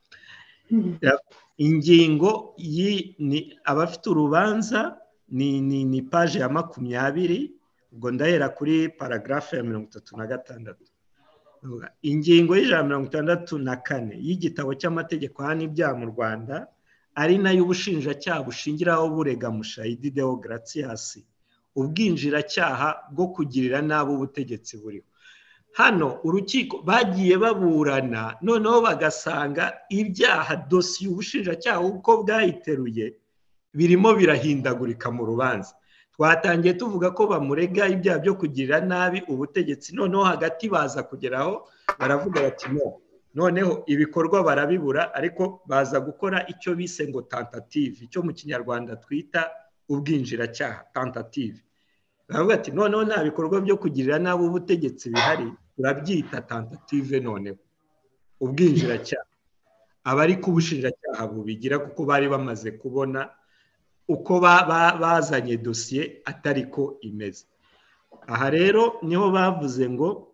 Ingingo ni abafite urubanza ni page ya 20, ubwo ndahera kuri paragraphe ya 36. Ingingo y'164 y'igitabo cy'amategeko ahana ibyaha mu Rwanda, ari nayo ubushinjacyaha bushingiraho burega Mushayidi Deogratias ubwinjiracyaha bwo kugirira nabi ubutegetsi buriho. Hano urukiko bagiye baburana, noneho bagasanga ibyaha dosiye ubushinjacyaha uko bwayiteruye birimo birahindagurika mu rubanza. Twatangiye tuvuga ko bamurega ibyaha byo kugirira nabi ubutegetsi, noneho hagati baza kugeraho baravuga bati no, noneho ibikorwa barabibura, ariko baza gukora icyo bise ngo tentative, icyo mu Kinyarwanda twita ubwinjiracyaha, tentative. Baravuga ati noneho nta bikorwa byo kugirira nabi ubutegetsi bihari, turabyita tentative. Noneho ubwinjiracyaha aba ari ko ubushinjacyaha bubigira, kuko bari bamaze kubona uko bazanye dosiye atari ko imeze. Aha rero niho bavuze ngo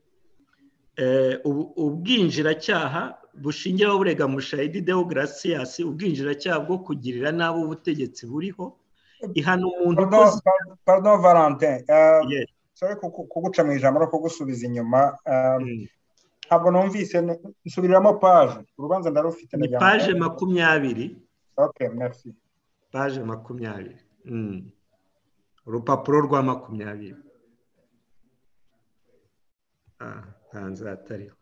ubwinjiracyaha bushingiraho burega Mushayidi Deogratias ubwinjiracyaha bwo kugirira nabi ubutegetsi buriho, ihana umuntu ukoze pardon Valentin Yes. sorry kuguca mu ijambo no kugusubiza inyuma ntabwo numvise nsubiriramo page urubanza ndarufite ni page 20. okay merci page 20 urupapuro rwa 20 hanze atariho.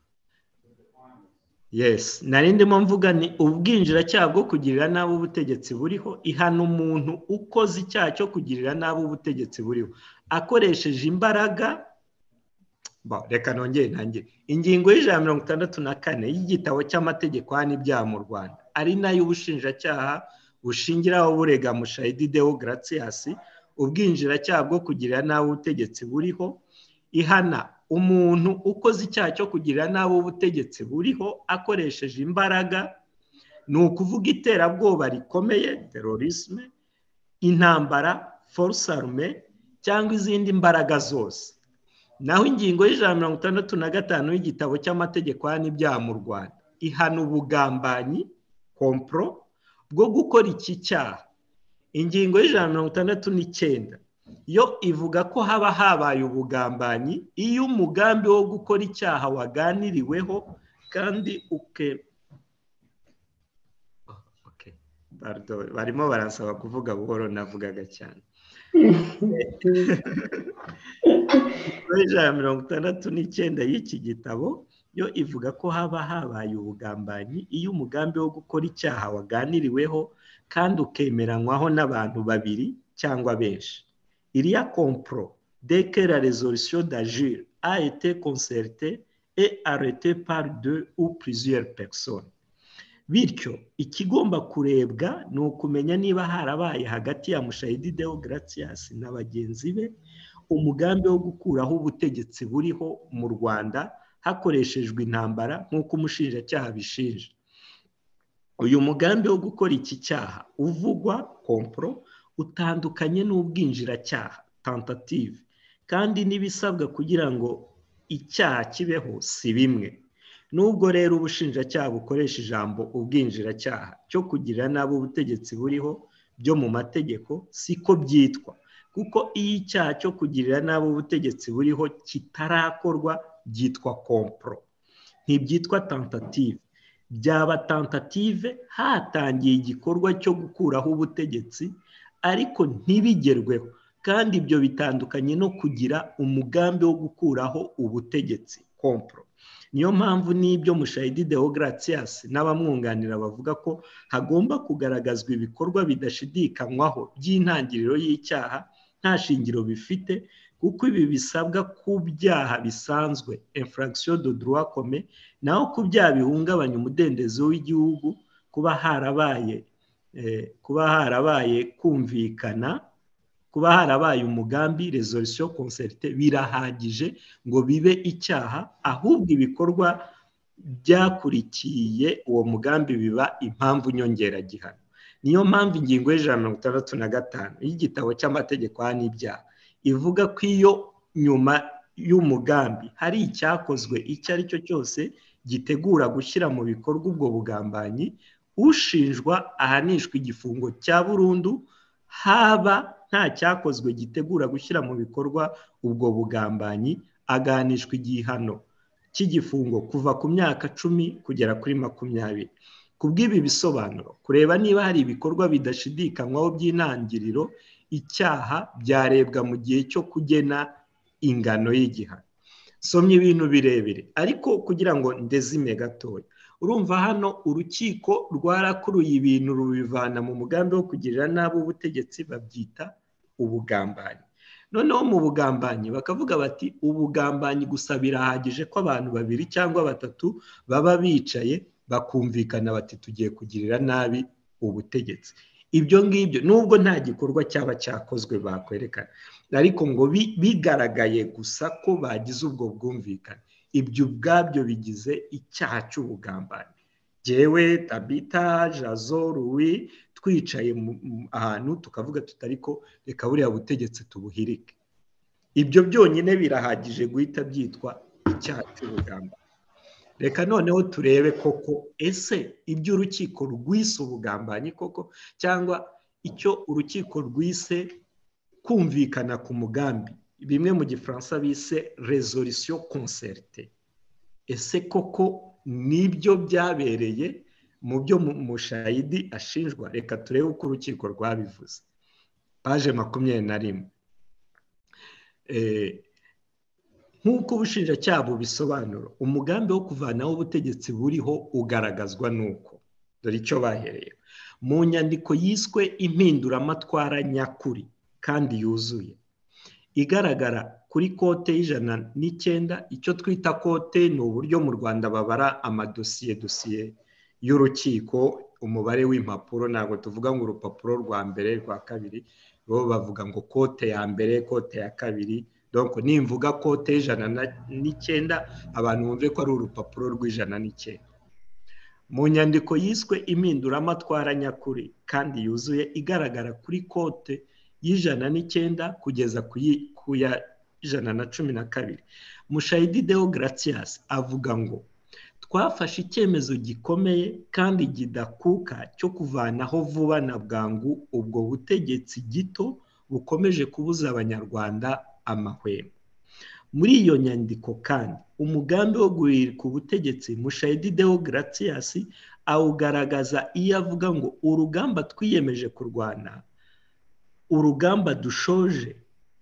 Yes, nari ndimo mvuga ni ubwinjiracyaha bwo kugirira nabi ubutegetsi buriho ihana umuntu ukoze icyaha cyo kugirira nabi ubutegetsi buriho akoresheje imbaraga. Reka nongere ntangire. Ingingo y'ijana 64 y'igitabo cy'amategeko hano ibyaha mu Rwanda ari nayo ubushinjacyaha bushingiraho burega Mushayidi Deogratias ubwinjiracyaha bwo kugirira nabi ubutegetsi buriho ihana umuntu ukoze icyaha cyo kugirira nabi ubutegetsi buriho akoresheje imbaraga, ni ukuvuga iterabwoba rikomeye terorisme, intambara force armée cyangwa izindi mbaraga zose. Naho ingingo y'ijana 65 y'igitabo cy'amategeko hano ibyaha mu Rwanda ihana ubugambanyi kompro bwo gukora iki cyaha. Ingingo y'ijana 69 yo ivuga ko haba habaye ubugambanyi iyo umugambi wo gukora icyaha waganiriweho kandi barimo baransaba kuvuga buhoro navugaga cyane. Ijana 69 y'iki gitabo yo ivuga ko haba habaye ubugambanyi iyo umugambi wo gukora icyaha waganiriweho kandi ukemeranywaho n'abantu babiri cyangwa benshi. Il y a complot dès que la résolution d'agir a été concertée et arrêtée par 2 ou plusieurs personnes. Bityo ikigomba kurebwa ni ukumenya niba harabaye hagati ya Mushayidi Deogratias na bagenzi be umugambi wo gukuraho ubutegetsi buriho mu Rwanda hakoreshejwe intambara nk'uko umushinjacyaha bishinja. Uyu mugambi wo gukora iki cyaha uvugwa kompro utandukanye n'ubwinjiracyaha tentative kandi n'ibisabwa kugira ngo icyaha kibeho si bimwe. Nubwo rero ubushinjacyaha bukoresha ijambo ubwinjiracyaha cyo kugirira nabi ubutegetsi buriho byo mu mategeko siko byitwa, kuko iyo icyaha cyo kugirira nabi ubutegetsi buriho kitarakorwa byitwa kompro, ntibyitwa tentative. Byaba tentative hatangiye igikorwa cyo gukuraho ubutegetsi ariko ntibigerweho, kandi ibyo bitandukanye no kugira umugambi wo gukuraho ubutegetsi kompro. Niyo mpamvu n'ibyo Mushayidi Deogratias n'abamwunganira bavuga ko hagomba kugaragazwa ibikorwa bidashidikanywaho by'intangiriro y'icyaha nta shingiro bifite, kuko ibi bisabwa ku byaha bisanzwe infraction de droit commun, naho ku byaha bihungabanya umudendezo w'igihugu kuba harabaye kumvikana, kuba harabaye umugambi resolution concertée birahagije ngo bibe icyaha, ahubwo ibikorwa byakurikiye uwo mugambi biba impamvu nyongeragihano. Niyo mpamvu ingingo y'ijana 65 y'igitabo cy'amategeko hano ibyaha ivuga ko iyo nyuma y'umugambi hari icyakozwe icyo ari cyo cyose gitegura gushyira mu bikorwa ubwo bugambanyi, ushinjwa ahanishwa igifungo cya burundu, haba nta cyakozwe gitegura gushyira mu bikorwa ubwo bugambanyi agahanishwa igihano cy'igifungo kuva ku myaka 10 kugera kuri 20. Kubw'ibi bisobanuro kureba niba hari ibikorwa bidashidikanywaho by'intangiriro icyaha byarebwa mu gihe cyo kugena ingano y'igihano. Somye ibintu birebire ariko kugira ngo ndezime gatoya. Urumva hano urukiko rwarakuruye ibintu rubivana mu mugambi wo kugirira nabi ubutegetsi babyita ubugambanyi. Noneho mu bugambanyi bakavuga bati ubugambanyi gusa birahagije ko abantu babiri cyangwa batatu baba bicaye bakumvikana bati tugiye kugirira nabi ubutegetsi. Ibyo ngibyo nubwo nta gikorwa cyaba cyakozwe bakwerekana, ariko ngo bigaragaye gusa ko bagize ubwo bwumvikane, ibyo ubwabyo bigize icyaha cy'ubugambanyi. Jewe Tabita Jazo Louis twicaye ahantu tukavuga tutariko reka buriya butegetsi tubuhirike, ibyo byonyine birahagije guhita byitwa icyaha cy'ubugambanyi. Reka noneho turebe koko ese ibyo urukiko rwise ubugambanyi koko cyangwa icyo urukiko rwise kumvikana ku mugambi, bimwe mu gifaransa bise resolution concertée. Ese koko nibyo byabereye mu byo Mushayidi ashinjwa? Reka turebe uko urukiko rwabivuze. Paje 21. Nk'uko ubushinjacyaha bubisobanura, umugambi wo kuvanaho ubutegetsi buriho ugaragazwa n'uko, dore icyo bahereye, mu nyandiko yiswe impinduramatwara nyakuri kandi yuzuye, igaragara kuri kote y'109. Icyo twita kote ni uburyo mu Rwanda babara dosiye y'urukiko, umubare w'impapuro. Ntabwo tuvuga ngo urupapuro rwa mbere rwa kabiri, bo bavuga ngo kote ya mbere, kote ya kabiri. Donc nimvuga kote y'109 abantu bumve ko ari urupapuro rw'109. Mu nyandiko yiswe impinduramatwara nyakuri kandi yuzuye, igaragara kuri kote y'109 kugeza ku ya 112, Mushayidi Deogratias avuga ngo twafashe icyemezo gikomeye kandi kidakuka cyo kuvanaho vuba na bwangu ubwo butegetsi gito bukomeje kubuza abanyarwanda amahwemo. Muri iyo nyandiko kandi umugambi wo guhirika ubutegetsi Mushayidi Deogratias awugaragaza iyo avuga ngo urugamba twiyemeje kurwana, urugamba dushoje.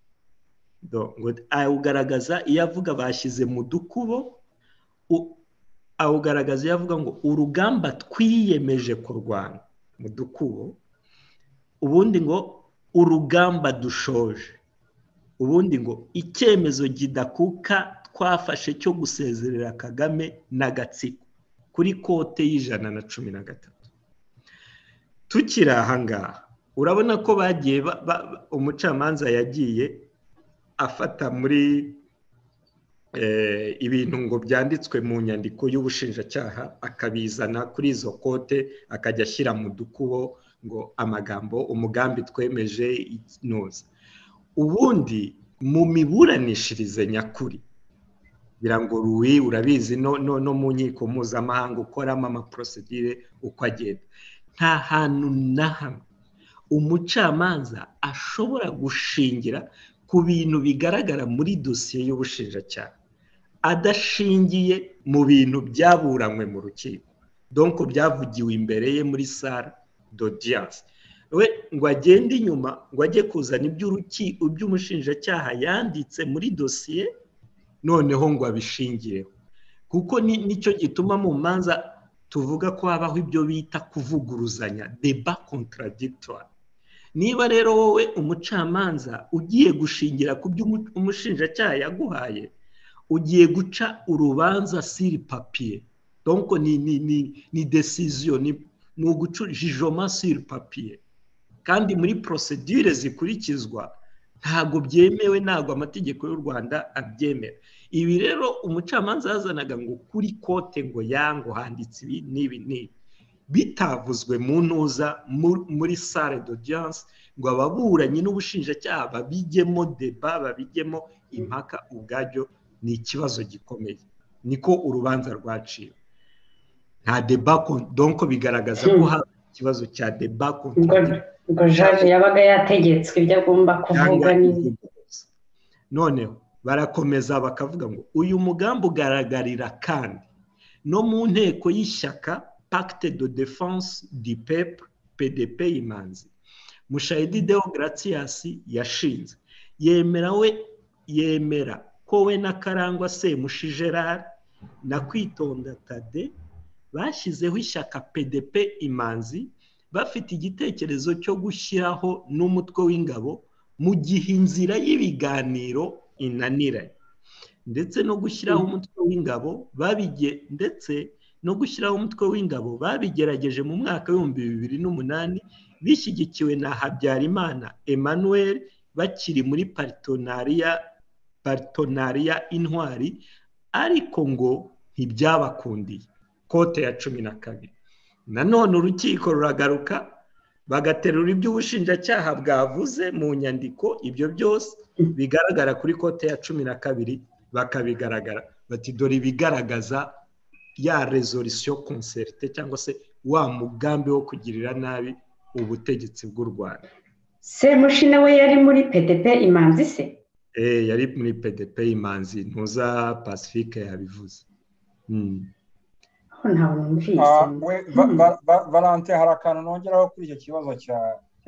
Awugaragaza iyo avuga bashyize mu dukubo, awugaragaza iyo avuga ngo urugamba twiyemeje kurwana mu dukubo, ubundi ngo urugamba dushoje, ubundi ngo icyemezo kidakuka twafashe cyo gusezerera Kagame n'agatsiko, kuri kote y'113. Tukiri aha ngaha urabona ko bagiye umucamanza yagiye afata muri ibintu ngo byanditswe mu nyandiko y'ubushinjacyaha, akabizana kuri izo kote, akajya ashyira mu dukubo ngo amagambo umugambi twemeje inoza. Ubundi mu miburanishirize nyakuri, birango Louis urabizi no mu nkiko mpuzamahanga ukoramo amaprocedure uko agenda, nta hantu na hamwe umucamanza ashobora gushingira ku bintu bigaragara muri dosiye y'ubushinjacyaha adashingiye mu bintu byaburanywe mu rukiko, donc byavugiwe imbere ye muri salle d'audience. We ngo agende inyuma ngo ajye kuzana iby'umushinjacyaha yanditse muri dosiye, noneho ngo abishingireho, kuko nicyo gituma mu manza tuvuga ko habaho ibyo bita kuvuguruzanya, débat contradictoire. Niba rero wowe umucamanza ugiye gushingira ku by'umushinjacyaha yaguhaye, ugiye guca urubanza sur papier, donc ni décision, ni uguca jugement sur papier, kandi muri procedure zikurikizwa ntago byemewe, ntago amategeko y'u Rwanda abyemera. Ibi rero umucamanza yazanaga ngo kuri kote ngo yango handitse ibi n'ibi bitavuzwe mu ntuza muri salle d'audience, ngo ababuranyi n'ubushinjacyaha babijyemo débat, babijyemo impaka, ubwabyo ni ikibazo gikomeye. Niko urubanza rwaciwe, nta débat, donc bigaragaza ko hari ikibazo cya débat contre ngo jaje yabaga yategetswe ibyo agomba kuvuga n'ibi. Noneho barakomeza bakavuga ngo uyu mugambi ugaragarira kandi no mu nteko y'ishyaka Pacte de Défense du Peuple PDP Imanzi Mushayidi Deogratias yashinze, yemera ko we na Karangwa Semushi Gerard na Kwitonda Tade bashyizeho ishyaka PDP Imanzi bafite igitekerezo cyo gushyiraho n'umutwe w'ingabo mu gihe inzira y'ibiganiro inaniranye, ndetse no gushyiraho umutwe w'ingabo babigerageje mu mwaka wa 2008 bishyigikiwe na Habyarimana Emmanuel bakiri muri partenariat intwari, ariko ngo ntibyabakundiye. Kote ya 12. Nanone urukiko ruragaruka bagaterura iby'ubushinjacyaha bwavuze mu nyandiko, ibyo byose bigaragara kuri kote ya 12 bakabigaragara bati dore ibigaragaza ya resolution concertée cyangwa se wa mugambi wo kugirira nabi ubutegetsi bw'u Rwanda. Semushi nawe yari muri PDP Imanzi se? Yari muri PDP Imanzi, ntuza Pacifique yabivuze. Ntawe numvise. Valente, hari akantu nongeraho kuri icyo kibazo cya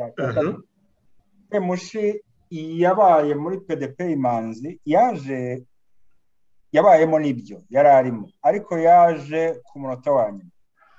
Semushi yabaye muri PDP Imanzi, yabayemo n'ibyo yari arimo, ariko yaje ku munota wa nyuma.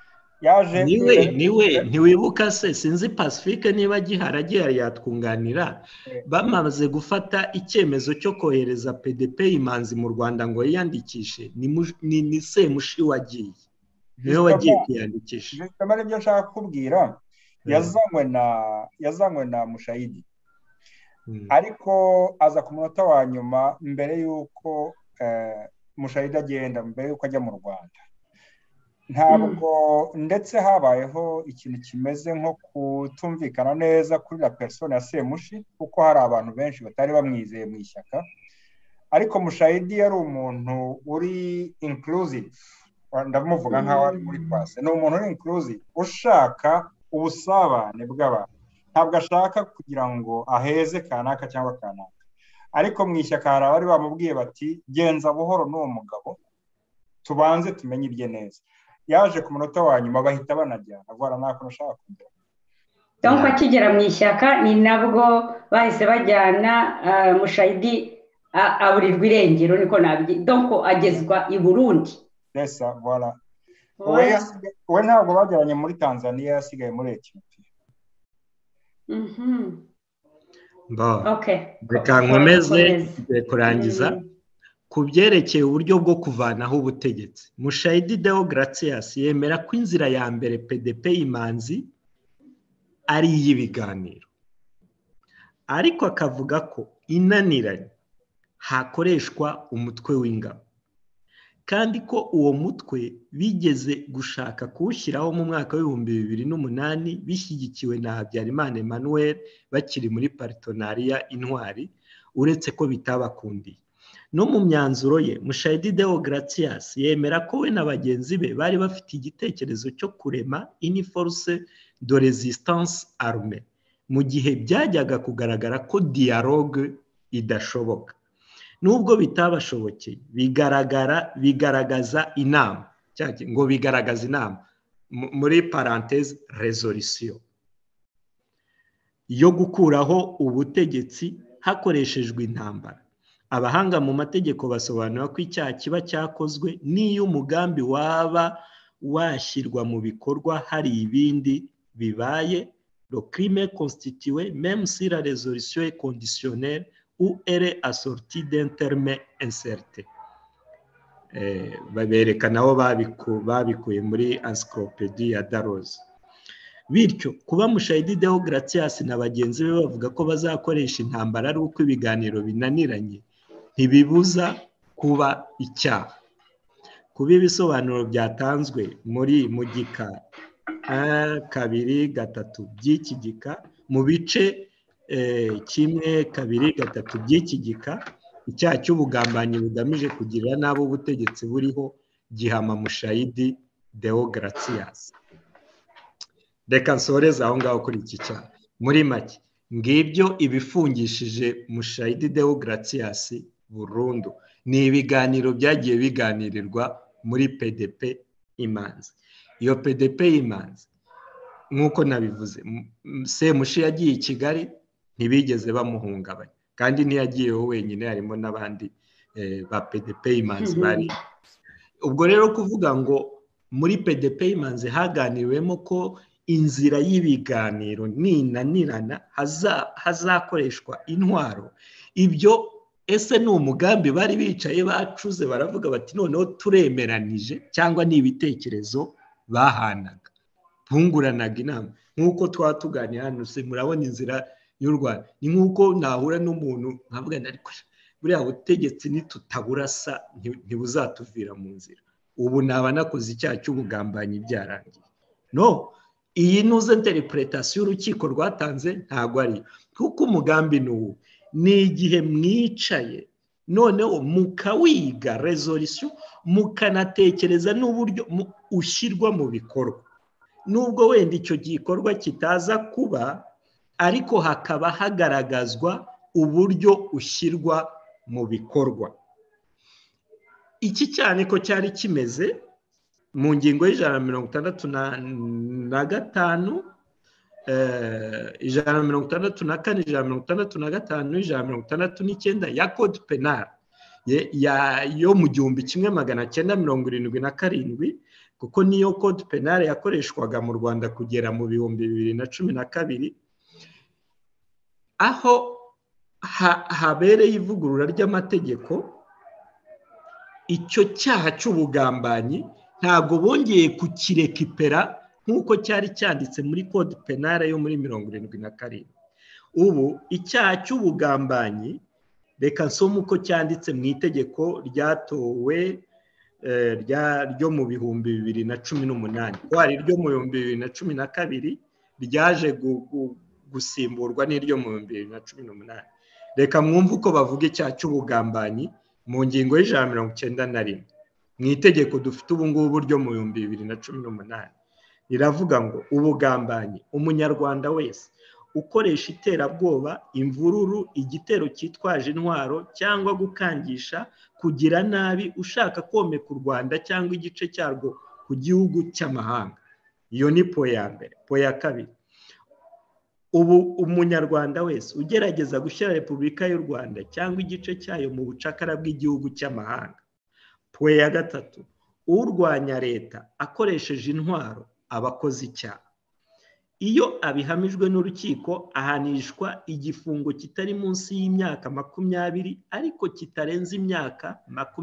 Niwe ntiwibuka se, sinzi Pacifique niba agihari yatwunganira, bamaze gufata icyemezo cyo kohereza PDP Imanzi mu Rwanda ngo yiyandikishe, ni Semushi wagiye, niwe wagiye kwiyandikisha. Justement ibyo nshaka kubwira, yazanywe na Mushayidi, ariko aza ku munota wa nyuma mbere y'uko Mushayidi agenda, mbere y'uko ajya mu Rwanda. Ntabwo ndetse habayeho ikintu kimeze nko kutumvikana neza kuri la persona ya Semushi, kuko hari abantu benshi batari bamwizeye mu ishyaka, ariko Mushayidi yari umuntu uri inclusive, ndamuvuga nkaho ari muri kwase, ni umuntu uri inclusive, ushaka ubusabane bw'abantu, ntabwo ashaka kugira ngo aheze kanaka cyangwa kanaka. Ariko mu ishyaka hari abari bamubwiye bati genza buhoro n'uwo mugabo, tubanze tumenye ibye neza. Yaje ku munota wa nyuma bahita banajyana, avura ntako nashaka kugira. Donc akigera mu ishyaka ni nabwo bahise bajyana Mushayidi aburirwa irengero, niko nabyi, donc agezwa i Burundi. Nesa, voilà. We ntabwo bajyanye muri Tanzania, yasigaye muri Ethiopia. Reka nkomeze kurangiza ku byerekeye uburyo bwo kuvanaho ubutegetsi. Mushayidi Deogratias yemera ko inzira ya mbere PDP Imanzi ari iy'ibiganiro, ariko akavuga ko inaniranye hakoreshwa umutwe w'ingabo, kandi ko uwo mutwe bigeze gushaka kuwushyiraho mu mwaka w'2008 bishyigikiwe na Habyarimana Emmanuel bakiri muri Partenariat Intwari, uretse ko bitabakundiye. No mu myanzuro ye, Mushayidi Deogratias yemera ko we na bagenzi be bari bafite igitekerezo cyo kurema une force de résistance armée, mu gihe byajyaga kugaragara ko dialogue idashoboka. Nubwo bitabashobokeye, bigaragaza inama, ngo bigaragaza inama muri parenthèse résolution yo gukuraho ubutegetsi hakoreshejwe intambara. Abahanga mu mategeko basobanura ko icyaha kiba cyakozwe n'iyo umugambi waba washyirwa mu bikorwa hari ibindi bibaye. Le crime constitué même si la résolution est conditionnelle ou elle est assortie d'un terme incertain. Baberekana aho babikuye muri encyclopédie ya Darroze. Bityo kuba Mushayidi Deogratias na bagenzi be bavuga ko bazakoresha intambara ari uko ibiganiro binaniranye, ntibibuza kuba icyaha. Kuba ibisobanuro byatanzwe mu gika 1, 2, 3 by'iki gika, mu bice 1, 2, 3 by'iki gika, icyaha cy'ubugambanyi bugamije kugirira nabi ubutegetsi buriho gihama Mushayidi Deogratias. Reka nsoreze aho ngaho kuri iki cyaha. Muri make, ngibyo ibifungishije Mushayidi Deogratias burundu. Ni ibiganiro byagiye biganirirwa muri PDP Imanzi. Iyo PDP Imanzi, nk'uko nabivuze, Semushi yagiye i Kigali, ntibigeze bamuhungabanya, kandi ntiyagiyeho wenyine, harimo n'abandi ba PDP Imanzi bari. Ubwo rero kuvuga ngo muri PDP Imanzi haganiriwemo ko inzira y'ibiganiro ninanirana hazakoreshwa intwaro, ibyo ese ni umugambi bari bicaye bacuze baravuga bati noneho turemeranije, cyangwa ni ibitekerezo bahanaga bunguranaga inama? Nk'uko twatuganira hano, se murabona inzira y'u Rwanda, ni nk'uko nahura n'umuntu nkavuga ariko buriya butegetsi nitutaburasa ntibuzatuvira mu nzira, ubu naba nakoze icyaha cy'ubugambanyi byarangiye. No, iyi nuze interpretation urukiko rwatanze ntabwo ari, kuko umugambi n'uwo ni igihe mwicaye noneho mukawiga resolution, mukanatekereza n'uburyo ushyirwa mu bikorwa. nubwo wenda icyo gikorwa kitaza kuba ariko hakaba hagaragazwa uburyo ushyirwa mu bikorwa. Iki cyane ko cyari kimeze mu ngingo y'ijana na mirongo itandatu na gatanu, ijana na mirongo itandatu na kane, ijana na mirongo itandatu na gatanu, ijana na mirongo itandatu n'icyenda ya code penal yo mu 1977, kuko niyo code penal yakoreshwaga mu Rwanda kugera mu 2012, aho habereye ivugurura ry'amategeko. Icyo cyaha cy'ubugambanyi ntabwo bongeye kukirekipera nk'uko cyari cyanditse muri code penal yo muri 1977. Ubu icyaha cy'ubugambanyi, reka nsome uko cyanditse mu itegeko ryatowe ryo mu 2018, kwari ryo mu 2012 ryaje gusimburwa n'iryo mu 2018. Reka mwumve uko bavuga icyaha cy'ubugambanyi mu ngingo y'ijana na mirongo icyenda na rimwe mu itegeko dufite ubu ngubu ryo mu 2018. Riravuga ngo ubugambanyi, umunyarwanda wese ukoresha iterabwoba, imvururu, igitero cyitwaje intwaro cyangwa gukangisha, kugira nabi, ushaka komeka u Rwanda cyangwa igice cyarwo ku gihugu cy'amahanga. Iyo ni po ya mbere. Po ya kabiri, ubu umunyarwanda wese ugerageza gushyira Repubulika y'u Rwanda cyangwa igice cyayo mu bucakara bw'igihugu cy'amahanga. Po ya gatatu, urwanya leta akoresheje intwaro abakoze icyaha. Iyo abihamijwe n'urukiko ahanishwa igifungo kitari munsi y'imyaka 20 ariko kitarenze imyaka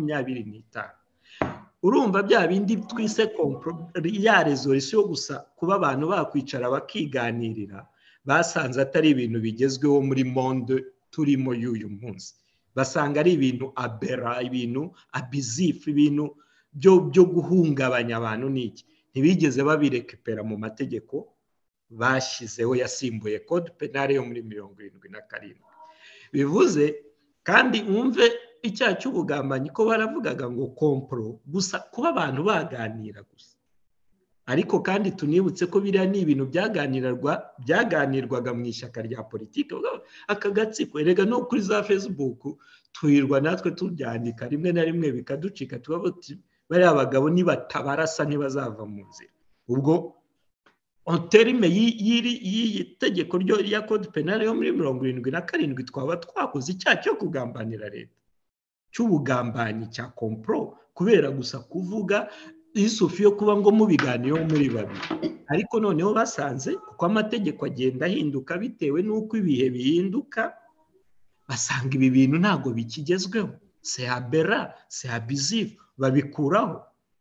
25. Urumva bya bindi twise ya resolution gusa kuba abantu bakwicara bakiganirira, basanze atari ibintu bigezweho muri monde turimo y'uyu munsi. Basanga ari ibintu abera, ibintu abizif, ibintu byo guhungabanya abantu. N'iki ntibigeze babirekipera mu mategeko bashyizeho yasimbuye code penal yo muri 1977. Bivuze kandi mwumve icyaha cy'ubugambanyi ko baravugaga ngo kompro gusa kuba abantu baganira gusa, ariko kandi tunibutse ko biriya ni ibintu byaganirwaga mu ishyaka rya politiki. Aka gatsiko erega no kuri za Facebook twirwa natwe tubyandika, rimwe na rimwe bikaducika, tubavuga bariya abagabo nibatabarasa ntibazava mu nzira. Ubwo terime y'iyi tegeko ryo ya code penal yo muri 1977 twaba twakoze icyaha cyo kugambanira leta, cy'ubugambanyi cya kompro, kubera gusa kuvuga isufi yo kuba ngo mubiganiro muri babiri. Ariko noneho basanze kuko amategeko agenda ahinduka bitewe n'uko ibihe bihinduka, basanga ibi bintu ntabwo bikigezweho, c'est aberrant, c'est abusif, babikuraho.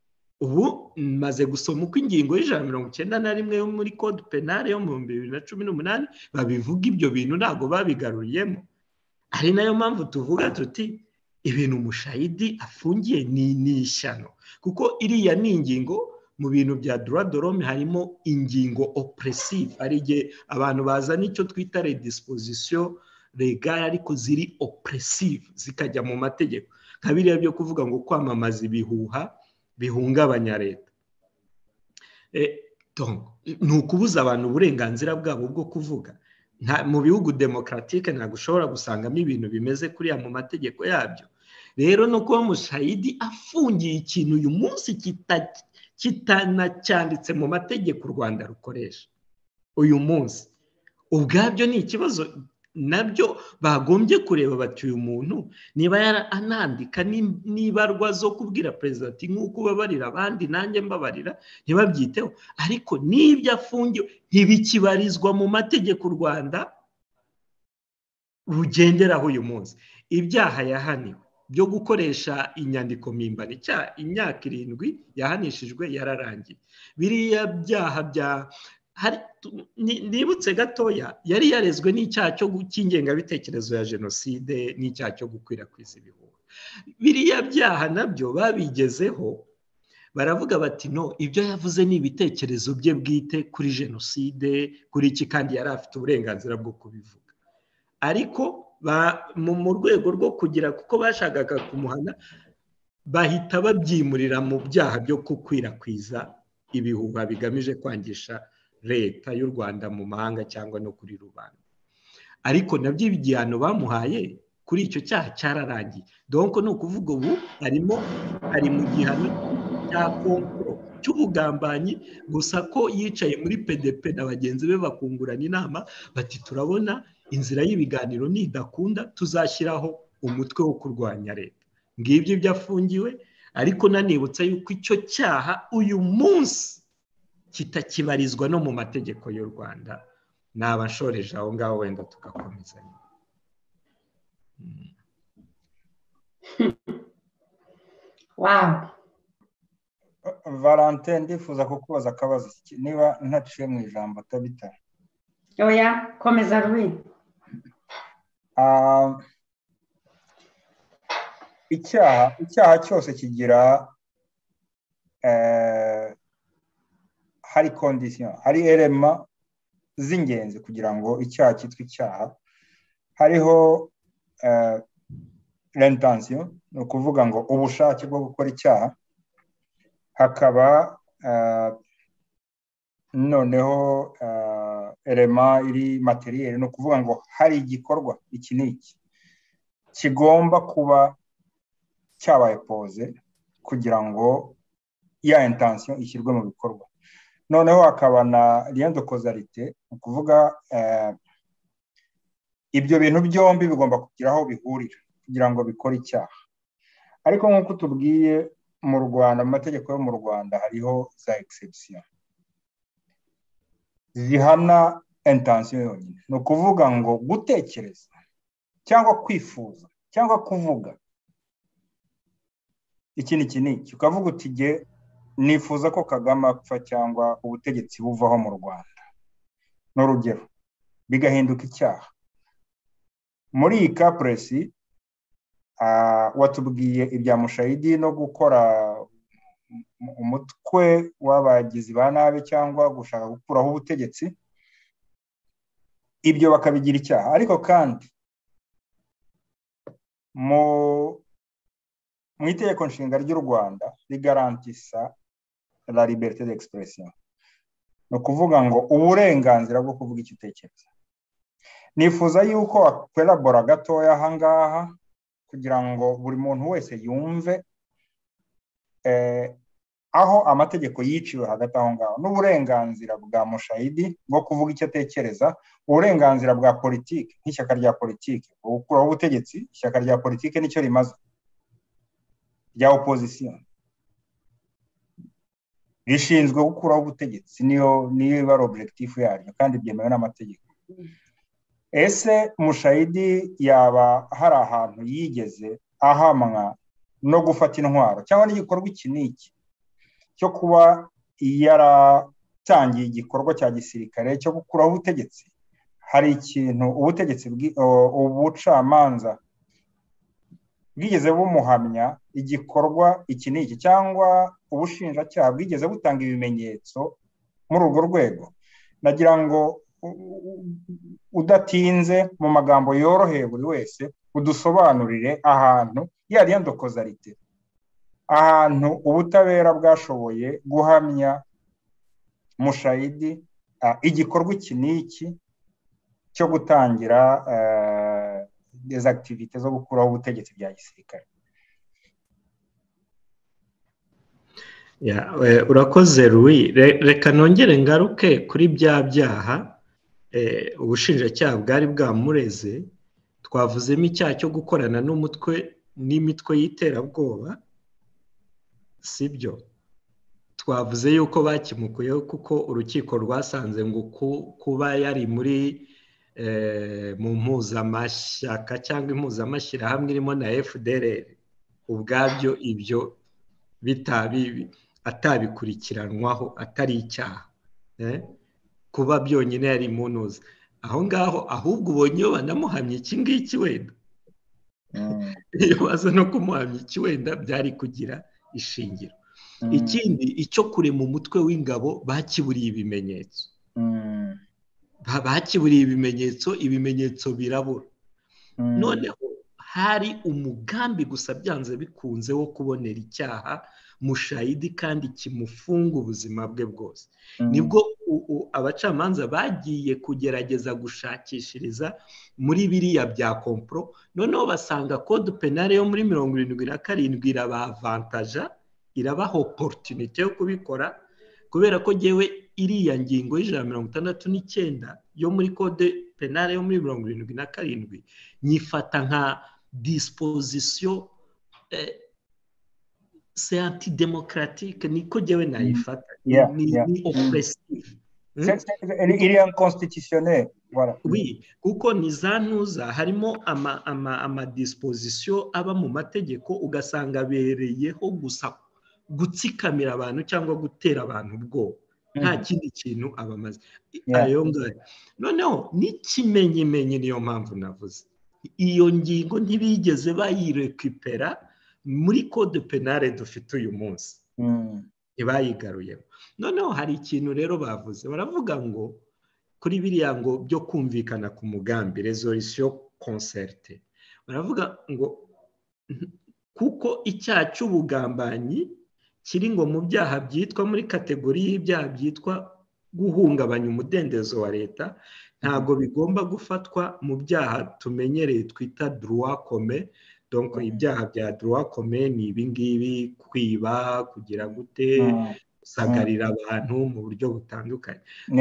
Ubu maze gusoma uko ingingo y'ijana na mirongo icyenda na rimwe yo muri code penal yo mu 2018 babivuga, ibyo bintu ntabwo babigaruriyemo. Ari nayo mpamvu tuvuga tuti ibintu Mushayidi afungiye ni ishyano, kuko iriya ni ingingo mu bintu bya droit de l'homme harimo ingingo oppressive, ari igihe abantu bazana icyo twita redisposition legale ariko ziri oppressive zikajya mu mategeko, nka biriya byo kuvuga ngo kwamamaza ibihuha bihungabanya leta. Ni ukubuza abantu uburenganzira bwabo bwo kuvuga. Mu bihugu demokratike ntabwo ushobora gusangamo ibintu bimeze kuriya mu mategeko yabyo. Rero no kuba Mushayidi afungiye ikintu uyu munsi kitanacyanditse mu mategeko u Rwanda rukoresha uyu munsi, ubwabyo ni ikibazo nabyo bagombye kureba. Bati uyu muntu niba anandika n'ibarwa zo kubwira perezida ati nk'uko ubabarira abandi nanjye mbabarira, ntibabyiteho. Ariko n'ibyo afungiwe ntibikibarizwa mu mategeko u Rwanda rugenderaho uyu munsi. Ibyaha yahaniwe byo gukoresha inyandiko mpimbano, imyaka 7 yahanishijwe yararangiye. Biriya byaha bya nibutse gatoya yari yarezwe n'icyaha cy'ingengabitekerezo ya jenoside n'icyaha cyo gukwirakwiza ibihuha. Biriya byaha nabyo babigezeho, baravuga bati no, ibyo yavuze ni ibitekerezo bye bwite kuri jenoside, kuri iki, kandi yari afite uburenganzira bwo kubivuga. Ariko mu rwego rwo kugira, kuko bashakaga kumuhana, bahita babyimurira mu byaha byo gukwirakwiza ibihuha bigamije kwangisha leta y'u Rwanda mu mahanga cyangwa no kuri rubanda. Ariko nabyo igihano bamuhaye kuri icyo cyaha cyararangiye. Donc ni ukuvuga ubu ari mu gihano cya komplo cy'ubugambanyi, gusa ko yicaye muri PDP na bagenzi be bakungurana inama bati turabona inzira y'ibiganiro nidakunda tuzashyiraho umutwe wo kurwanya leta. Ngibyo ibyo afungiwe, ariko nanibutsa yuko icyo cyaha uyu munsi kitakibarizwa no mu mategeko y'u Rwanda. Naba nshoreje aho ngaho wenda tugakomeza. Wow. Valentin, ndifuza kukubaza akabazo niba ntaciye mu ijambo Tabita. Oya, komeza Louis. Icyaha cyose kigira hari condition, hari element z'ingenzi kugira ngo icyaha cyitwe icyaha. Hariho l'intention, ni ukuvuga ngo ubushake bwo gukora icyaha, hakaba noneho element iri materiel, ni ukuvuga ngo hari igikorwa iki n'iki kigomba kuba cyabaye pose kugira ngo ya intention ishyirwe mu bikorwa. Noneho hakaba na lien de causalité, ni ukuvuga ibyo bintu byombi bigomba kugira aho bihurira kugira ngo bikore icyaha. Ariko nk'uko tubwiye mu Rwanda, mu mategeko yo mu Rwanda hariho za exception zihana intention yonyine. Ni ukuvuga ngo gutekereza cyangwa kwifuza cyangwa kuvuga iki n'iki, ukavuga uti jye nifuza ko Kagame apfa cyangwa ubutegetsi buvaho mu Rwanda, n'urugero, bigahinduka icyaha. Muri iyi kapresi watubwiye ibya Mushayidi no gukora umutwe w'abagizi ba nabi cyangwa gushaka gukuraho ubutegetsi, ibyo bakabigira icyaha. Ariko kandi mu itegeko nshinga ry'u Rwanda rigarantisa la liberté d'expression, ni ukuvuga ngo uburenganzira bwo kuvuga icyo utekereza. Nifuza yuko wakwelabora gatoya aha ngaha kugira ngo buri muntu wese yumve aho amategeko yiciwe hagati aho ngaho, n'uburenganzira bwa Mushayidi bwo kuvuga icyo atekereza, uburenganzira bwa politiki nk'ishyaka rya politiki bwo gukuraho ubutegetsi. Ishyaka rya politiki nicyo rimaze, rya opposition rishinzwe gukuraho ubutegetsi, niyo iba objectif yaryo kandi byemewe n'amategeko. Ese Mushayidi yaba hari ahantu yigeze ahamwa no gufata intwaro cyangwa n'igikorwa iki n'iki cyo kuba yaratangiye igikorwa cya gisirikare cyo gukuraho ubutegetsi? Hari ikintu ubutegetsi ubucamanza bwigeze bumuhamya igikorwa iki n'iki, cyangwa ubushinjacyaha bwigeze butanga ibimenyetso muri urwo rwego? Nagira ngo udatinze, mu magambo yoroheye buri wese, udusobanurire ahantu ya lien de causalité, ahantu ubutabera bwashoboye guhamya Mushayidi igikorwa iki n'iki cyo gutangira des activités zo gukuraho ubutegetsi bya gisirikare. Urakoze Louis. Reka nongere ngaruke kuri bya byaha ubushinjacyaha bwari bwamureze. Twavuzemo icyaha cyo gukorana n'imitwe y'iterabwoba, sibyo? Twavuze yuko bakimukuyeho kuko urukiko rwasanze ngo kuba yari mu mpuzamashyaka cyangwa impuzamashyirahamwe irimo na FDLR ubwabyo ibyo atabikurikiranwaho atari icyaha, kuba byonyine yari munuza aho ngaho. Ahubwo ubonye iyo banamuhamye iki ngiki wenda, iyo baza no kumuhamya iki wenda byari kugira ishingiro. Ikindi, icyo kure mu mutwe w'ingabo bakiburiye ibimenyetso, ibimenyetso birabura. Noneho hari umugambi gusa byanze bikunze wo kubonera icyaha mushayidi kandi kimufunga ubuzima bwe bwose. Nibwo abacamanza bagiye kugerageza gushakishiriza muri biriya bya kompro, noneho basanga code penale yo muri 77 irabavantaja, irabaha opportunity yo kubikora, kubera ko jewe iriya ngingo y'169 yo muri code penale yo muri 77 nyifata nka disposition c'est antidémocratique, niko jewe nayifata, ni oppressive. Il est inconstitutionnel, voilà. Oui, kuko nizantuza harimo ama disposition aba mu mategeko ugasanga bereyeho gusa gutsikamira abantu cyangwa gutera abantu ubwoba, nta kindi kintu abamaze ayo ngayo. Noneho n'ikimenyimenyi, niyo mpamvu navuze iyo ngingo ntibigeze bayirekupera muri code penale dufite uyu munsi, ntibayigaruyemo. Noneho hari ikintu rero bavuze, baravuga ngo kuri biriya ngo byo kumvikana ku mugambi, resolution concertée, baravuga ngo kuko icyaha cy'ubugambanyi kiri ngo mu byaha byitwa muri kategori y'ibyaha byitwa guhungabanya umudendezo wa leta, ntabwo bigomba gufatwa mu byaha tumenyereye twita droit commun. Donc ibyaha bya droit commun ni ibingibi: kwiba, kugira gute, gusagarira abantu mu buryo butandukanye,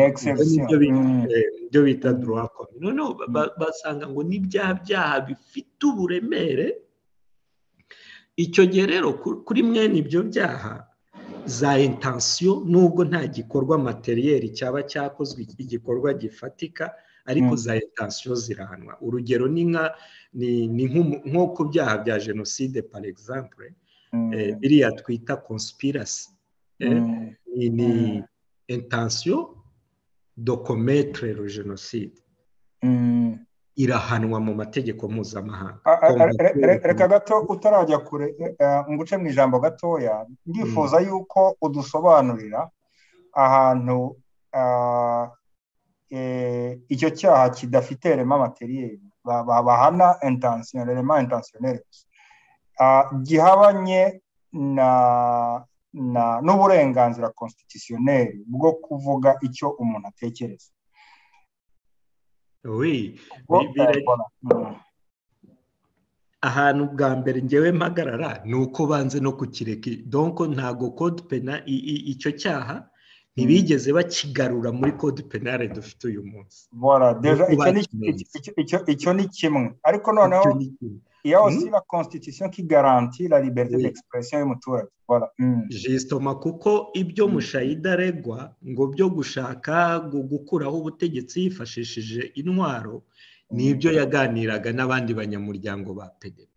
ibyo bita droit commun. Noneho basanga ngo n'ibyaha byaha bifite uburemere. Icyo gihe rero kuri mwene ibyo byaha za intention, nubwo nta gikorwa materiel cyaba cyakozwe, igikorwa gifatika, ariko za intention zirahanwa. Urugero ni nko ku byaha bya genocide par exemple, biriya twita conspiracy, ni intention de commettre le génocide, irahanwa mu mategeko mpuzamahanga. Reka gato utarajya kure, nguce mu ijambo gatoya, ndifuza yuko udusobanurira ahantu icyo cyaha kidafite element materiel bahana element intentionnel gihabanye n'uburenganzira constitutionnel bwo kuvuga icyo umuntu atekereza. Oui, ahantu bwa mbere ngewe mpagarara ni uko banze no kukireka. Donc ntago code penal icyo cyaha ntibigeze bakigarura muri code penale dufite uyu munsi. Voilà, déjà icyo ni kimwe, ariko noneho il y a aussi la constitution qui garantit la liberté d'expression y'umuturage. Voilà. Justement, kuko ibyo mushayida aregwa ngo byo gushaka gukuraho ubutegetsi yifashishije intwaro ni ibyo yaganiraga n'abandi banyamuryango ba PDP.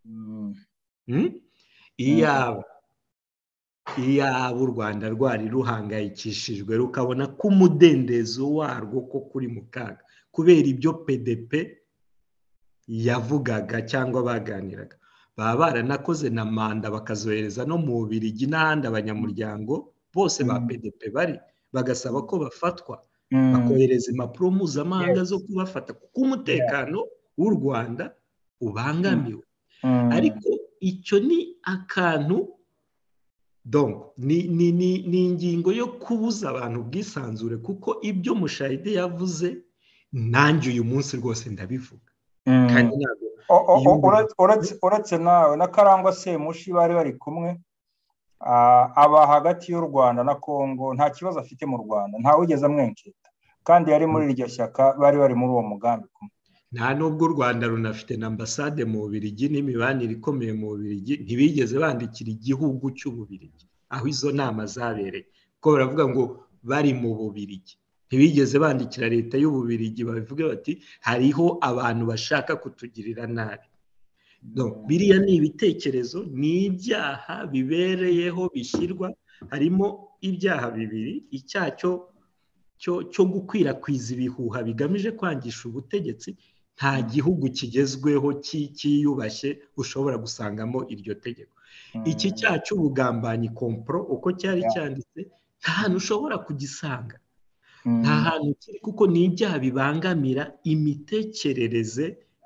Iyaba u Rwanda rwari ruhangayikishijwe rukabona ko umudendezo warwo ko kuri mu kaga kubera ibyo PDP yavugaga cyangwa baganiraga, baba baranakoze na manda bakazohereza no mu Bubiligi n'ahandi abanyamuryango bose ba PDP bari, bagasaba ko bafatwa, bakohereza impapuro mpuzamahanga zo kubafata kuko umutekano w'u Rwanda ubangamiwe. Ariko icyo ni akantu, donc ni ingingo yo kubuza abantu ubwisanzure, kuko ibyo mushayide yavuze nanjye uyu munsi rwose ndabivuga. Kandi uretse nawe na Karangwa Semushi bari kumwe, aba hagati y'u Rwanda na Kongo nta kibazo afite mu Rwanda, ntawigeze amwenketa, kandi yari muri iryo shyaka, bari muri uwo mugambi kumwe. Nta nubwo u Rwanda runafite na ambasade mu Bubiligi n'imibanire ikomeye mu Bubiligi, ntibigeze bandikira igihugu cy'Ububiligi aho izo nama zabereye, kuko baravuga ngo bari mu Bubiligi. Ntibigeze bandikira leta y'Ububiligi bavuga bati hariho abantu bashaka kutugirira nabi. Donc biriya ni ibitekerezo, ni ibyaha bibereyeho bishyirwa. Harimo ibyaha bibiri: icyaha cyo gukwirakwiza ibihuha bigamije kwangisha ubutegetsi. Nta gihugu kigezweho cyiyubashye ushobora gusangamo iryo tegeko. Iki cyaha cy'ubugambanyi kompro uko cyari cyanditse nta hantu ushobora kugisanga, nta hantu kiri, kuko ni ibyaha bibangamira imitekerereze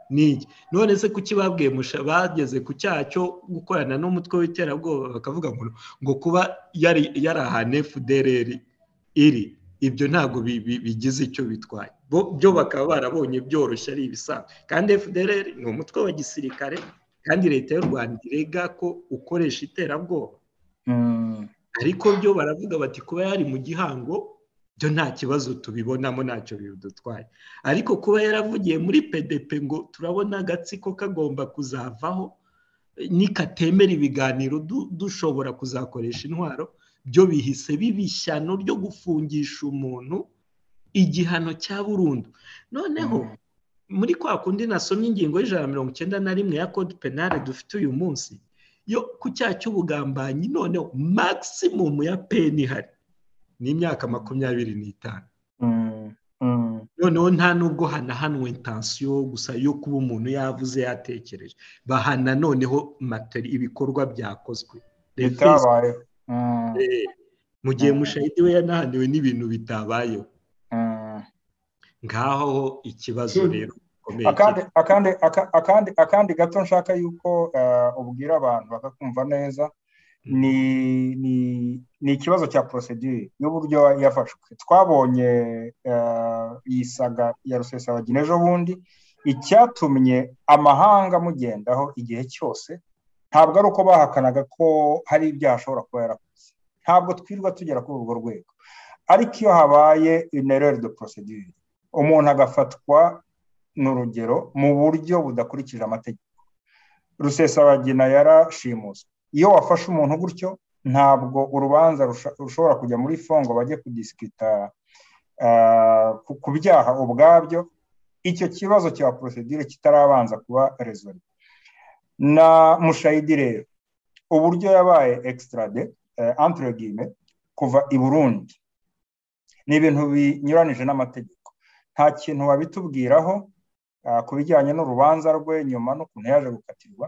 n'iki none se kuki babwiye bageze ku cyaha cyo gukorana n'umutwe w'iterabwoba bakavuga ngo kuba yari ahantu FDLR iri ibyo ntabwo bigize icyo bitwaye byo bakaba barabonye byoroshye ari ibisanzwe kandi FDLR ni umutwe wa gisirikare kandi leta y'u Rwanda irega ko ukoresha iterabwoba ariko byo baravuga bati kuba yari mu gihango byo nta kibazo tubibonamo ntacyo bidutwaye ariko kuba yaravugiye muri PDP ngo turabona agatsiko kagomba kuzavaho nikatemera ibiganiro dushobora kuzakoresha intwaro byo bihise bibishyano ryo gufungisha umuntu igihano cya burundu noneho muri kwa kundi nasomye ingingo y'191 ya code penale dufite uyu munsi yo ku cyaha cy'ubugambanyi noneho maximum ya peni ihari ni imyaka 25 noneho nta nubwo hanahanwe intention gusa yo kuba umuntu yavuze yatekereje bahana noneho ibikorwa byakozwe bitabaye mu gihe mushahidi we yanahaniwe n'ibintu bitabayeho ngaho ikibazo rero akandi gato nshaka yuko ubwira abantu bakakumva neza ni ikibazo cya procedure n'uburyo yafashwe twabonye iyi saga ya Rusesabagina ejo bundi icyatumye amahanga mugendaho igihe cyose ntabwo ari uko bahakanaga ko hari ibyaha ashobora kuba yarakoze ntabwo twirwa tugera kuri urwo rwego ariko iyo habaye une erreur de procedure umuntu agafatwa n'urugero mu buryo budakurikije amategeko Rusesabagina yarashimuswe iyo wafashe umuntu gutyo ntabwo urubanza rushobora kujya muri fongo bajye kudisikita ku byaha ubwabyo icyo kibazo cya procedure kitarabanza kuba resolve na Mushayidi rero uburyo yabaye extradé entre guillemets kuva i Burundi ni ibintu binyuranije n'amategeko nta kintu wabitubwiraho ku bijyanye n'urubanza rwe nyuma n'ukuntu yaje gukatirwa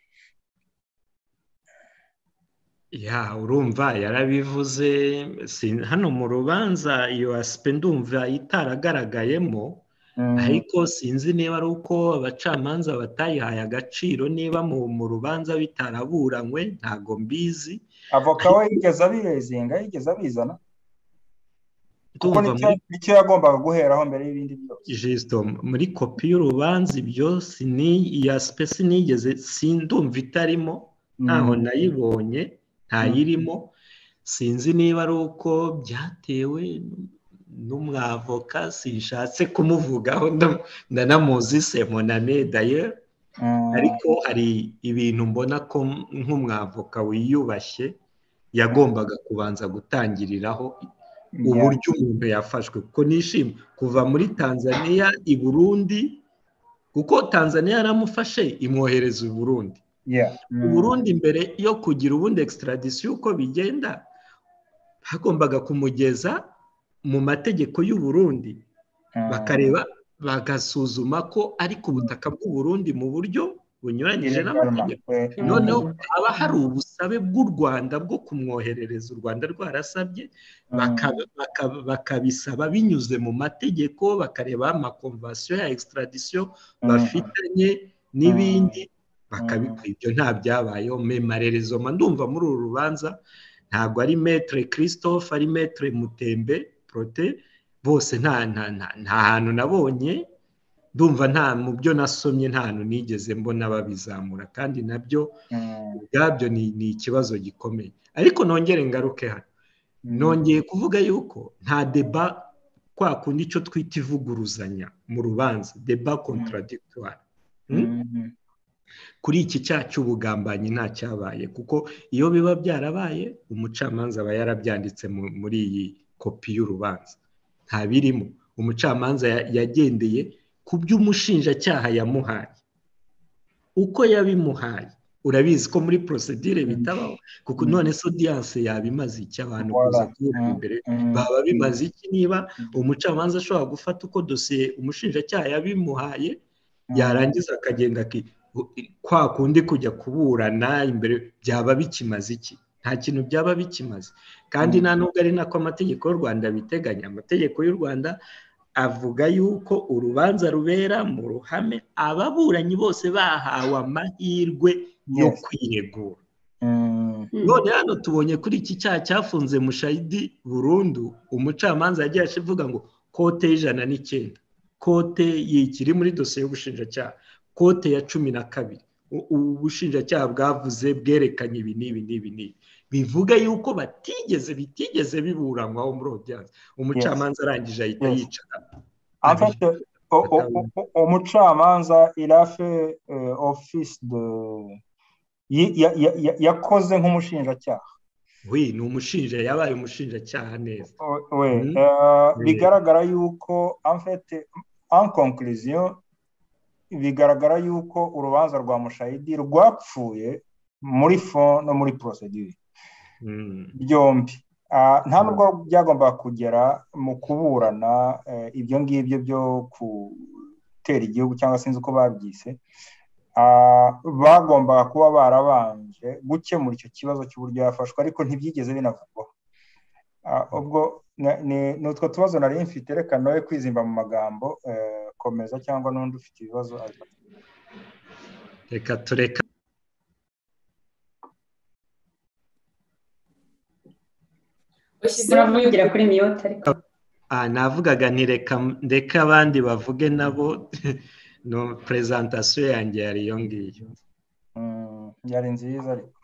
urumva yarabivuze hano mu rubanza iyo aspect ndumva itaragaragayemo ariko sinzi niba ari uko abacamanza batayihaye agaciro niba mu rubanza bitaraburanywe ntago mbizi avoka we yigeze abirezinga yigeze abizana kuko nicyo yagombaga guheraho mbere y'ibindi byose Justo muri kopi y'urubanza ibyo iya aspect sinigeze sindumva itarimo ntaho nayibonye ntayirimo sinzi niba ari uko byatewe n'umwavoka sinshatse kumuvugaho ndanamuzi semonane d'ailleurs ariko hari ibintu mbona ko nk'umwavoka wiyubashye yagombaga kubanza gutangiriraho uburyo umuntu yafashwe kuko nishimye kuva muri Tanzania i Burundi kuko Tanzania yaramufashe imwohereza i Burundi Burundi mbere yo kugira ubundi extradition uko bigenda hagombaga kumugeza mu mategeko y'u Burundi bakareba bagasuzuma ko ari ku butaka bw'u Burundi mu buryo bunyuranyije n'amategeko noneho haba hari ubusabe bw'u Rwanda bwo kumwoherereza u Rwanda rwarasabye bakabisaba binyuze mu mategeko bakareba amakonvention ya extradition bafitanye n'ibindi bakabikora ibyo nta byabayeho memarerezo ndumva muri uru rubanza ntabwo ari Maître Christophe ari Maître Mutembe Prote bose nta hantu nabonye ndumva nta mu byo nasomye nta hantu nigeze mbona babizamura kandi nabyo ubwabyo ni ikibazo gikomeye ariko nongere ngaruke hano nongeye kuvuga yuko nta débat kwa kundi icyo twita ivuguruzanya mu rubanza débat contradictoire kuri iki cyaha cy'ubugambanyi nta cyabaye kuko iyo biba byarabaye umucamanza aba yarabyanditse muri iyi kopi y'urubanza nta birimo umucamanza yagendeye ku by'umushinjacyaha yamuhaye uko yabimuhaye urabizi ko muri procedure bitabaho kuko none so audience yabimaze iki abantu kuza kuba imbere baba bimaze iki niba umucamanza ashobora gufata uko dosiye umushinjacyaha yabimuhaye yarangiza akagenda kwa kundi kujya kuburana imbere byaba bikimaze iki nta kintu byaba bikimaze kandi nta nubwo ari nako amategeko y'u Rwanda biteganya amategeko y'u Rwanda avuga yuko urubanza rubera mu ruhame ababuranyi bose bahawe amahirwe yo kwiregura. None hano tubonye kuri iki cyaha cyafunze Mushayidi burundu, umucamanza yagiye avuga ngo kote y'109, kote yikiri muri dosiye y'ubushinjacyaha, kote ya 12 ubushinjacyaha bwavuze bwerekanye ibi n'ibi bivuga yuko bitigeze biburanwaho muri audience. Umucamanza arangije ahita yicara. En fait, umucamanza il a fait office de yakoze nk'umushinjacyaha. Oui, ni umushinja, yabaye umushinjacyaha neza. Bigaragara yuko en fait en conclusion bigaragara yuko urubanza rwa Mushayidi rwapfuye muri fond no muri procedure byombi. Nta nubwo byagomba kugera mu kuburana ibyo ngibyo byo gutera igihugu cyangwa sinzi uko babyise. Bagomba kuba barabanje gukemura icyo kibazo cy'uburyo yafashwe, ariko ntibyigeze binavugwaho. Ubwo ni utwo tubazo nari mfite, reka nawe kwizimba mu magambo, komeza cyangwa n'undi ufite ibibazo. Reka tureka muravugira kuri miyota ariko navugaga nti reka abandi bavuge nabo. No, presentation yanjye yari iyo ngiyo. Yari nziza ariko.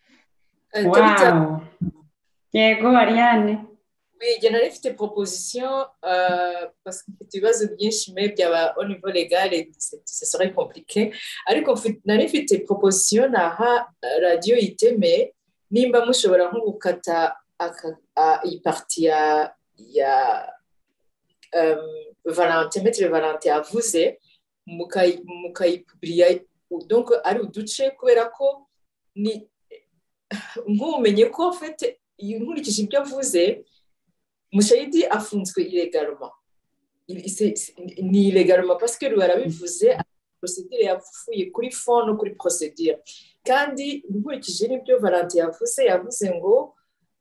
Wow. Yego Ariane. Oui, nari mfite proposition parce que mfite ibibazo byinshi mais byaba au niveau légal et ce serait compliqué. Ariko nari mfite proposition naha radio Iteme nimba mushobora nko gukata iyi partie ya Valentin, Maître Valentin avuze mukayipubliya, donc ari uduce, kubera ko ni nk'umenye ko en fait nkurikije ibyo avuze Mushayidi afunzwe illégalement. Ni illégalement parce que barabivuze procédure yapfuye kuri fond no kuri procédure. Kandi nkurikije n'ibyo Valentin yavuze ngo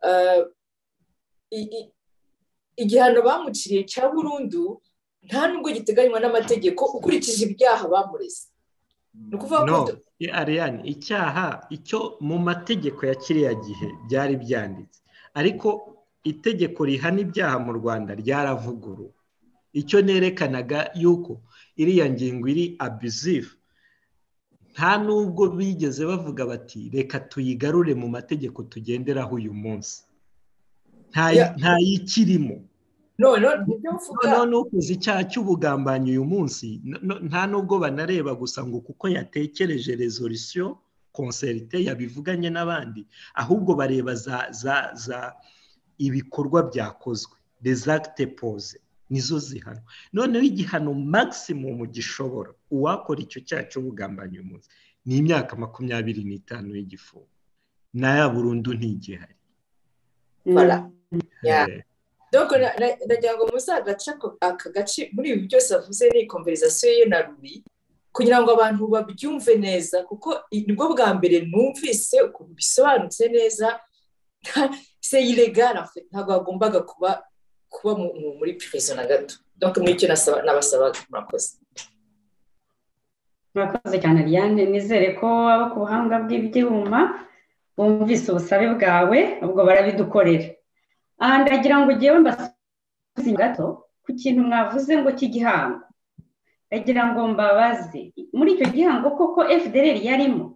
igihano bamuciriye cya burundu nta nubwo giteganywa n'amategeko ukurikije ibyaha bamureze. No, Ariane, icyaha icyo mu mategeko ya kiriya gihe byari byanditse, ariko itegeko rihana ibyaha mu Rwanda ryaravuguruwe. Icyo nerekanaga yuko iriya ngingo iri abusive, nta nubwo bigeze bavuga bati reka tuyigarure mu mategeko tugenderaho uyu munsi. Nta yikirimo. None ukuze icyaha cy'ubugambanyi uyu munsi nta nubwo banareba gusa ngo kuko yatekereje resolution concertée yabivuganye n'abandi, ahubwo bareba za ibikorwa byakozwe, des actes posés nizo zihano. Noneho igihano maximum gishobora uwakora icyo cyaha cy'ubugambanyi uyu munsi ni imyaka 25 y'igifungo, naya burundu ntigihari. Voilà. Donc ndagira ngo muzagaca aka gace muri ibi byose avuze ni conversation ye na Louis kugira ngo abantu babyumve neza, kuko nibwo bwa mbere numvise ukuntu bisobanutse neza. C'est illégal en fait, ntabwo agombaga kuba muri prison na gato. Donc muri cyo nabasaba murakoze. Murakoze cyane Ariane, nizere ko abo ku buhanga bw'ibyuma bumvise ubusabe bwawe, ubwo barabidukorera. Ndagira ngo ngewe mbasubize gato ku kintu mwavuze ngo cy'igihango. Ndagira ngo mbabaze muri icyo gihango koko FDLR yarimo?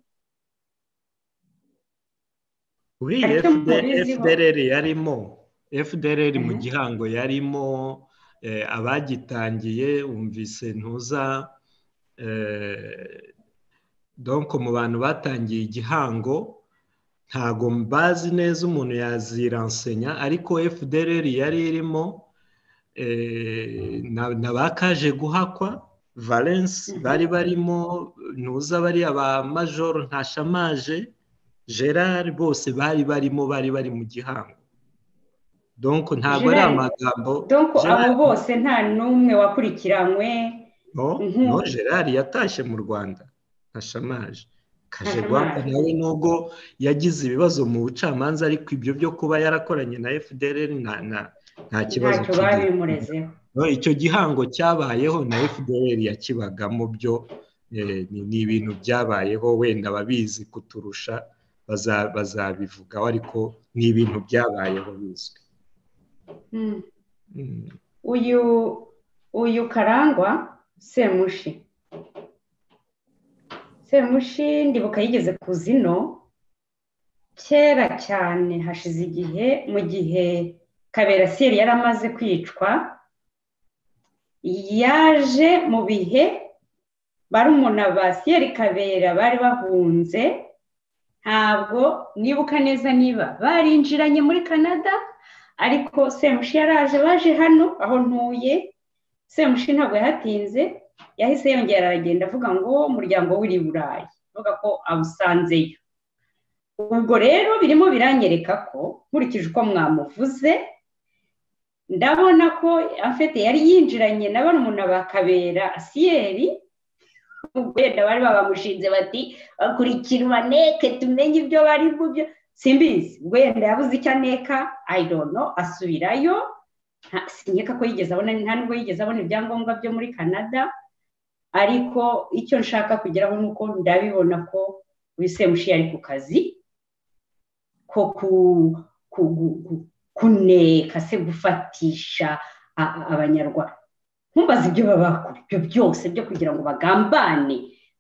Oui, FDLR yarimo. FDLR mu gihango yarimo, abagitangiye umvise ntuza, donc mu bantu batangiye igihango ntago mbazi neza umuntu yaziransenya, ariko FDLR yari irimo nabakaje guhakwa Valence bari barimo, ntuza bari aba Major Ntashamaje Gerard bose bari bari mu gihango. Donc ntago ari amagambo. Donc abo bose nta numwe wakurikiranywe? No, Gerard yatashye mu Rwanda, Ntashamaje Kajegwa nawe nubwo yagize ibibazo mu bucamanza, ariko ibyo byo kuba yarakoranye na FDLR nta kibazo babimurezeho. icyo gihango cyabayeho na FDLR yakibagamo byo ni ibintu byabayeho wenda babizi kuturusha bazabivugaho ariko ni ibintu byabayeho bizwi. uyu Karangwa Semushi ndibuka yigeze kuzino kera cyane hashize igihe mu gihe Kabera Siyeri yari amaze kwicwa, yaje mu bihe barumuna ba Siyeri Kabera bari bahunze, ntabwo nibuka neza niba barinjiranye muri Canada, ariko Semushi yaraje baje hano aho ntuye. Semushi ntabwo yahatinze, yahise yongera aragenda avuga ngo umuryango w'iri Burayi, avuga ko awusanzeyo. Ubwo rero birimo biranyereka ko nkurikije uko mwamuvuze, ndabona ko afite yari yinjiranye na barumuna ba Kabera Siyeri, wenda bari babamushinze bati bakurikira maneke tumenye ibyo bari byo, simbizi wenda yabuze icyo aneka, I don't know, asubirayo. Sinyeka ko yigeze abona, nta nubwo yigeze abona ibyangombwa byo muri Canada, ariko icyo nshaka kugeraho nuko ndabibona ko Semushi yari ku kazi ko kuneka se gufatisha abanyarwanda. Ntumbaze ibyo babakora ibyo byose byo kugira ngo bagambane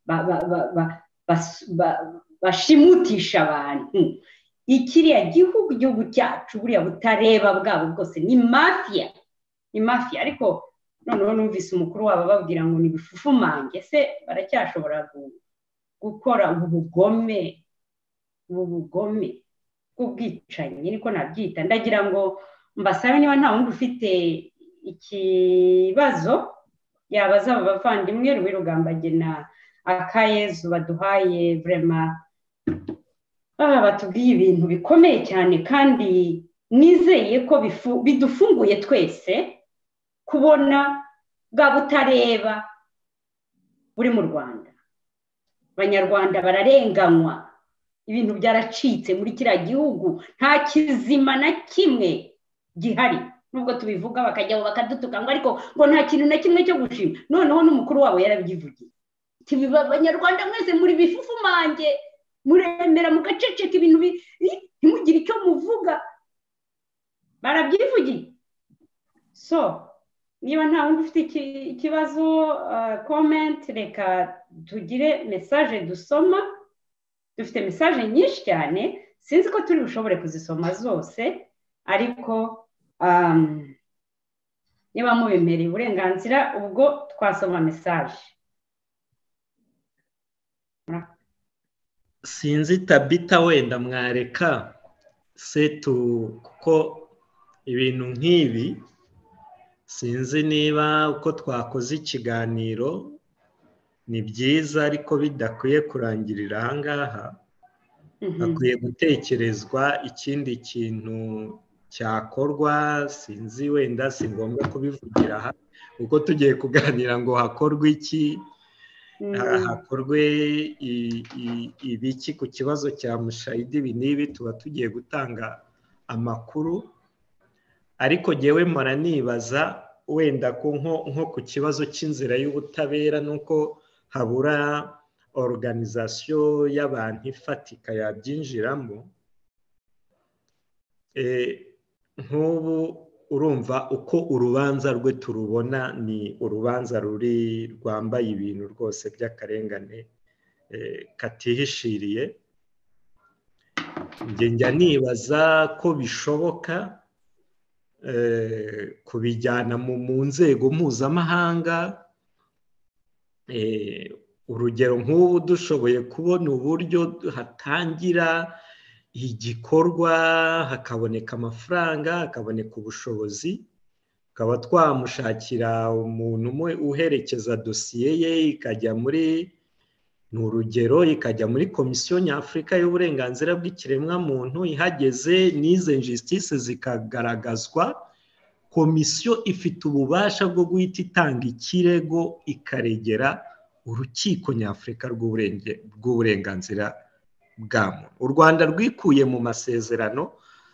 bashimutisha abantu. Ikiriya gihugu cyacu buriya butareba bwabo bwose ni mafia, ariko noneho numvise umukuru wabo babwira ngo ni bifufumange. Se baracyashobora gukora ubu bugome bw'ubwicanyi, niko nabyita. Ndagira ngo mbasabe niba nta wundi ufite ikibazo yabaza aba bavandimwe Rwirugambage na Akayezu baduhaye vraiment batubwiye ibintu bikomeye cyane, kandi nizeye ko bidufunguye twese kubona bwa butareba buri mu Rwanda. Abanyarwanda bararenganywa, ibintu byaracitse muri kiriya gihugu, nta kizima na kimwe gihari. Nubwo tubivuga bakajya bakadutuka ngo ariko ngo nta kintu na kimwe cyo gushima. Noneho n'umukuru wabo yarabyivugiye, tibiba abanyarwanda mwese muri bifufumange, muremera mugaceceka ibintu ntimugire icyo muvuga, barabyivugiye. So niba nta wundi ufite ikibazo comment, reka tugire message dusoma. Dufite message nyinshi cyane, sinzi ko turi bushobore kuzisoma zose, ariko niba mubemereye uburenganzira ubwo twasoma message. Sinzi Tabita wenda mwareka setu, kuko ibintu nk'ibi sinzi niba uko twakoze ikiganiro ni byiza, ariko bidakwiye kurangirira ahangaha. Hakwiye gutekerezwa ikindi kintu cyakorwa. Sinzi wenda si ngombwa kubivugira aha, kuko tugiye kuganira ngo hakorwe iki, hakorwe ibiki ku kibazo cya Mushayidi. Ibi n'ibi tuba tugiye gutanga amakuru, ariko jyewe mpora nibaza wenda ko nko ku kibazo cy'inzira y'ubutabera nuko habura organisation y'abantu ifatika yabyinjiramo. Nk'ubu urumva uko urubanza rwe turubona ni urubanza rwambaye ibintu rwose by'akarengane katihishiriye. Njya nibaza ko bishoboka kubijyana mu nzego mpuzamahanga. Urugero nk'ubu dushoboye kubona uburyo hatangira igikorwa, hakaboneka amafaranga, hakaboneka ubushobozi, tukaba twamushakira umuntu umwe uherekeza dosiye ye ikajya muri, ni urugero, ikajya muri Komisiyo Nyafurika y'Uburenganzira bw'Ikiremwamuntu. Ihageze n'izo injustice zikagaragazwa, komisiyo ifite ububasha bwo guhita itanga ikirego ikaregera Urukiko Nyafurika rw'Uburenganzira bwa muntu. U Rwanda rwikuye mu masezerano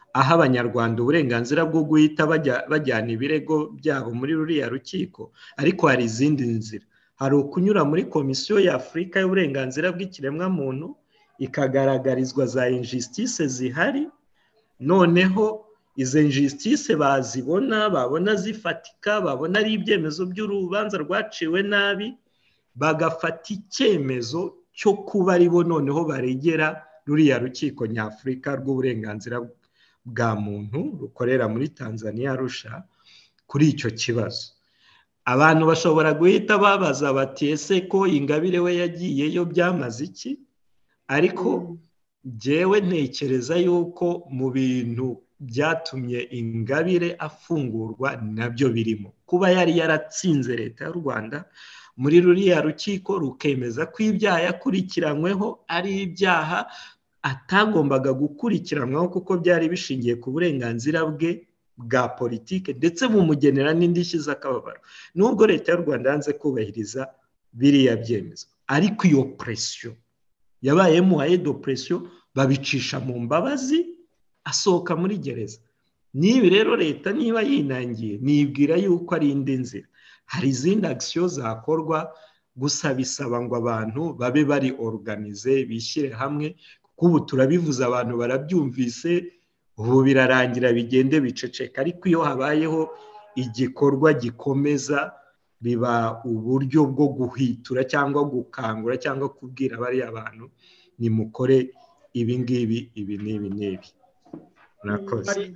aha abanyarwanda uburenganzira bwo guhita bajyana ibirego byabo muri ruriya rukiko, ariko hari izindi nzira. Hari ukunyura muri komisiyo ya Afurika y'uburenganzira bw'ikiremwamuntu ikagaragarizwa za injustice zihari, noneho izo injustice babona zifatika, babona ari ibyemezo by'urubanza rwaciwe nabi, bagafata icyemezo cyo kuba ari bo noneho baregera ruriya rukiko nyafurika rw'uburenganzira bwa muntu rukorera muri Tanzania Arusha kuri icyo kibazo. Abantu bashobora guhita babaza bati ese ko Ingabire we yagiyeyo byamaze iki? Ariko jyewe ntekereza yuko mu bintu byatumye Ingabire afungurwa nabyo birimo kuba yari yaratsinze leta y'u Rwanda muri ruriya rukiko rukemeza ko ibyaha yakurikiranyweho ari ibyaha atagombaga gukurikiranwaho kuko byari bishingiye ku burenganzira bwe bwa politike, ndetse bumugenera n'indishyi z'akababaro. Nubwo leta y'u Rwanda yanze kubahiriza biriya byemezo, ariko iyo presiyo yabayemo de presiyo babicisha mu mbabazi asohoka muri gereza. Nibi rero leta niba yinangiye nibwira yuko ari indi nzira. Hari izindi action zakorwa, gusa bisaba ngo abantu babe bari organize, bishyire hamwe, kuko ubu turabivuze abantu barabyumvise, ubu birarangira bigende biceceka. Ariko iyo habayeho igikorwa gikomeza, biba uburyo bwo guhitura cyangwa gukangura cyangwa kubwira bari abantu nimukore ibi ngibi ibi n'ibi n'ibi. Murakoze.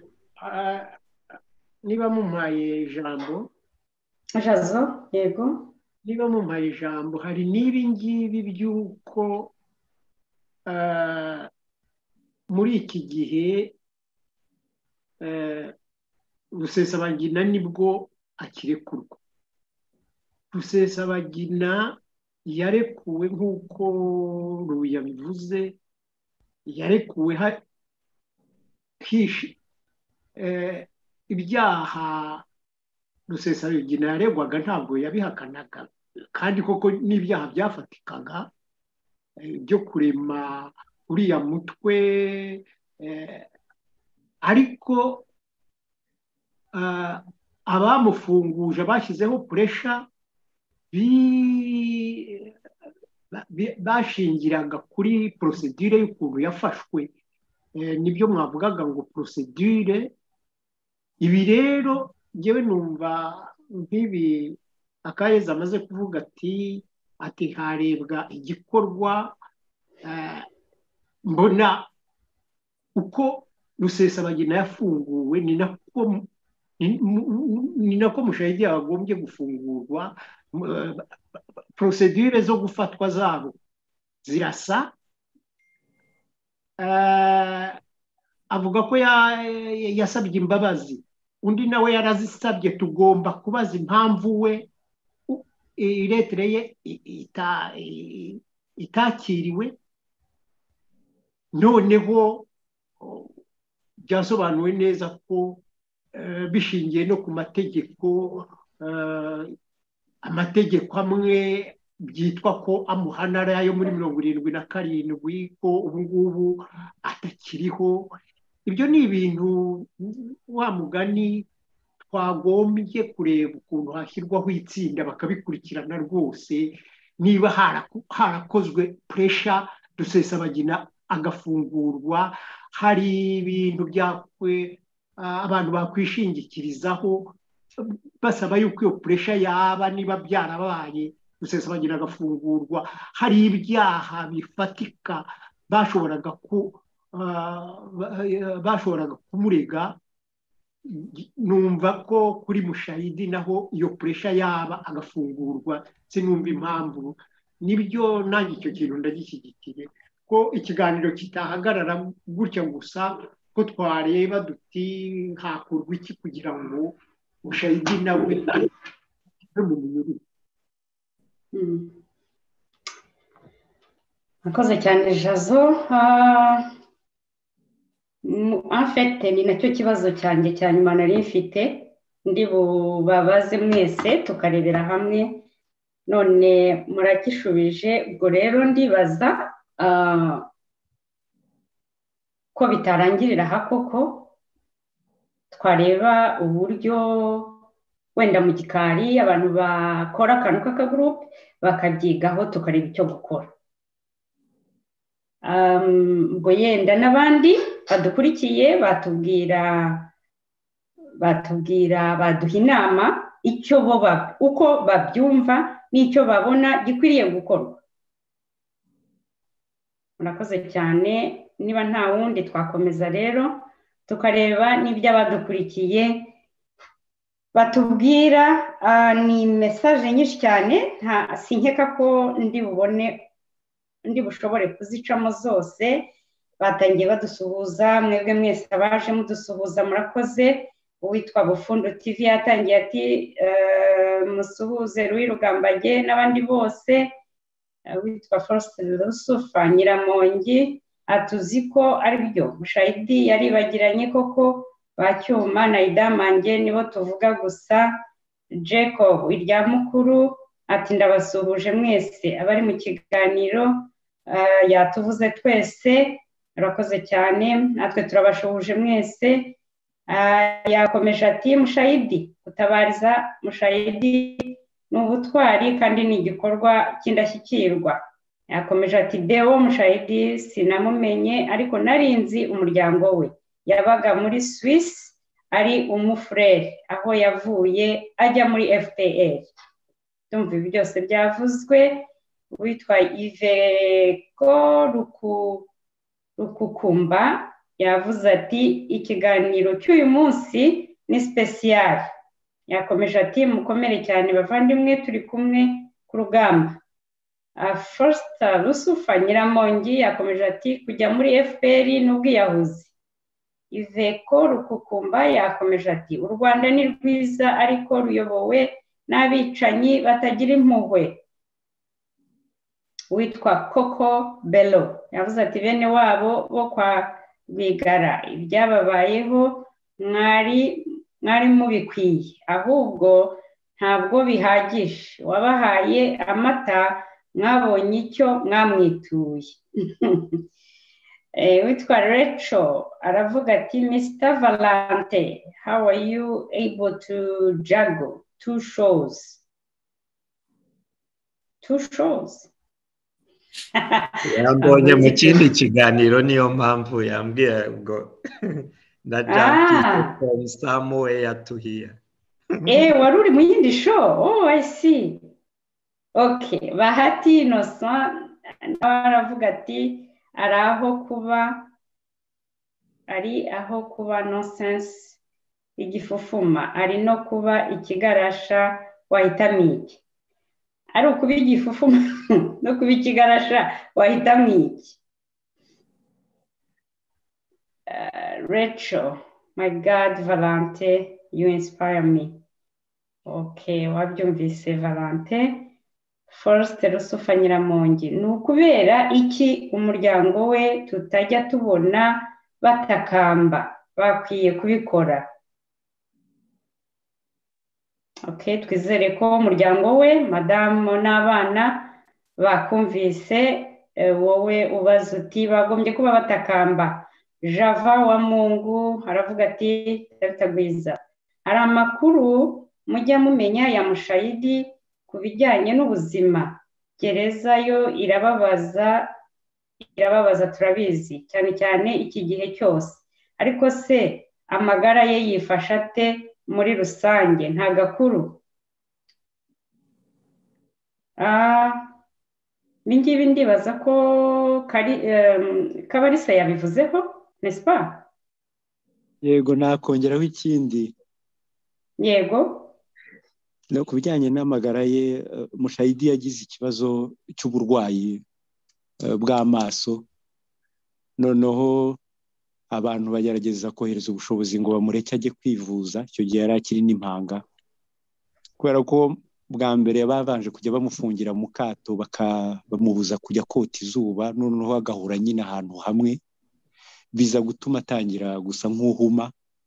Niba mumpaye ijambo Jazo, yego. Niba mumpaye ijambo, hari n'ibi ngibi by'uko muri iki gihe Rusesabagina nibwo akirekurwa. Rusesabagina yarekuwe nk'uko Ruya bivuze, yarekuwe ibyaha Rusesabagina yaregwaga ntabwo yabihakanaga, kandi koko n'ibyaha byafatikaga byo kurema uriya mutwe, ariko abamufunguje bashyizeho puresha bashingiraga kuri procedure y'ukuntu yafashwe, nibyo mwavugaga ngo procedure. Ibi rero njyewe numva nk'ibi Akayezu amaze kuvuga ati harebwa igikorwa, mbona uko Rusesabagina yafunguwe ni nako Mushayidi yagombye gufungurwa. Procedure zo gufatwa zabo zirasa. Avuga ko yasabye imbabazi, undi nawe yarazisabye. Tugomba kubaza impamvu we iretere ye itakiriwe. Noneho byasobanuwe neza ko bishingiye no ku mategeko, amategeko amwe byitwa ko amuhanara yo muri 77 ko ubu ngubu atakiriho. Ibyo ni ibintu wa mugani twagombye kureba ukuntu hashyirwaho itsinda bakabikurikirana rwose, niba harakozwe pressure Rusesabagina agafungurwa, hari ibintu byakwe abantu bakwishingikirizaho basaba yuko iyo pressure yaba, niba byarabaye Rusesabagina agafungurwa, hari ibyaha bifatika bashoboraga kumurega. Numva ko kuri Mushayidi naho iyo pressure yaba agafungurwa, sinumva impamvu. Nibyo nanjye icyo kintu ndagishyigikiye ko ikiganiro kitahagarara gutya gusa, ko twareba duti hakorwa iki kugira ngo Mushayidi nawe mu munyururu. Murakoze cyane Jazo. Afite ni nacyo kibazo cyanjye cya nyuma nari mfite, ndi bubabaze mwese tukarebera hamwe, none murakishubije. Ubwo rero ndibaza ko bitarangirira aha koko, twareba uburyo wenda mu gikari abantu bakora akantu k'akagurupe bakabyigaho tukareba icyo gukora. Ubwo yenda n'abandi badukurikiye baduha inama icyo bo uko babyumva n'icyo babona gikwiriye gukorwa. Murakoze cyane. Niba nta wundi twakomeza rero tukareba n'ibyo abadukurikiye batubwira. Ni mesaje nyinshi cyane, sinkeka ko ndi bushobore kuzicamo zose. Batangiye badusuhuza, mwebwe mwese abaje mudusuhuza murakoze. Uwitwa Bufundo TV yatangiye ati musuhuze Louis Rugambage n'abandi bose. Witwa Faustin Rusufa Nyiramongi atuzi ko ari byo Mushayidi yaribagiranye koko, Bacyuma na Idamange nibo tuvuga gusa. Jacob irya mukuru ati ndabasuhuje mwese abari mu kiganiro, yatuvuze twese, urakoze cyane, natwe turabashuhuje mwese. Yakomeje ati Mushayidi, gutabariza Mushayidi ni ubutwari kandi ni igikorwa cy'indashyikirwa. Yakomeje ati Deo Mushayidi sinamumenye ariko narinzi umuryango we, yabaga muri Swiss ari umufurere aho yavuye ajya muri FPR. Tumva ibi byose byavuzwe. Witwa Iveko Rukukumba yavuze ati ikiganiro cy'uyu munsi ni special. Yakomeje ati mukomere cyane bavandimwe, turi kumwe ku rugamba. First Rusufa Nyiramongi yakomeje ati kujya muri FPR n'ubwiyahuzi. Iveko Rukukumba yakomeje ati u Rwanda ni rwiza ariko ruyobowe n'abicanyi batagira impuhwe. Witwa Koko Bello yavuze ati bene wabo bo kwa Rwigara ibyababayeho mwari mubikwiye, ahubwo ntabwo bihagije, wabahaye amata mwabonye icyo mwamwituye. Witwa Rachel aravuga ati Mr. Valente, how are you able to juggle two shows? Yambonye mu kindi kiganiro niyo mpamvu yambwiye ngo ndajya from somewhere to here. Wari uri mu yindi show? Oh, I see. Okay, Bahati Innocent aravuga ati ari aho kuba nonsense igifufuma, ari no kuba ikigarasha wahitamo iki. Ari ukuba igifufuma no kuba ikigarasha wahitamo iki. Rachel, my God, Valente, you inspire me. Okay, wabyumvise Valente. First Rusufa Nyiramongi, ni ukubera iki umuryango we tutajya tubona batakamba, bakwiye kubikora. Okay, twizere ko umuryango we madamu n'abana bakumvise. Wowe ubaza uti bagombye kuba batakamba. Java wa Mungu aravuga ati Tabitagwiza, hari amakuru mujya mumenya ya Mushayidi ku bijyanye n'ubuzima. Gereza yo irababaza turabizi, cyane cyane iki gihe cyose, ariko se amagara ye yifasha ate muri rusange? Nta gakuru. Bingibi ndibaza ko Kabarisa yabivuzeho, n'est-ce pas? Yego, nakongeraho ikindi. Yego. No ku bijyanye n'amagara ye, Mushayidi yagize ikibazo cy'uburwayi bw'amaso, noneho abantu bagerageza kohereza ubushobozi ngo bamureke ajye kwivuza. Icyo gihe yari akiri n'impanga, kubera ko bwa mbere babanje kujya bamufungira mu kato bamubuza kujya kota izuba, noneho agahura nyine ahantu hamwe, biza gutuma atangira gusa nk'uhuma.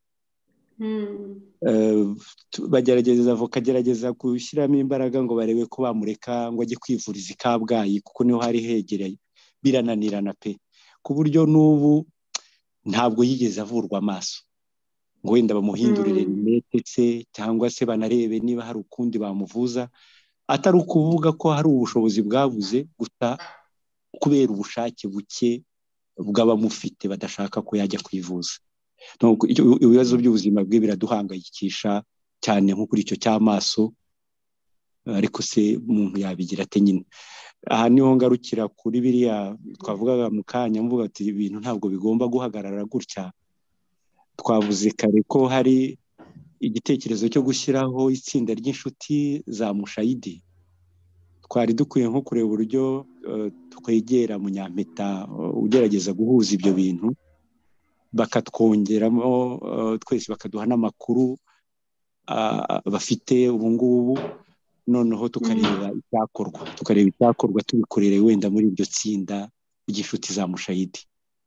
Bakagerageza gushyiramo imbaraga ngo barebe ko bamureka ngo ajye kwivuriza i Kabgayi, kuko niho hari hegereye. Birananirana pe, ku buryo n'ubu ntabwo yigeze avurwa amaso. ngo wenda bamuhindurire rinete se cyangwa se banarebe niba hari ukundi bamuvuza, atari ukuvuga ko hari ubushobozi bwabuze, gusa kubera ubushake buke bw'abamufite badashaka ko yajya kwivuza. Ibibazo by'ubuzima bwe biraduhangayikisha cyane nko kuri icyo cy'amaso, ariko se umuntu yabigira ate nyine? Aha niho ngarukira kuri biriya twavugaga mu kanya, mvuga ati ibintu ntabwo bigomba guhagarara gutya. Twavuze kare ko hari igitekerezo cyo gushyiraho itsinda ry'inshuti za Mushayidi. Twari dukwiye nko kureba uburyo twegera Munyampeta ugerageza guhuza ibyo bintu, bakatwongeramo twese, bakaduha n'amakuru bafite ubu ngubu, noneho tukareba icyakorwa tubikorere wenda muri iryo tsinda ry'inshuti za Mushayidi.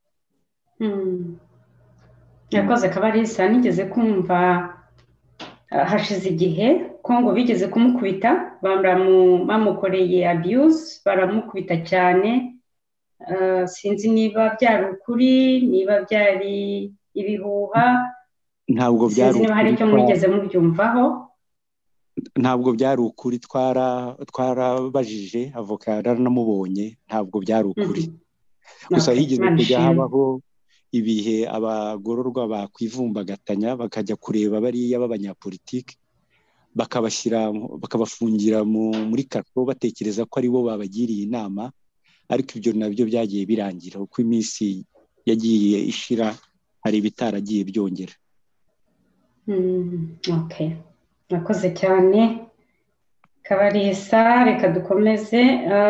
Yakoze Kabarisa, nigeze kumva hashize igihe ko ngo bigeze kumukubita, bamukoreye abuse, baramukubita cyane. Sinzi niba byari ukuri, niba byari ibihuha, ntabwo byari sinzi niba hari icyo mwigeze mubyumvaho. Ntabwo byari ukuri, twarabajije avoka yaranamubonye, ntabwo byari ukuri. Gusa higeze kujya habaho ibihe abagororwa bakwivumbagatanya bakajya kureba bariya b'abanyapolitiki, bakabafungira muri karto batekereza ko aribo babagiriye inama, ariko ibyo nabyo byagiye birangira uko iminsi yagiye ishira, hari ibitaragiye byongera. Okay, nakoze cyane Kabarisa, reka dukomeze.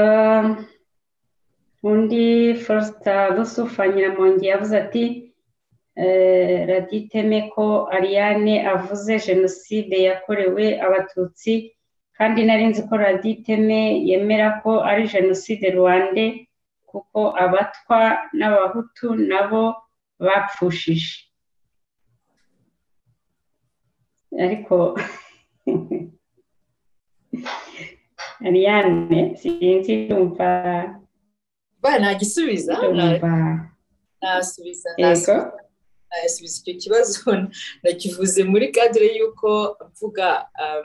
Undi Foster Rusufa Nyiramongi yavuze ati raditeme ko Ariane avuze jenoside yakorewe abatutsi, kandi nari nzi ko raditeme yemera ko ari jenoside Rwande kuko abatwa n'abahutu nabo bapfushije. Ariko Ariane sinzi yumva nagisubiza nasubiza icyo kibazo nakivuze muri kadire y'uko mvuga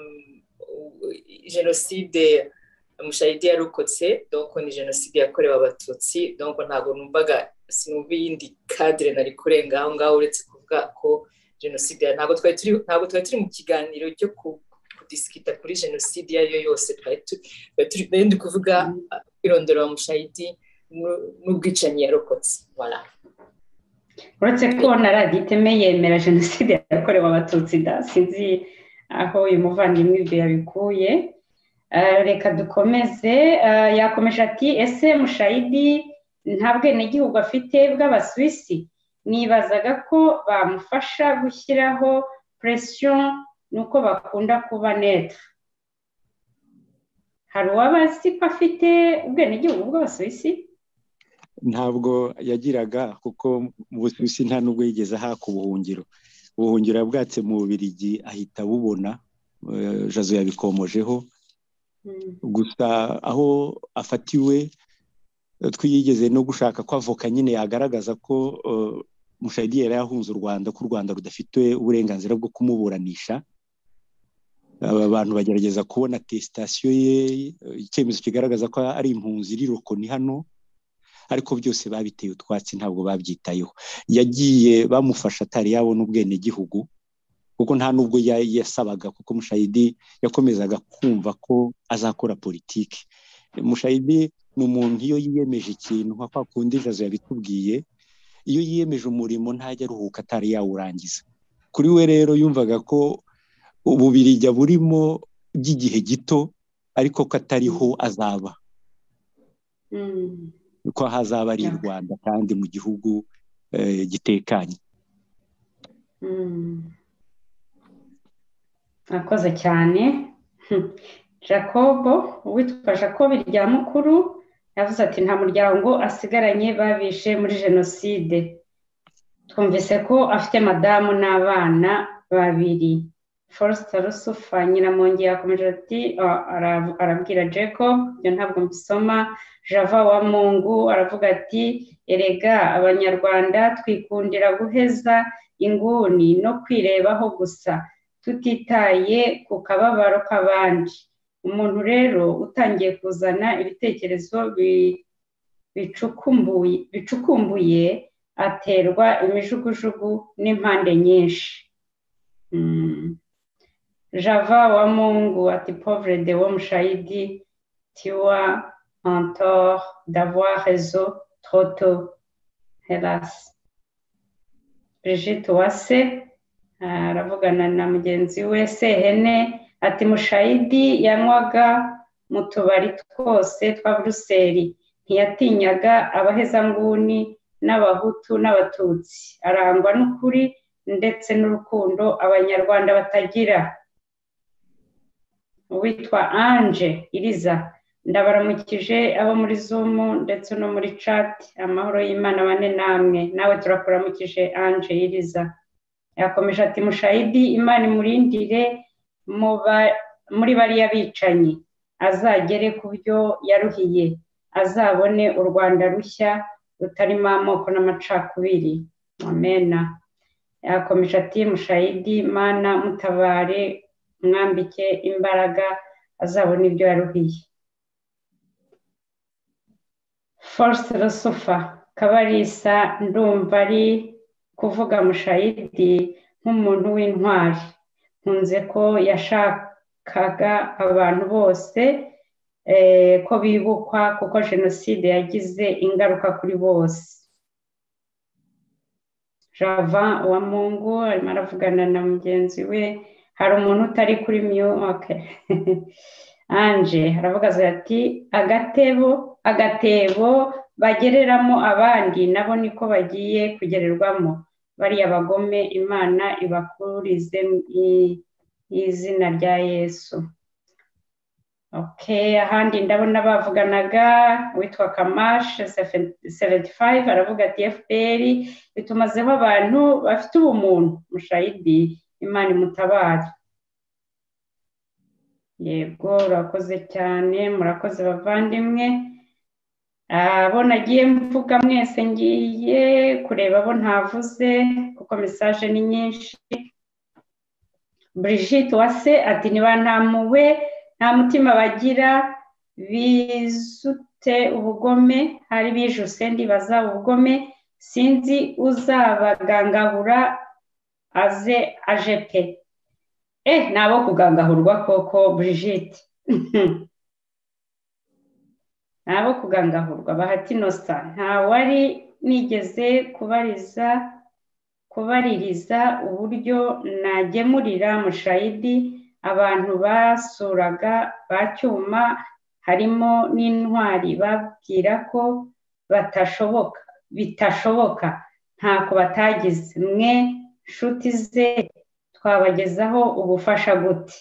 jenoside Mushayidi yarokotse, donc ni jenoside yakorewe abatutsi, donc ntabwo numvaga, sinumva iyindi kadire nari kurenga aho ngaho uretse kuvuga ko jenoside, ntabwo twari turi mu kiganiro cyo kudisikita kuri jenoside iyo ariyo yose, twari kuvuga irondora wa Mushayidi n'ubwicanyi yarokotse. Voilà. Uretse ko na raditeme yemera jenoside yakorewe abatutsi, sinzi aho uyu muvandimwe ibyo yabikuye. Reka dukomeze. Yakomeje ati ese Mushayidi nta bwenegihugu afite bw'Abasuwisi? Nibazaga ko bamufasha gushyiraho presiyo nuko bakunda kuba netre. Hari uwabazi ko afite ubwenegihugu bw'Abasuwisi? Ntabwo yagiraga, kuko mu Busuwisi nta nubwo yigeze ahaka ubuhungiro. Ubuhungiro yabwatse mu Bubiligi ahita bubona, Jazo yabikomojeho. Gusa aho afatiwe twigeze no gushaka ko avoka nyine yagaragaza ko Mushayidi yari yahunze u Rwanda, ko u Rwanda rudafite uburenganzira bwo kumuburanisha. Aba bantu bagerageza kubona attestation ye, icyemezo kigaragaza ko ari impunzi rirokoni hano, ariko byose babiteye utwatsi, ntabwo babyitayeho. Yagiye bamufasha atari yabona ubwenegihugu, kuko nta nubwo yasabaga, kuko Mushayidi yakomezaga kumva ko azakora politiki. Mushayidi ni umuntu iyo yiyemeje ikintu, nka kwa kundi Jazo yabitubwiye, iyo yiyemeje umurimo ntajya aruhuka atari yawurangiza. Kuri we rero yumvaga ko Ububiligi burimo by'igihe gito, ariko ko atariho azaba, ko hazaba ari u Rwanda kandi mu gihugu gitekanye. Akoze cyane. Jacobo, uwitwa Jacob Ryamukuru yavuze ati nta muryango asigaranye babishe muri jenoside. Twumvise ko afite madamu n'abana babiri. Foster Rusufa Nyiramongi yakomeje ati arabwira Jacob, ibyo ntabwo mbisoma, Java wa Mungu aravuga ati erega abanyarwanda twikundira guheza inguni no kwirebaho gusa tutitaye ku kababaro k'abandi. Umuntu rero utangiye kuzana ibitekerezo bicukumbuye aterwa imijugujugu n'impande nyinshi. Java wa Mungu ati pauvre de wo mushahidi tiwa en tort d'avoir raison trop tôt, hélas. Brigitte Uwase aravugana na mugenzi we Sehene ati mushahidi yanywaga mu tubari twose twa Buruseli, ntiyatinyaga abahezanguni n'abahutu n'abatutsi, arangwa n'ukuri ndetse n'urukundo abanyarwanda batagira. Uwitwa Ange Iriza ndabaramukije abo muri Zoom ndetse no muri chat, amahoro y'Imana bane namwe. Nawe turakuramukije Ange Iriza. Yakomeje ati mushahidi Imana imurindire muri bariya bicanyi, azagere ku byo yaruhiye, azabone u Rwanda rushya rutarimo amoko n'amacakubiri. Amena. Yakomeje ati mushahidi Mana mutabare, mwambike imbaraga, azabona ibyo yaruhiye. Force Rusufa Kabarisa ndumva ari kuvuga mushahidi nk'umuntu w'intwari, nkunze ko yashakaga abantu bose ko bibukwa kuko jenoside yagize ingaruka kuri bose. Java wa Mungu arimo aravugana na mugenzi we, hari umuntu utari kuri okay. Ange aravuga ati agatebo bagereramo abandi nabo niko bagiye kugererwamo, bariya bagome Imana ibakurize izina rya Yesu. Okay, ahandi ndabona bavuganaga witwa Kamash 75 aravuga ati FPR bitumazeho abantu bafite ubumuntu, mushahidi Imana imutabare. Yego urakoze cyane, murakoze bavandimwe. Abo nagiye mvuga mwese ngiye kureba abo ntavuze kuko message ni nyinshi. Brigitte Uwase ati nibantamuwe nta mutima bagira, bizute ubugome, hari bijuse ndibaza ubugome, sinzi uzabagangahura aze ajepe. Nabo kugangahurwa koko Brigitte. Nabo kugangahurwa Bahati Nosa nta wari nigeze kubaririza uburyo nagemurira mushahidi abantu basuraga bacyuma, harimo n'intwari babwira ko bitashoboka ntako batagize. Mwe nshuti ze twabagezaho ubufasha gute?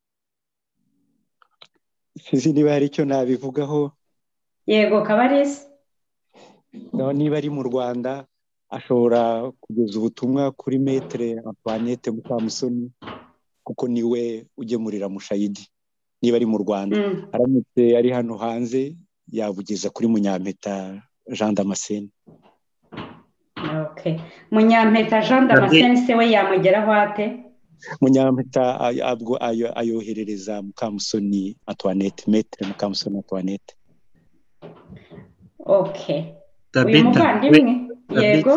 Sinzi niba hari icyo nabivugaho. Yego Kabarisa. Niba ari mu Rwanda ashobora kugeza ubutumwa kuri Maître Antoinette Mukamusoni kuko niwe ugemurira mushahidi. Niba ari mu Rwanda aramutse ari hano hanze yabugeza kuri Munyampeta Jean Damascene. Okay. Munyampeta Jean Damascene se we yamugeraho ate? Munyampeta ayoherereza Mukamusoni Antoinette, Maître Mukamusoni Antoinette. Okay. Uyu muvandimwe yego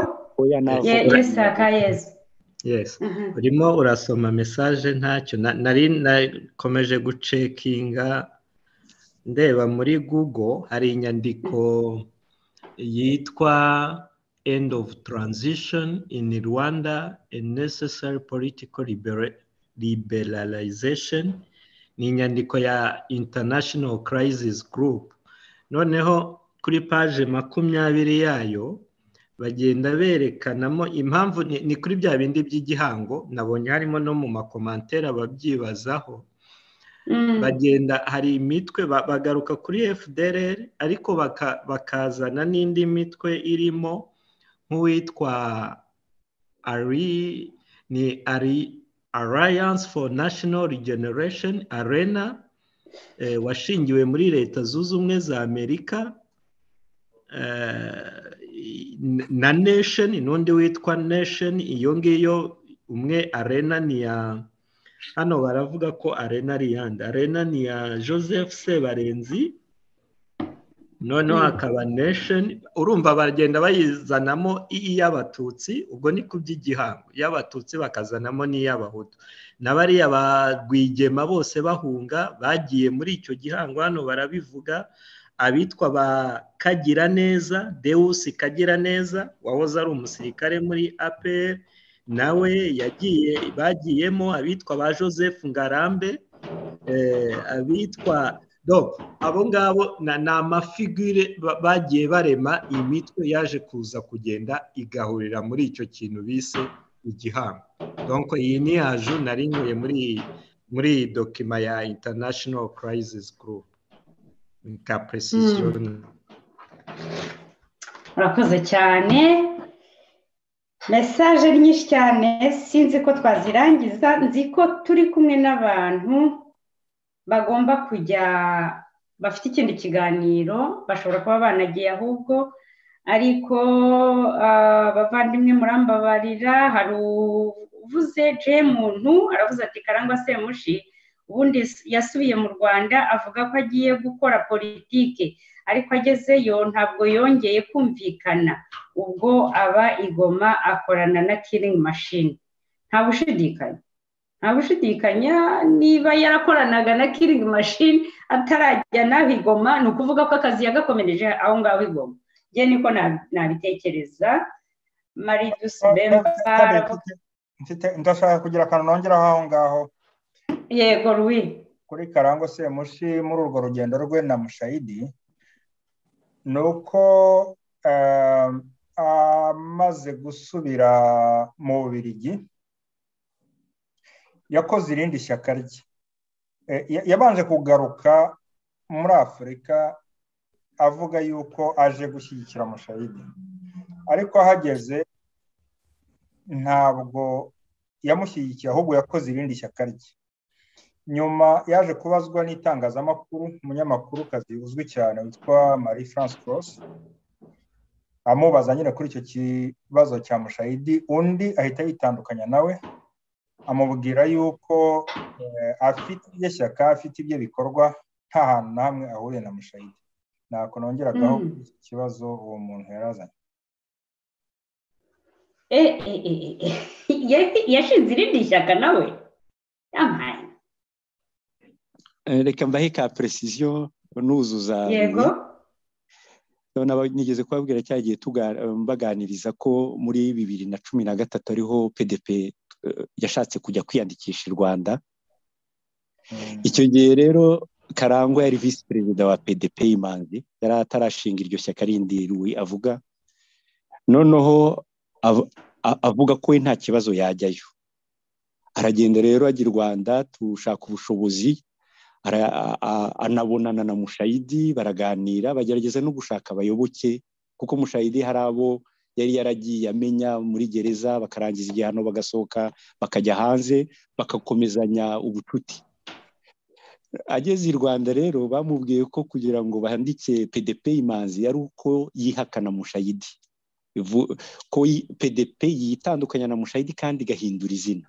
yes. Urimo urasoma message ntacyo nari nakomeje gucekinga ndeba muri Google, hari inyandiko yitwa End of Transition in Rwanda, a Necessary Political Liberalization. Ni inyandiko ya International Crisis Group. Noneho kuri page 20 yayo bagenda berekanamo impamvu ni kuri bya bindi by'igihango, nabonye harimo no mu makomantere ababyibazaho. Bagenda hari imitwe bagaruka kuri FDLR ariko bakazana n'indi mitwe irimo nk'uwitwa Alliance for National Regeneration, ARENA, washingiwe muri Leta Zunze Ubumwe za Amerika, na nation n'undi witwa nation. Iyo ngiyo umwe arena ni ya hano baravuga ko arena ari yandi. Arena ni ya Joseph Sebarenzi, noneho hakaba nation. Urumva bagenda bayizanamo iy'abatutsi, ubwo ni ku by'igihango, iy'abatutsi bakazanamo n'iy'abahutu. N'abariya ba Rwigema bose bahunga bagiye muri icyo gihango, hano barabivuga. Abitwa ba Kagiraneza, Deus Kagiraneza wahoze ari umusirikare muri APR, nawe bagiyemo. Abitwa ba Joseph Ngarambe, abitwa abo ngabo ni amafigure bagiye barema imitwe yaje kuza kugenda igahurira muri icyo kintu bise igihango. Donc iyi ni yaje nari nkuye muri dokima ya International Crisis Group ka precision. Murakoze cyane, message nyinshi cyane, sinzi ko twazirangiza. Nzi ko turi kumwe n'abantu bagomba kujya, bafite ikindi kiganiro, bashobora kuba banagiye ahubwo, ariko abavandimwe murambabarira. Hari uvuze muntu aravuze ati Karangwa Semushi ubundi yasubiye mu Rwanda avuga ko agiye gukora politike, ariko agezeyo ntabwo yongeye kumvikana. Ubwo aba igoma akorana na killing machine. Nta gushidikanya niba yarakoranaga na killing machine atarajya naho igoma, ni ukuvuga ko akazi yagakomereje aho ngaho igoma. Njye niko nabitekereza. Maridus Bemba ndashaka kugira akantu nongeraho aho ngaho. Yego Louis. Kuri Karangwa Semushi muri urwo rugendo rwe na Mushayidi, ni uko amaze gusubira mu Bubiligi yakoze irindi shyaka rye. Yabanje kugaruka muri Afurika avuga yuko aje gushyigikira Mushayidi, ariko ahageze ntabwo yamushyigikiye, ahubwo yakoze irindi shyaka rye. Nyuma yaje kubazwa n'itangazamakuru, umunyamakuru kazi uzwi cyane witwa Marie France Cross, amubaza nyine kuri icyo kibazo cya Mushayidi. Undi ahita yitandukanya nawe, amubwira yuko afite ibyo shyaka, afite ibyo bikorwa, nta hantu na hamwe ahuriye na Mushayidi. Nako nongeragaho iki kibazo uwo muntu yarazanye. Yashinze irindi shyaka nawe? Yampaye. Reka mbahe ka precision nuzuza. Yego. Nigeze kubabwira cyagiye mbaganiriza ko muri 2013 ariho PDP yashatse kujya kwiyandikisha i Rwanda. Icyo gihe rero Karangwa yari vice perezida wa PDP Imanzi, yari atarashinga iryo shyaka rindi Louis avuga. Noneho avuga ko nta kibazo yajyayo. Aragenda rero ajya i Rwanda tushaka ubushobozi, anabonana na Mushayidi, baraganira, bagerageza no gushaka abayoboke, kuko Mushayidi hari abo yari yaragiye amenya muri gereza, bakarangiza igihano bagasohoka bakajya hanze bakakomezanya ubucuti. Ageze i Rwanda rero bamubwiye ko kugira ngo bandike PDP Imanzi yari uko yihakana Mushayidi, ko PDP yitandukanya na Mushayidi kandi gahindura izina.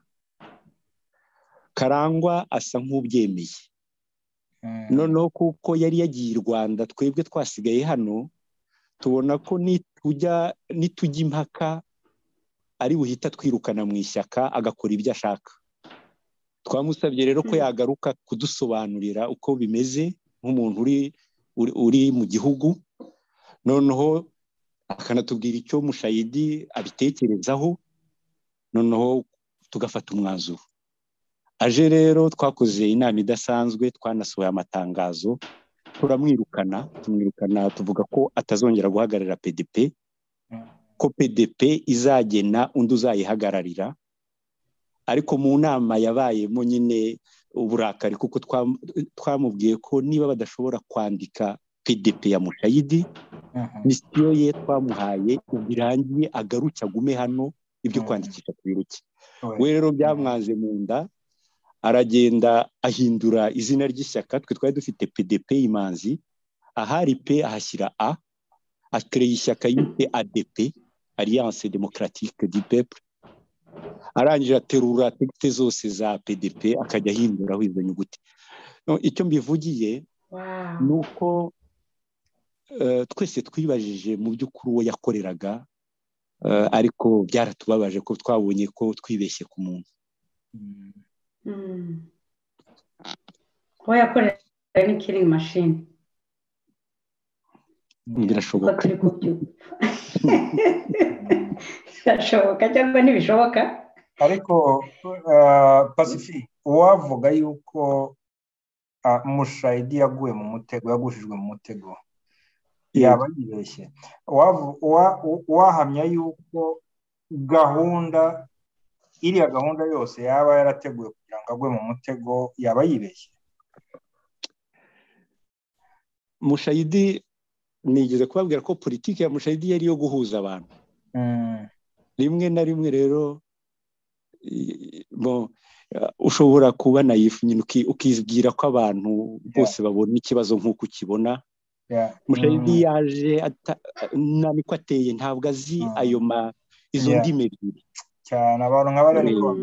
Karangwa asa nk'ubyemeye. Noneho kuko yari yagiye i Rwanda, twebwe twasigaye hano, tubona ko nitujya impaka ari buhita twirukana mu ishyaka agakora ibyo ashaka. Twamusabye rero ko yagaruka kudusobanurira uko bimeze nk'umuntu uri mu gihugu, noneho akanatubwira icyo Mushayidi abitekerezaho, noneho tugafata umwanzuro. Aje rero twakoze inama idasanzwe, twanasohoye amatangazo, tumwirukana tuvuga ko atazongera guhagararira PDP, ko PDP izagena undi uzayihagararira. Ariko mu nama yabayemo nyine uburakari, kuko twamubwiye ko niba badashobora kwandika PDP ya Mushayidi, misiyo ye twamuhaye ubirangiye agaruke agume hano, ibyo kwandikisha twiruke. We rero byamwanze mu nda, aragenda ahindura izina ry'ishyaka. Twe twari dufite PDP Imanzi, ahari P ahashyira A, akereye ishyaka yise ADP, Alliance Démocratique du Peuple, arangije aterura tekste zose za PDP akajya ahinduraho izo nyuguti. Icyo mbivugiye ni uko twese twibajije mu by'ukuri uwo yakoreraga, ariko byaratubabaje ko twabonye ko twibeshye ku muntu. uwo yakoreraga ni killing machine. Birashoboka. Birashoboka cyangwa ntibishoboka. ariko Pacifique, uwavuga yuko Mushayidi yaguye mu mutego, yagushijwe mu mutego, yaba yibeshye. Wahamya yuko iriya gahunda yose yaba yarateguwe kugira ngo agwe mu mutego, yaba yibeshye. Mushayidi, nigeze kubabwira ko politiki ya Mushayidi yari yo guhuza abantu. Rimwe na rimwe rero ushobora kuba nayifu nyine ukibwira ko abantu bose babona ikibazo nk'uko ukibona. Mushayidi yaje niko ateye, ntabwo azi izo ndimi ebyiri cyane. Abantu nk'abari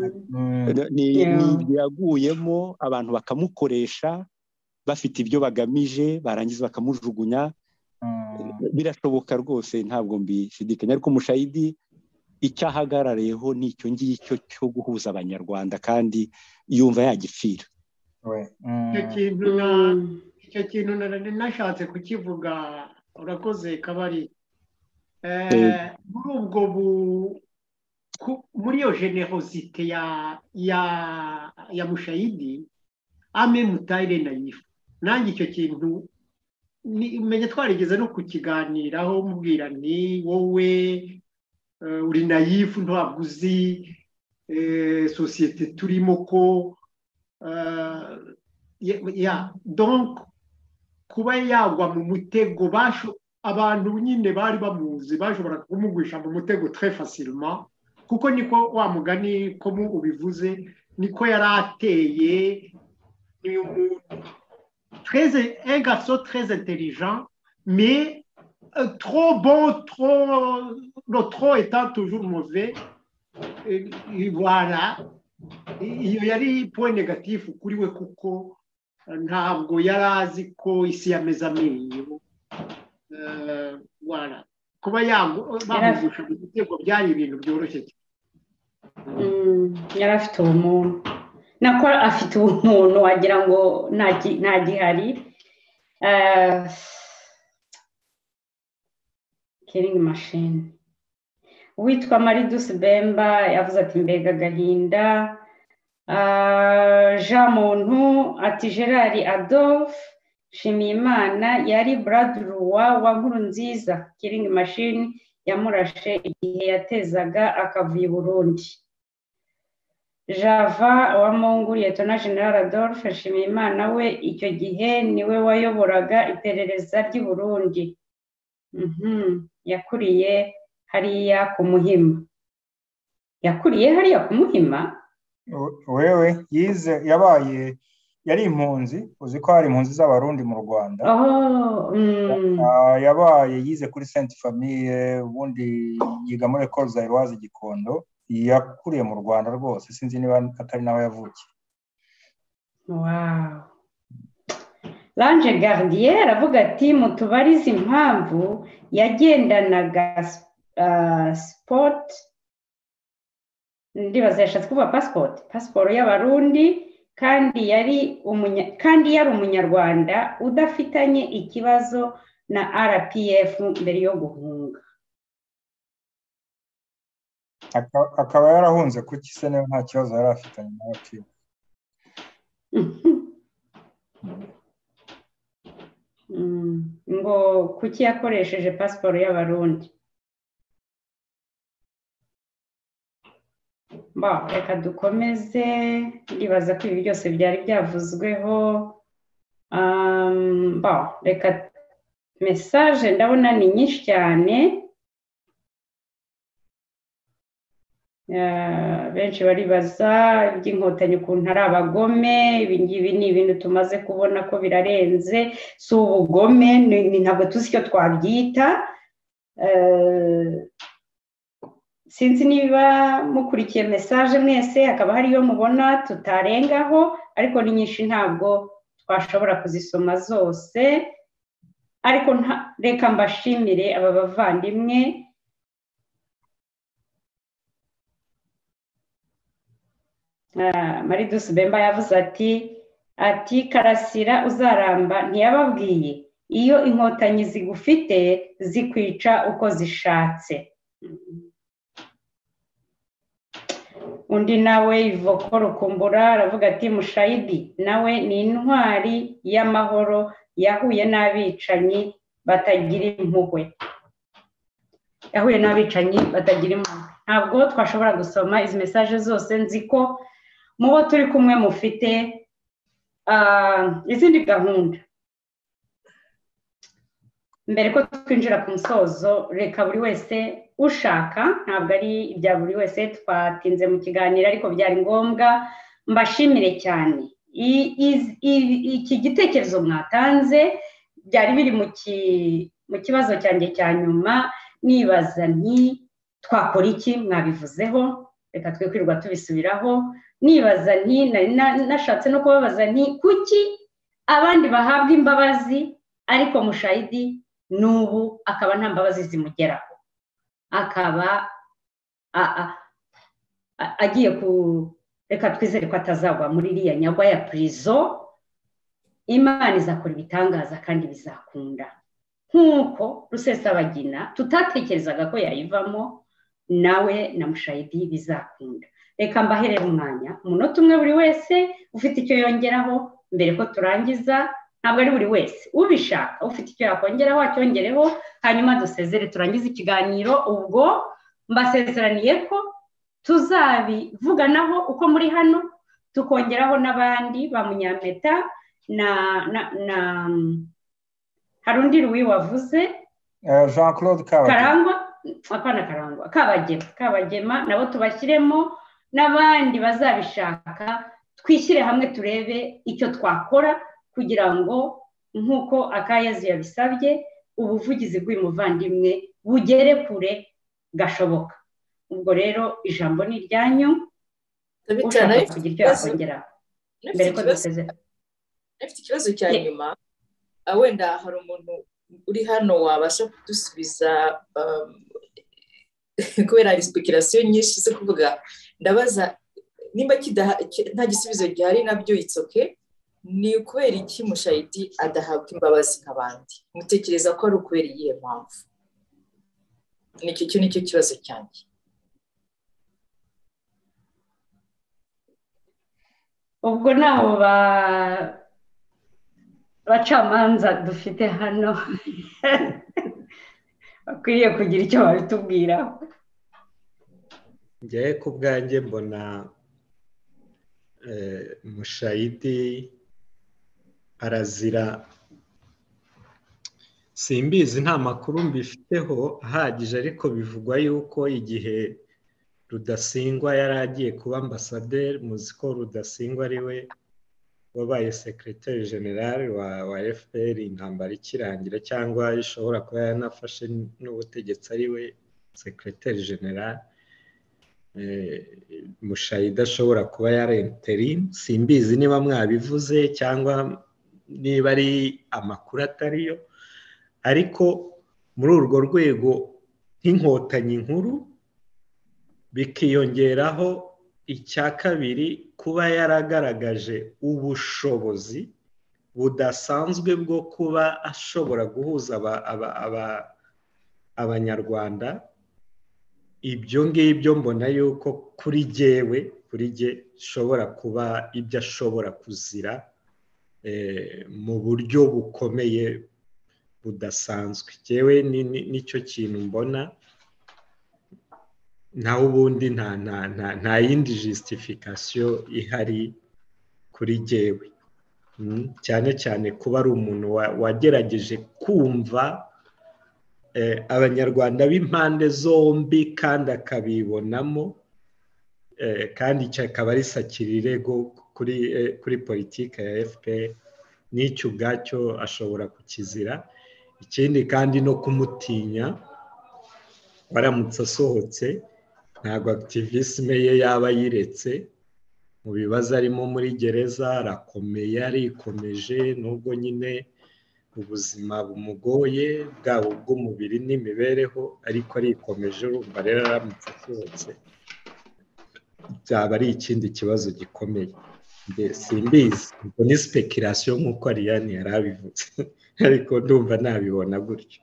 ni yaguyemo, abantu bakamukoresha bafite ibyo bagamije, barangiza bakamujugunya. Birashoboka rwose, ntabwo mbishidikanya, ariko Mushayidi icyo ahagarariyeho ni icyo ngicyo cyo guhuza abanyarwanda, kandi yumva yagipfira. icyo kintu nashatse kukivuga, urakoze Kabari. Muri iyo generosite ya Mushayidi, ame mutayire nayifu, nanjye icyo kintu menya twarigeze no kukiganiraho, mubwira nti wowe uri nayifu, ntabwo uzi sosiyete turimo ko donc kuba yagwa mu mutego, abantu nyine bari bamuzi bashobora kumugwisha mu mutego très facilement, kuko niko wa mugani ko ubivuze, niko yari ateye. Ni umuntu un garçon très intelligent, mais trop bon, trop étant toujours mauvais. Et voilà, iyo yari point négatif kuri we, kuko ntabwo yari azi ko isi yameze amenyo. Voilà, kuba bamugusha mu gitego byari ibintu byoroshye. Yari afite ubumuntu, nako afite ubumuntu wagira ngo nta gihari. Killing machine. Uwitwa Maridus Bemba yavuze ati mbega agahinda. Jean Muntu ati Gerard Adolphe Nshimiyimana yari Bradrua wa Nkurunziza. Killing machine yamurashe igihe yatezaga akavuye Burundi. Java wa Mungu Lieutenant General Adolphe Nshimiyimana we icyo gihe niwe wayoboraga iperereza ry'i Burundi. Yakuriye hariya ku Muhima. Wewe yari impunzi, uzi ko hari impunzi z'abarundi mu Rwanda. Yize kuri Sainte Famille, ubundi yiga muri École Zaïroise Gikondo. Yakuriye mu Rwanda rwose, sinzi niba atari nawe yavukiye. Wow. Lange Gardier aravuga ati mutubarize impamvu yagendanaga sport, ndibaza yashatse kuvuga passport y'abarundi, kandi yari umunyarwanda udafitanye ikibazo na RPF mbere yo guhunga. Akaba yarahunze kuki se niba nta kibazo yari afitanye na RPF? Ngo kuki yakoresheje passport y'abarundi. Reka dukomeze, ndibaza ko ibi byose byari byavuzweho. Reka message ndabona ni nyinshi cyane. Benshi baribaza iby'inkotanyi ukuntu ari abagome. Ibi ngibi ni ibintu tumaze kubona ko birarenze, si ubugome, ntabwo tuzi icyo twabyita. sinzi niba mukurikiye mesaje mwese hakaba hariyo mubona tutarengaho ariko ni nyinshi ntabwo twashobora kuzisoma zose ariko reka mbashimire aba bavandimwe Maridus Bemba yavuze ati Karasira uzaramba ntiyababwiye iyo inkotanyi zigufite zikwica uko zishatse. Undi nawe Ivoko Rukumbura aravuga ati Mushayidi nawe ni intwari y'amahoro yahuye n'abicanyi batagira impuhwe. Yahuye n'abicanyi batagira impuhwe. Ntabwo twashobora gusoma izi message zose nzi ko mubo turi kumwe mufite izindi gahunda. Mbere ko twinjira ku musozo reka buri wese ushaka ntabwo ari ibya buri wese twatinze mu kiganiro ariko byari ngombwa mbashimire cyane iki gitekerezo mwatanze byari biri mu kibazo cyanjye cya nyuma nibaza nti twakora iki mwabivuzeho reka twe kwirirwa tubisubiraho nibaza nti nashatse no kubabaza nti kuki abandi bahabwa imbabazi ariko Mushayidi n'ubu akaba nta mbabazi zimugeraho akaba agiye reka twizere ko atazagwa muri iriya nyagwa ya prison. Imana izakora ibitangaza kandi bizakunda nk'uko Rusesabagina tutatekerezaga ko yayivamo nawe na Mushayidi bizakunda. Reka mbaherere umwanya umunota umwe buri wese ufite icyo yongeraho mbere ko turangiza. Ntabwo ari buri wese ubishaka ufite icyo yakongeraho acyongereho hanyuma dusezere turangize ikiganiro. Ubwo mbasezeraniye ko tuzabivuganaho uko muri hano tukongeraho n'abandi ba Munyampeta na hari undi Louis wavuze Jean Claude Karangwa apana Karangwa Kabagema nabo tubashyiremo n'abandi bazabishaka twishyire hamwe turebe icyo twakora kugira ngo nk'uko Akayezu yabisabye ubuvugizi bw'umuvandimwe bugere kure gashoboka. Ubwo rero ijambo ni iryanyu ushaka kugira icyo yakongeraho mbere ko dusezera. Afite ikibazo cya nyuma wenda hari umuntu uri hano wabasha kudusubiza kubera hari speculation nyinshi zo kuvuga. Ndabaza nimba nta gisubizo gihari nabyo itsoke ni kubera iki Mushayidi adahabwa imbabazi nk'abandi mutekereza ko ari ukubera iyihe mpamvu? Nicyo kibazo cyanjye. Ubwo nabo bacamanza dufite hano bakwiriye kugira icyo babitubwira. Njyewe ku bwanjye mbona Mushayidi arazira, simbizi nta makuru mbifiteho ahagije ariko bivugwa yuko igihe Rudasingwa yari agiye kuba ambasaderi, muzi ko Rudasingwa ari we wabaye secrétaire général wa FPR intambara ikirangira cyangwa ishobora kuba yanafashe n'ubutegetsi ari we secrétaire général. Mushayidi ashobora kuba yari interim, simbizi niba mwabivuze cyangwa niba ari amakuru atariyo, ariko muri urwo rwego nk'inkotanyi nkuru bikiyongeraho icya kabiri kuba yaragaragaje ubushobozi budasanzwe bwo kuba ashobora guhuza abanyarwanda. Ibyo ngibyo mbona yuko kuri jye shobora kuba ibyo ashobora kuzira mu buryo bukomeye budasanzwe. Jyewe nicyo kintu mbona, naho ubundi nta yindi justification ihari kuri jyewe, cyane cyane kuba ari umuntu wagerageje kumva abanyarwanda b'impande zombi kandi akabibonamo, kandi icyo akaba ari sakirirego kuri politiki ya FPR. N'icyo ubwacyo ashobora kukizira. Ikindi kandi no kumutinya waramutse asohotse ntabwo activisme ye yaba yiretse mu bibazo arimo muri gereza, arakomeye, arikomeje nubwo nyine ubuzima bumugoye bwabo bw'umubiri n'imibereho, ariko arikomeje. Urumva rero aramutse asohotse byaba ari ikindi kibazo gikomeye. Simbizi, ubwo ni speculation nk'uko Ariane yari abivuze, ariko ndumva nabibona gutyo.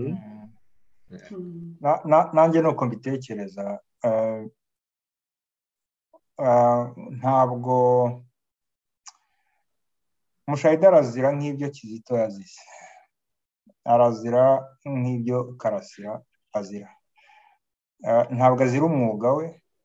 nanjye nuko mbitekereza. Ntabwo Mushayidi arazira nk'ibyo Kizito yazize, arazira nk'ibyo Karasira azira. Ntabwo azira umwuga we,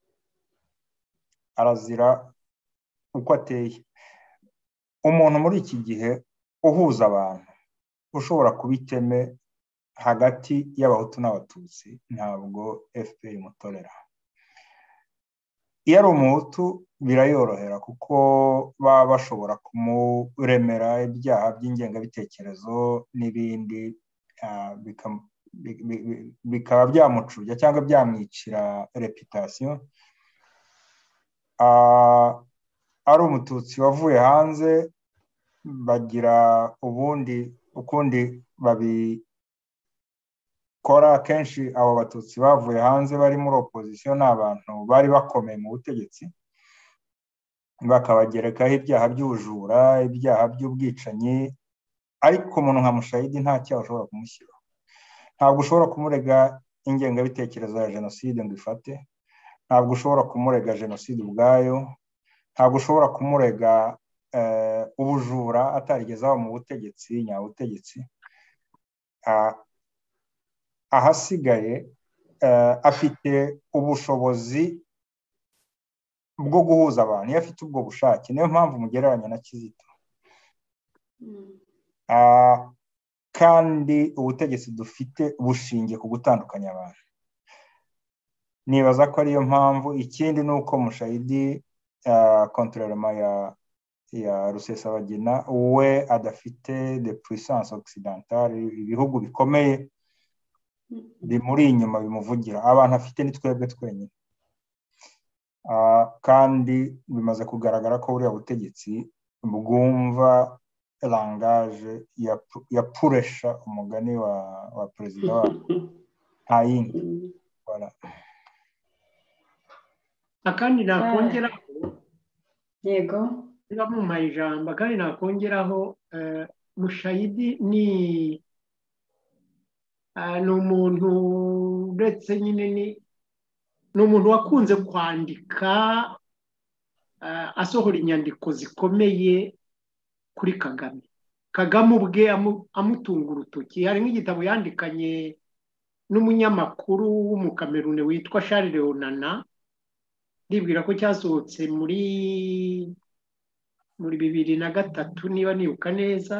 arazira uko ateye. Umuntu muri iki gihe uhuza abantu, ushobora kuba iteme hagati y'abahutu n'abatutsi, ntabwo FPR imutorera. Iyo ari umuhutu birayorohera kuko baba bashobora kumuremera ibyaha by'ingengabitekerezo n'ibindi, bikaba byamucubya cyangwa byamwicira reputation. Ari umututsi wavuye hanze, bagira ukundi babikora. Kenshi abo batutsi bavuye hanze bari muri opposition ni abantu bari bakomeye mu butegetsi, bakabagerekaho ibyaha by'ubujura, ibyaha by'ubwicanyi. Ariko umuntu nka Mushayidi nta cyaha ushobora kumushyiraho. Ntabwo ushobora kumurega ingengabitekerezo ya jenoside ngo ifate, ntabwo ushobora kumurega jenoside ubwayo, ntabwo ushobora kumurega ubujura atarigeze aba mu butegetsi nyabutegetsi. Ahasigaye afite ubushobozi bwo guhuza abantu. Iyo afite ubwo bushake, niyo mpamvu mugereranya na Kizito. Kandi ubutegetsi dufite bushingiye ku gutandukanya abantu. Nibaza ko ariyo mpamvu. Ikindi ni uko Mushayidi contrairement ya Rusesabagina we adafite de puissance occidentale, ibihugu bikomeye bimuri inyuma bimuvugira. Abantu afite ni twebwe twenyine. Kandi bimaze kugaragara ko buriya butegetsi bwumva langage ya puresha, umugani wa perezida wabo, nta yindi. Akandi nakongeraho, yego, niba mumpaye ijambo, akandi nakongeraho, Mushayidi ni umuntu uretse nyine ni umuntu wakunze kwandika, asohora inyandiko zikomeye kuri Kagame. Kagame ubwe amutunga urutoki. Hari nk'igitabo yandikanye n'umunyamakuru w'umukamerune witwa Charles Leonana, ndibwira ko cyasohotse muri 2003 niba nibuka neza.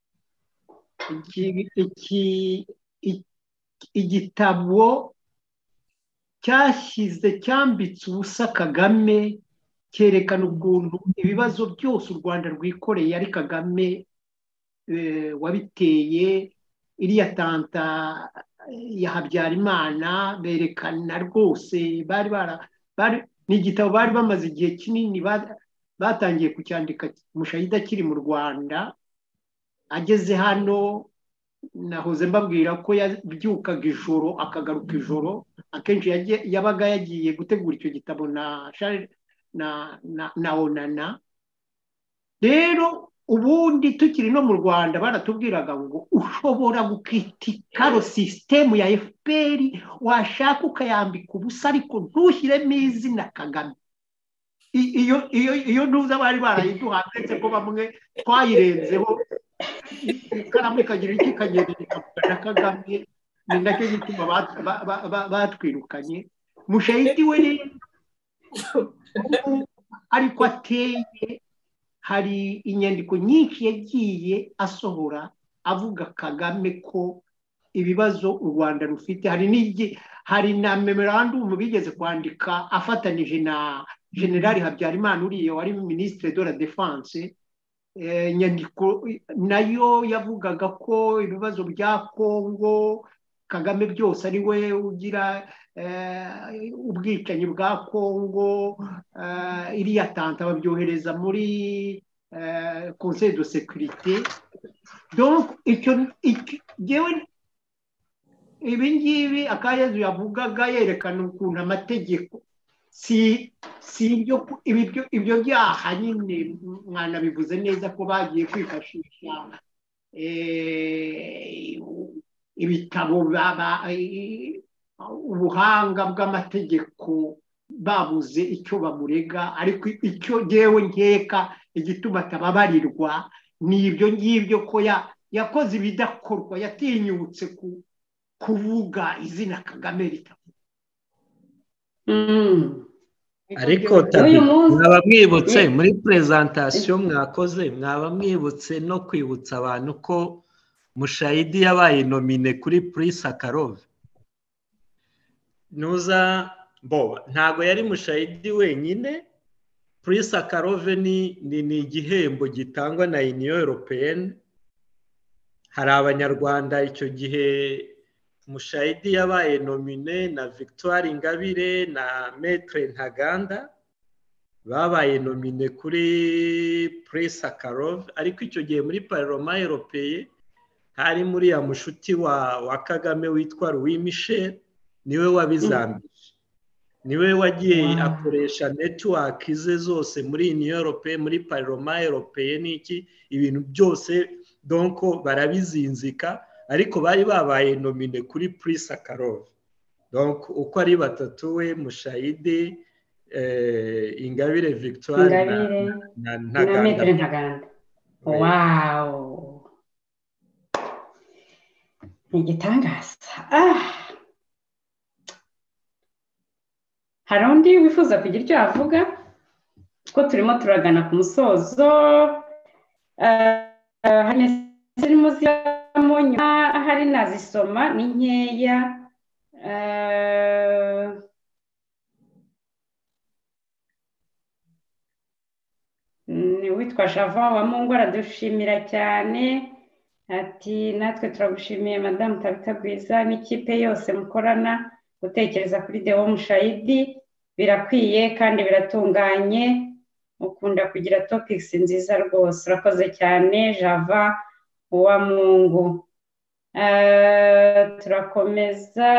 Igitabo cyambitse ubusa Kagame, cyerekana ukuntu ibibazo byose u Rwanda rwikoreye ari Kagame wabiteye. Iriya tanta ya Habyarimana berekana rwose, ni igitabo bari bamaze igihe kinini batangiye kucyandika. Mushayidi akiri mu Rwanda, ageze hano nahoze mbabwira ko yabyukaga ijoro akagaruka ijoro. Akenshi yabaga yagiye gutegura icyo gitabo na Onana. Rero ubundi tukiri no mu Rwanda baratubwiraga ngo ushobora gukitika sisitemu ya FPR, washaka ukayambika ubusa ariko ntushyiremo izina Kagame. Iyo ntuza bari barayiduhanze ko bamwe twayirenzeho, ikaramu ikagira iki ikagenda ikavuga na Kagame. Ni nacyo gituma batwirukanye. Mushayidi we ariko ateye, hari inyandiko nyinshi yagiye asohora avuga Kagame ko ibibazo u Rwanda rufite. Hari na memorandum bigeze kwandika afatanije na General Habyarimana uriya wari Ministre de la Défense. Inyandiko nayo yavugaga ko ibibazo bya Kongo Kagame byose ari we ugira ubwicanyi bwa Kongo, iriya tanta babyohereza muri Conseil de sécurité. Donc ibi ngibi Akayezu yavugaga yerekana ukuntu amategeko si ibyo byaha nyine mwana bivuze neza ko bagiye kwifashisha ibitabo ubuhanga bw'amategeko babuze icyo bamurega, ariko icyo ngewe nkeka igituma atababarirwa ni ibyo ngibyo ko yakoze ibidakorwa, yatinyutse kuvuga izina Kagame ritavuga. ariko mwaba mwibutse muri presentation mwakoze, mwaba mwibutse no kwibutsa abantu ko Mushayidi yabaye nomine kuri Prix Sakharov. Ntago yari Mushayidi wenyine. Prix Sakharov ni igihembo gitangwa na Union Européenne. Hari abanyarwanda icyo gihe Mushayidi yabaye nomine na Victoire Ingabire na Maître Ntaganda babaye nomine kuri Prix Sakharov, ariko icyo gihe muri Parlement Européen hari muri ya mushuti wa Kagame witwa Louis Michel, niwe wabizambije, niwe wagiye akoresha network ze zose muri Union Européenne, muri Parlement Européen, n'iki ibintu byose donc barabizinzika, ariko bari babaye nomine kuri Prix Sakharov. Donc uko ari batatu, we Mushayidi, Ingabire Victoire na Ntaganda. Wow, igitangaza. Hari undi wifuza kugira icyo avuga ko turimo turagana ku musozo? Hari zirimo ziramo nyuma, hari nazisoma ni nkeya. Witwa Java wa Mungu aradushimira cyane, ati natwe turagushimiye Madame Tabita Gwiza n'ikipe yose mukorana gutekereza kuri Deo Mushayidi, birakwiye kandi biratunganye, ukunda kugira topics nziza rwose. Urakoze cyane Java wa Mungu. Turakomeza.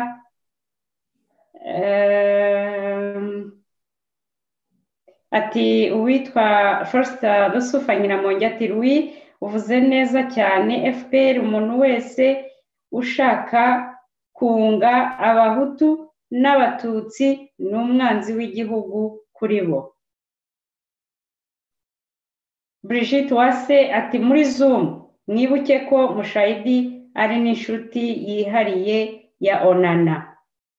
Ati uwitwa First Rusufa Nyiramongi ati Louis uvuze neza cyane, FPR umuntu wese ushaka kunga abahutu n'abatutsi n'umwanzi w'igihugu kuri bo. Brigitte Wase ati muri Zoom mwibuke ko Mushayidi ari n'inshuti yihariye ya Onana.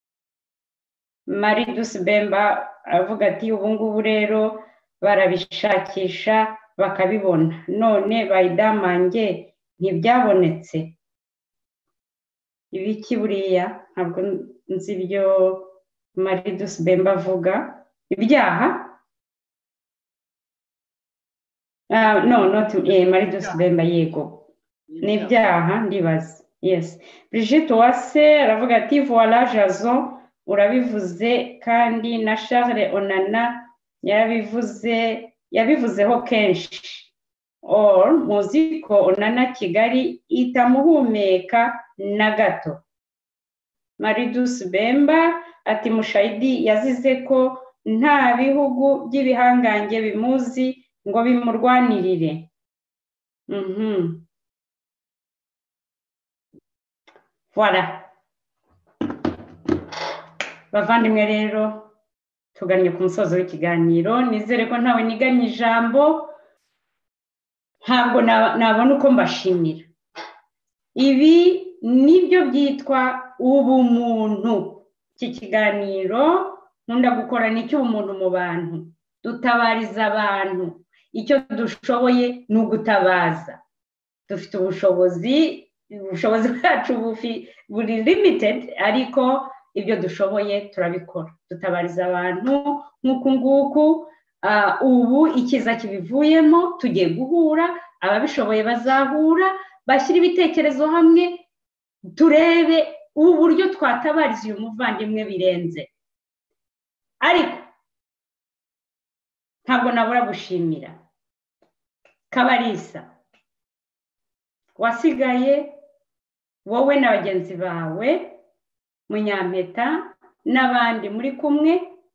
Maridus Bemba avuga ati ubu ngubu rero barabishakisha bakabibona, none bayidamange ntibyabonetse. Ibiki buriya ntabwo nzi ibyo Maridus Bemba avuga. Ibyaha? Maridus Bemba yego. Ni ibyaha ndibaza. Yes. Brigitte Wase aravuga ati voilà Jason urabivuze, kandi na Charles Onana yabivuzeho kenshi. Muzi ko Onana Kigali itamuhumeka na gato. Maridus Bemba ati Mushayidi yazize ko nta bihugu by'ibihangange bimuzi ngo bimurwanirire. Voilà. Bavandimwe rero tugannye ku musozo w'ikiganiro, nizere ko ntawe niganye ijambo, ntabwo nabona uko mbashimira. Ibi nibyo byitwa ubumuntu. Iki kiganiro nkunda gukora ni icy'ubumuntu mu bantu, dutabariza abantu. Icyo dushoboye ni ugutabaza. Dufite ubushobozi bwacu buri limited, ariko ibyo dushoboye turabikora, dutabariza abantu nk'uku nguku. Ubu ikiza kibivuyemo, tugiye guhura, ababishoboye bazahura, bashyira ibitekerezo hamwe, turebe ubu buryo twatabariza uyu muvandimwe birenze. Ariko ntabwo nabura gushimira Kabalisa wasigaye, wowe na bagenzi bawe, Munyampeta n'abandi muri kumwe,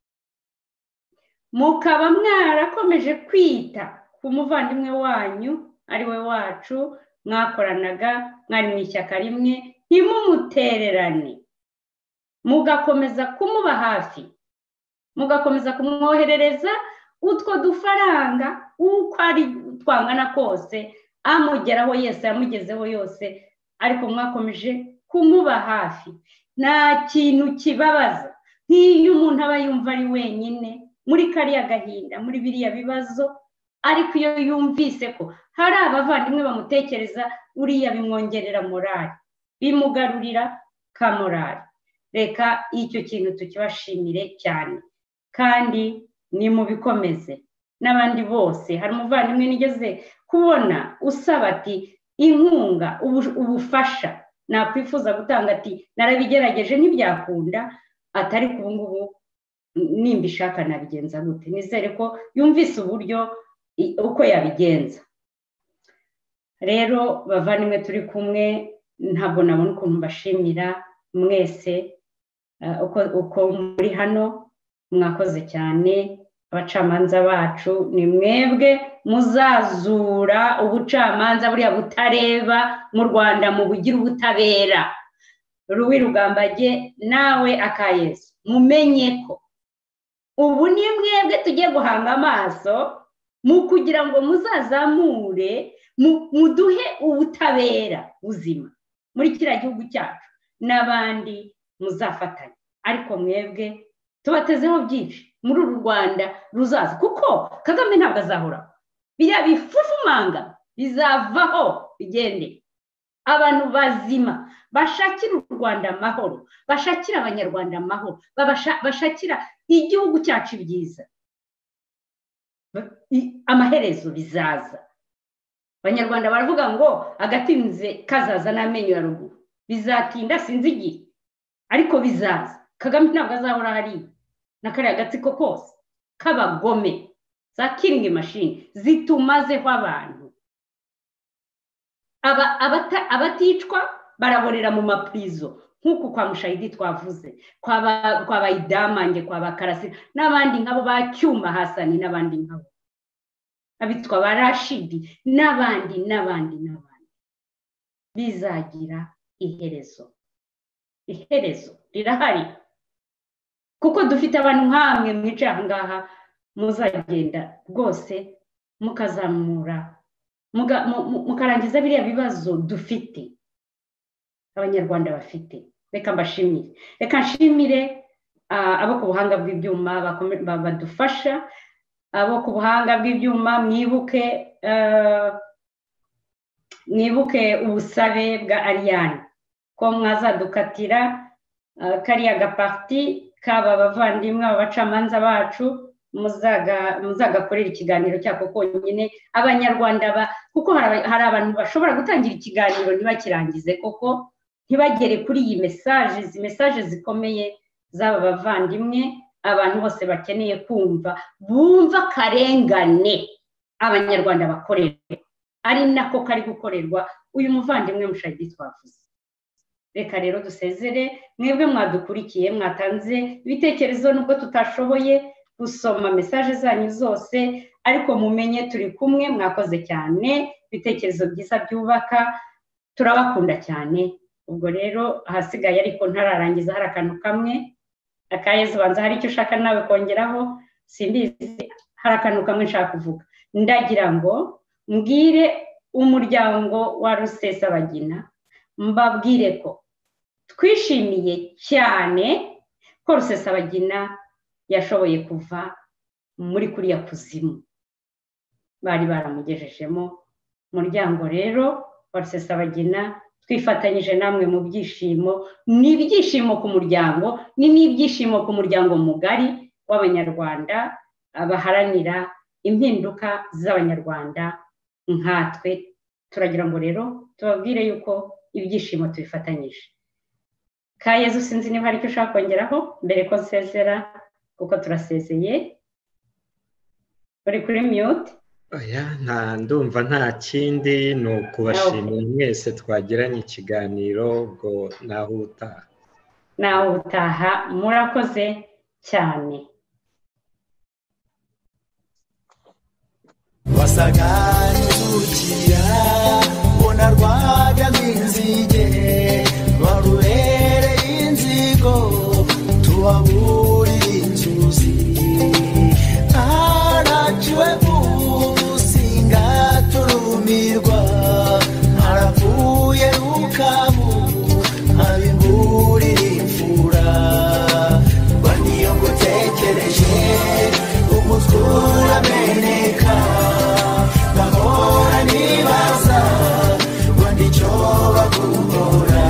mukaba mwarakomeje kwita ku muvandimwe wanyu ari we wacu, mwakoranaga, mwari mu ishyaka rimwe, ntimumutererane, mugakomeza kumuba hafi, mugakomeza kumwoherereza utwo dufaranga uko ari twangana kose, amugeraho yose, yamugezeho yose, ariko mwakomeje kumuba hafi. Nta kintu kibabaza nk'iyo umuntu aba yumva ari wenyine muri kariya gahinda, muri biriya bibazo, ariko iyo yumvise ko hari abavandimwe bamutekereza, uriya bimwongerera morali, bimugarurira ka morali. Reka icyo kintu tukibashimire cyane, kandi ni mu bikomeze n'abandi bose. Hari umuvandimwe nigeze kubona usaba ati inkunga, ubufasha nakwifuza gutanga, ati narabigerageje ntibyakunda, atari ku ngubu nimba ishaka nabigenza gute. Nizere ko yumvise uburyo uko yabigenza. Rero bavandimwe turi kumwe, ntabwo nabona ukuntu mbashimira mwese uko muri hano, mwakoze cyane. Abacamanza bacu ni mwebwe muzazura ubucamanza buriya butareba mu Rwanda, mu bugira ubutabera. Ruwi Rugambage nawe Akayezu, mumenye ko ubu ni mwebwe tugiye guhanga amaso mu kugira ngo muzazamure, muduhe ubutabera buzima muri kiriya gihugu cyacu, n'abandi muzafatanya. Ariko mwebwe tubatezeho byinshi muri uru Rwanda ruzaza, kuko Kagame ntabwo azahoraho. Biriya bifufumanga bizavaho bigende. Abantu bazima bashakira u Rwanda amahoro, bashakira abanyarwanda amahoro, bashakira igihugu cyacu ibyiza, amaherezo bizaza. Abanyarwanda baravuga ngo agatinze kazaza n'amenyo ya ruguru. Bizatinda sinzi igihe, ariko bizaza. Kagame ntabwo azahora hariya na kariya gatsiko kose k'abagome, za killing machine zitumazeho abantu. Abaticwa baraborera mu maprizo, nk'uku kwa Mushayidi twavuze, kwa Bayidamange, kwa Bakarasi n'abandi nkabo, ba Cyuma Hasani n'abandi nkabo, abitwa ba Rashidi n'abandi. Bizagira iherezo. Iherezo rirahari, kuko dufite abantu nk'amwe mwicaye aha ngaha, muzagenda rwose mukazamura, mukarangiza biriya bibazo dufite, abanyarwanda bafite. Reka mbashimire, reka nshimire abo ku buhanga bw'ibyuma badufasha, abo ku buhanga bw'ibyuma mwibuke ubusabe bwa Ariane ko mwazadukatira kariya gaparti kaba abavandimwe, abacamanza bacu, muzagakorera ikiganiro cyako konyine. Abanyarwanda kuko hari abantu bashobora gutangira ikiganiro ntibakirangize, koko ntibagere kuri iyi izi mesaje zikomeye z'aba bavandimwe, abantu bose bakeneye kumva, bumva akarengane abanyarwanda bakorerwa, ari nako kari gukorerwa uyu muvandimwe Mushayidi twavuze. Reka rero dusezere, mwebwe mwadukurikiye, mwatanze ibitekerezo nubwo tutashoboye gusoma mesaje zanyu zose, ariko mumenye turi kumwe. Mwakoze cyane, ibitekerezo byiza byubaka, turabakunda cyane. Ubwo rero ahasigaye, ariko ntararangiza, hari akantu kamwe. Akayezu, banza hari icyo ushaka nawe kongeraho, simbizi. Hari akantu kamwe nshaka kuvuga. Ndagira ngo mbwire umuryango wa Rusesabagina, mbabwire ko twishimiye cyane ko Rusesabagina yashoboye kuva muri kuriya kuzimu bari baramugejejemo. Umuryango rero wa Rusesabagina twifatanyije namwe mu byishimo, n'ibyishimo ku muryango, n'ibyishimo ku muryango mugari w'abanyarwanda baharanira impinduka z'abanyarwanda nkatwe. Turagira ngo rero tubabwire yuko ibyishimo tubifatanyije. ka Yezu sinzi niba hari icyo ushaka kongeraho mbere ko nsezera kuko turasezeye uri kuri mute. Oya, ndumva nta kindi ni ukubashimira mwese twagiranye ikiganiro ubwo naho utaha murakoze cyane. wasaga n'urukira ubona rwajya nk'inzige barubereye inzigo tubaburira inzuzi haraciwe urusinga turumirwa haravuye rukabu habimburira imfura rwa niyo ngutekereje umutwe urameneka bahora nibaza ngo nicyo bagukora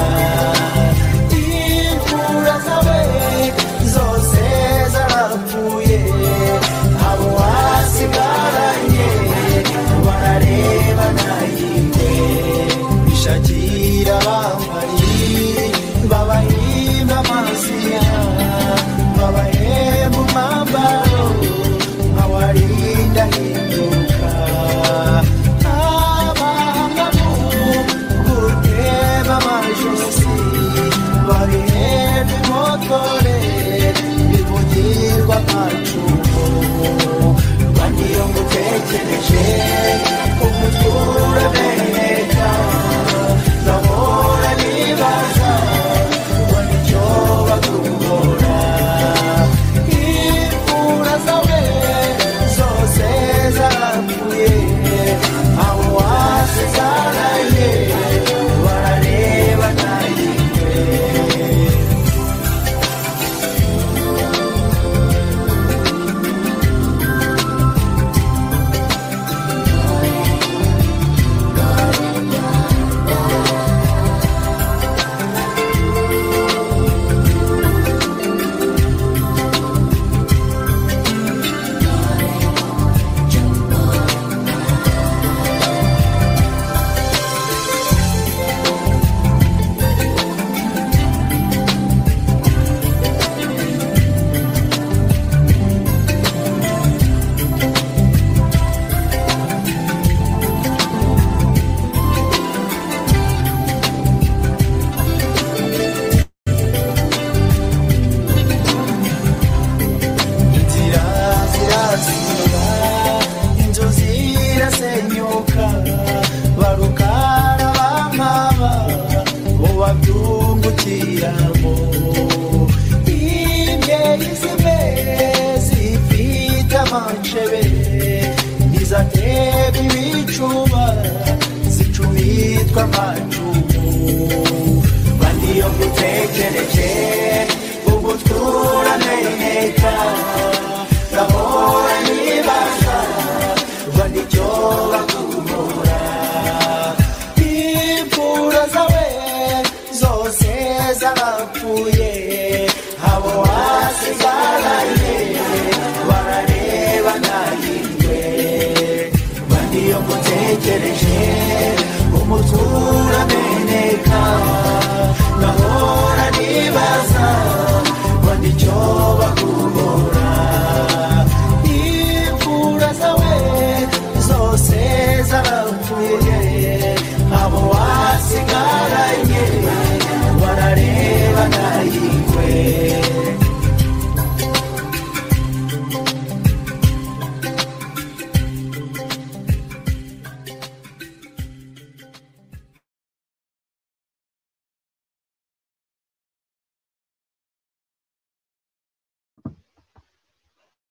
imfura zawe zose zarapfuye abo wasigaranye barareba nayimwe bishakira bambari babahimba amazina babahemba umwambaro nkawarinda hinduka abahangamu gutema amajosi babihemba imotore bivugirwa amacumu rwa niyo ngutekereje umutwe urameneka ndahora nibaza ngo nicyo bagukora imfura zawe zose zarapfuye abo wasezeranye barareba nayimwe inzira zirazira inzozi zirasenyuka barukara bamaba bo babyungukiramo ingeri zimwe zifite amacebe ntizaterwa ibicuba zicubitwa amacumu baniyo ngutekereje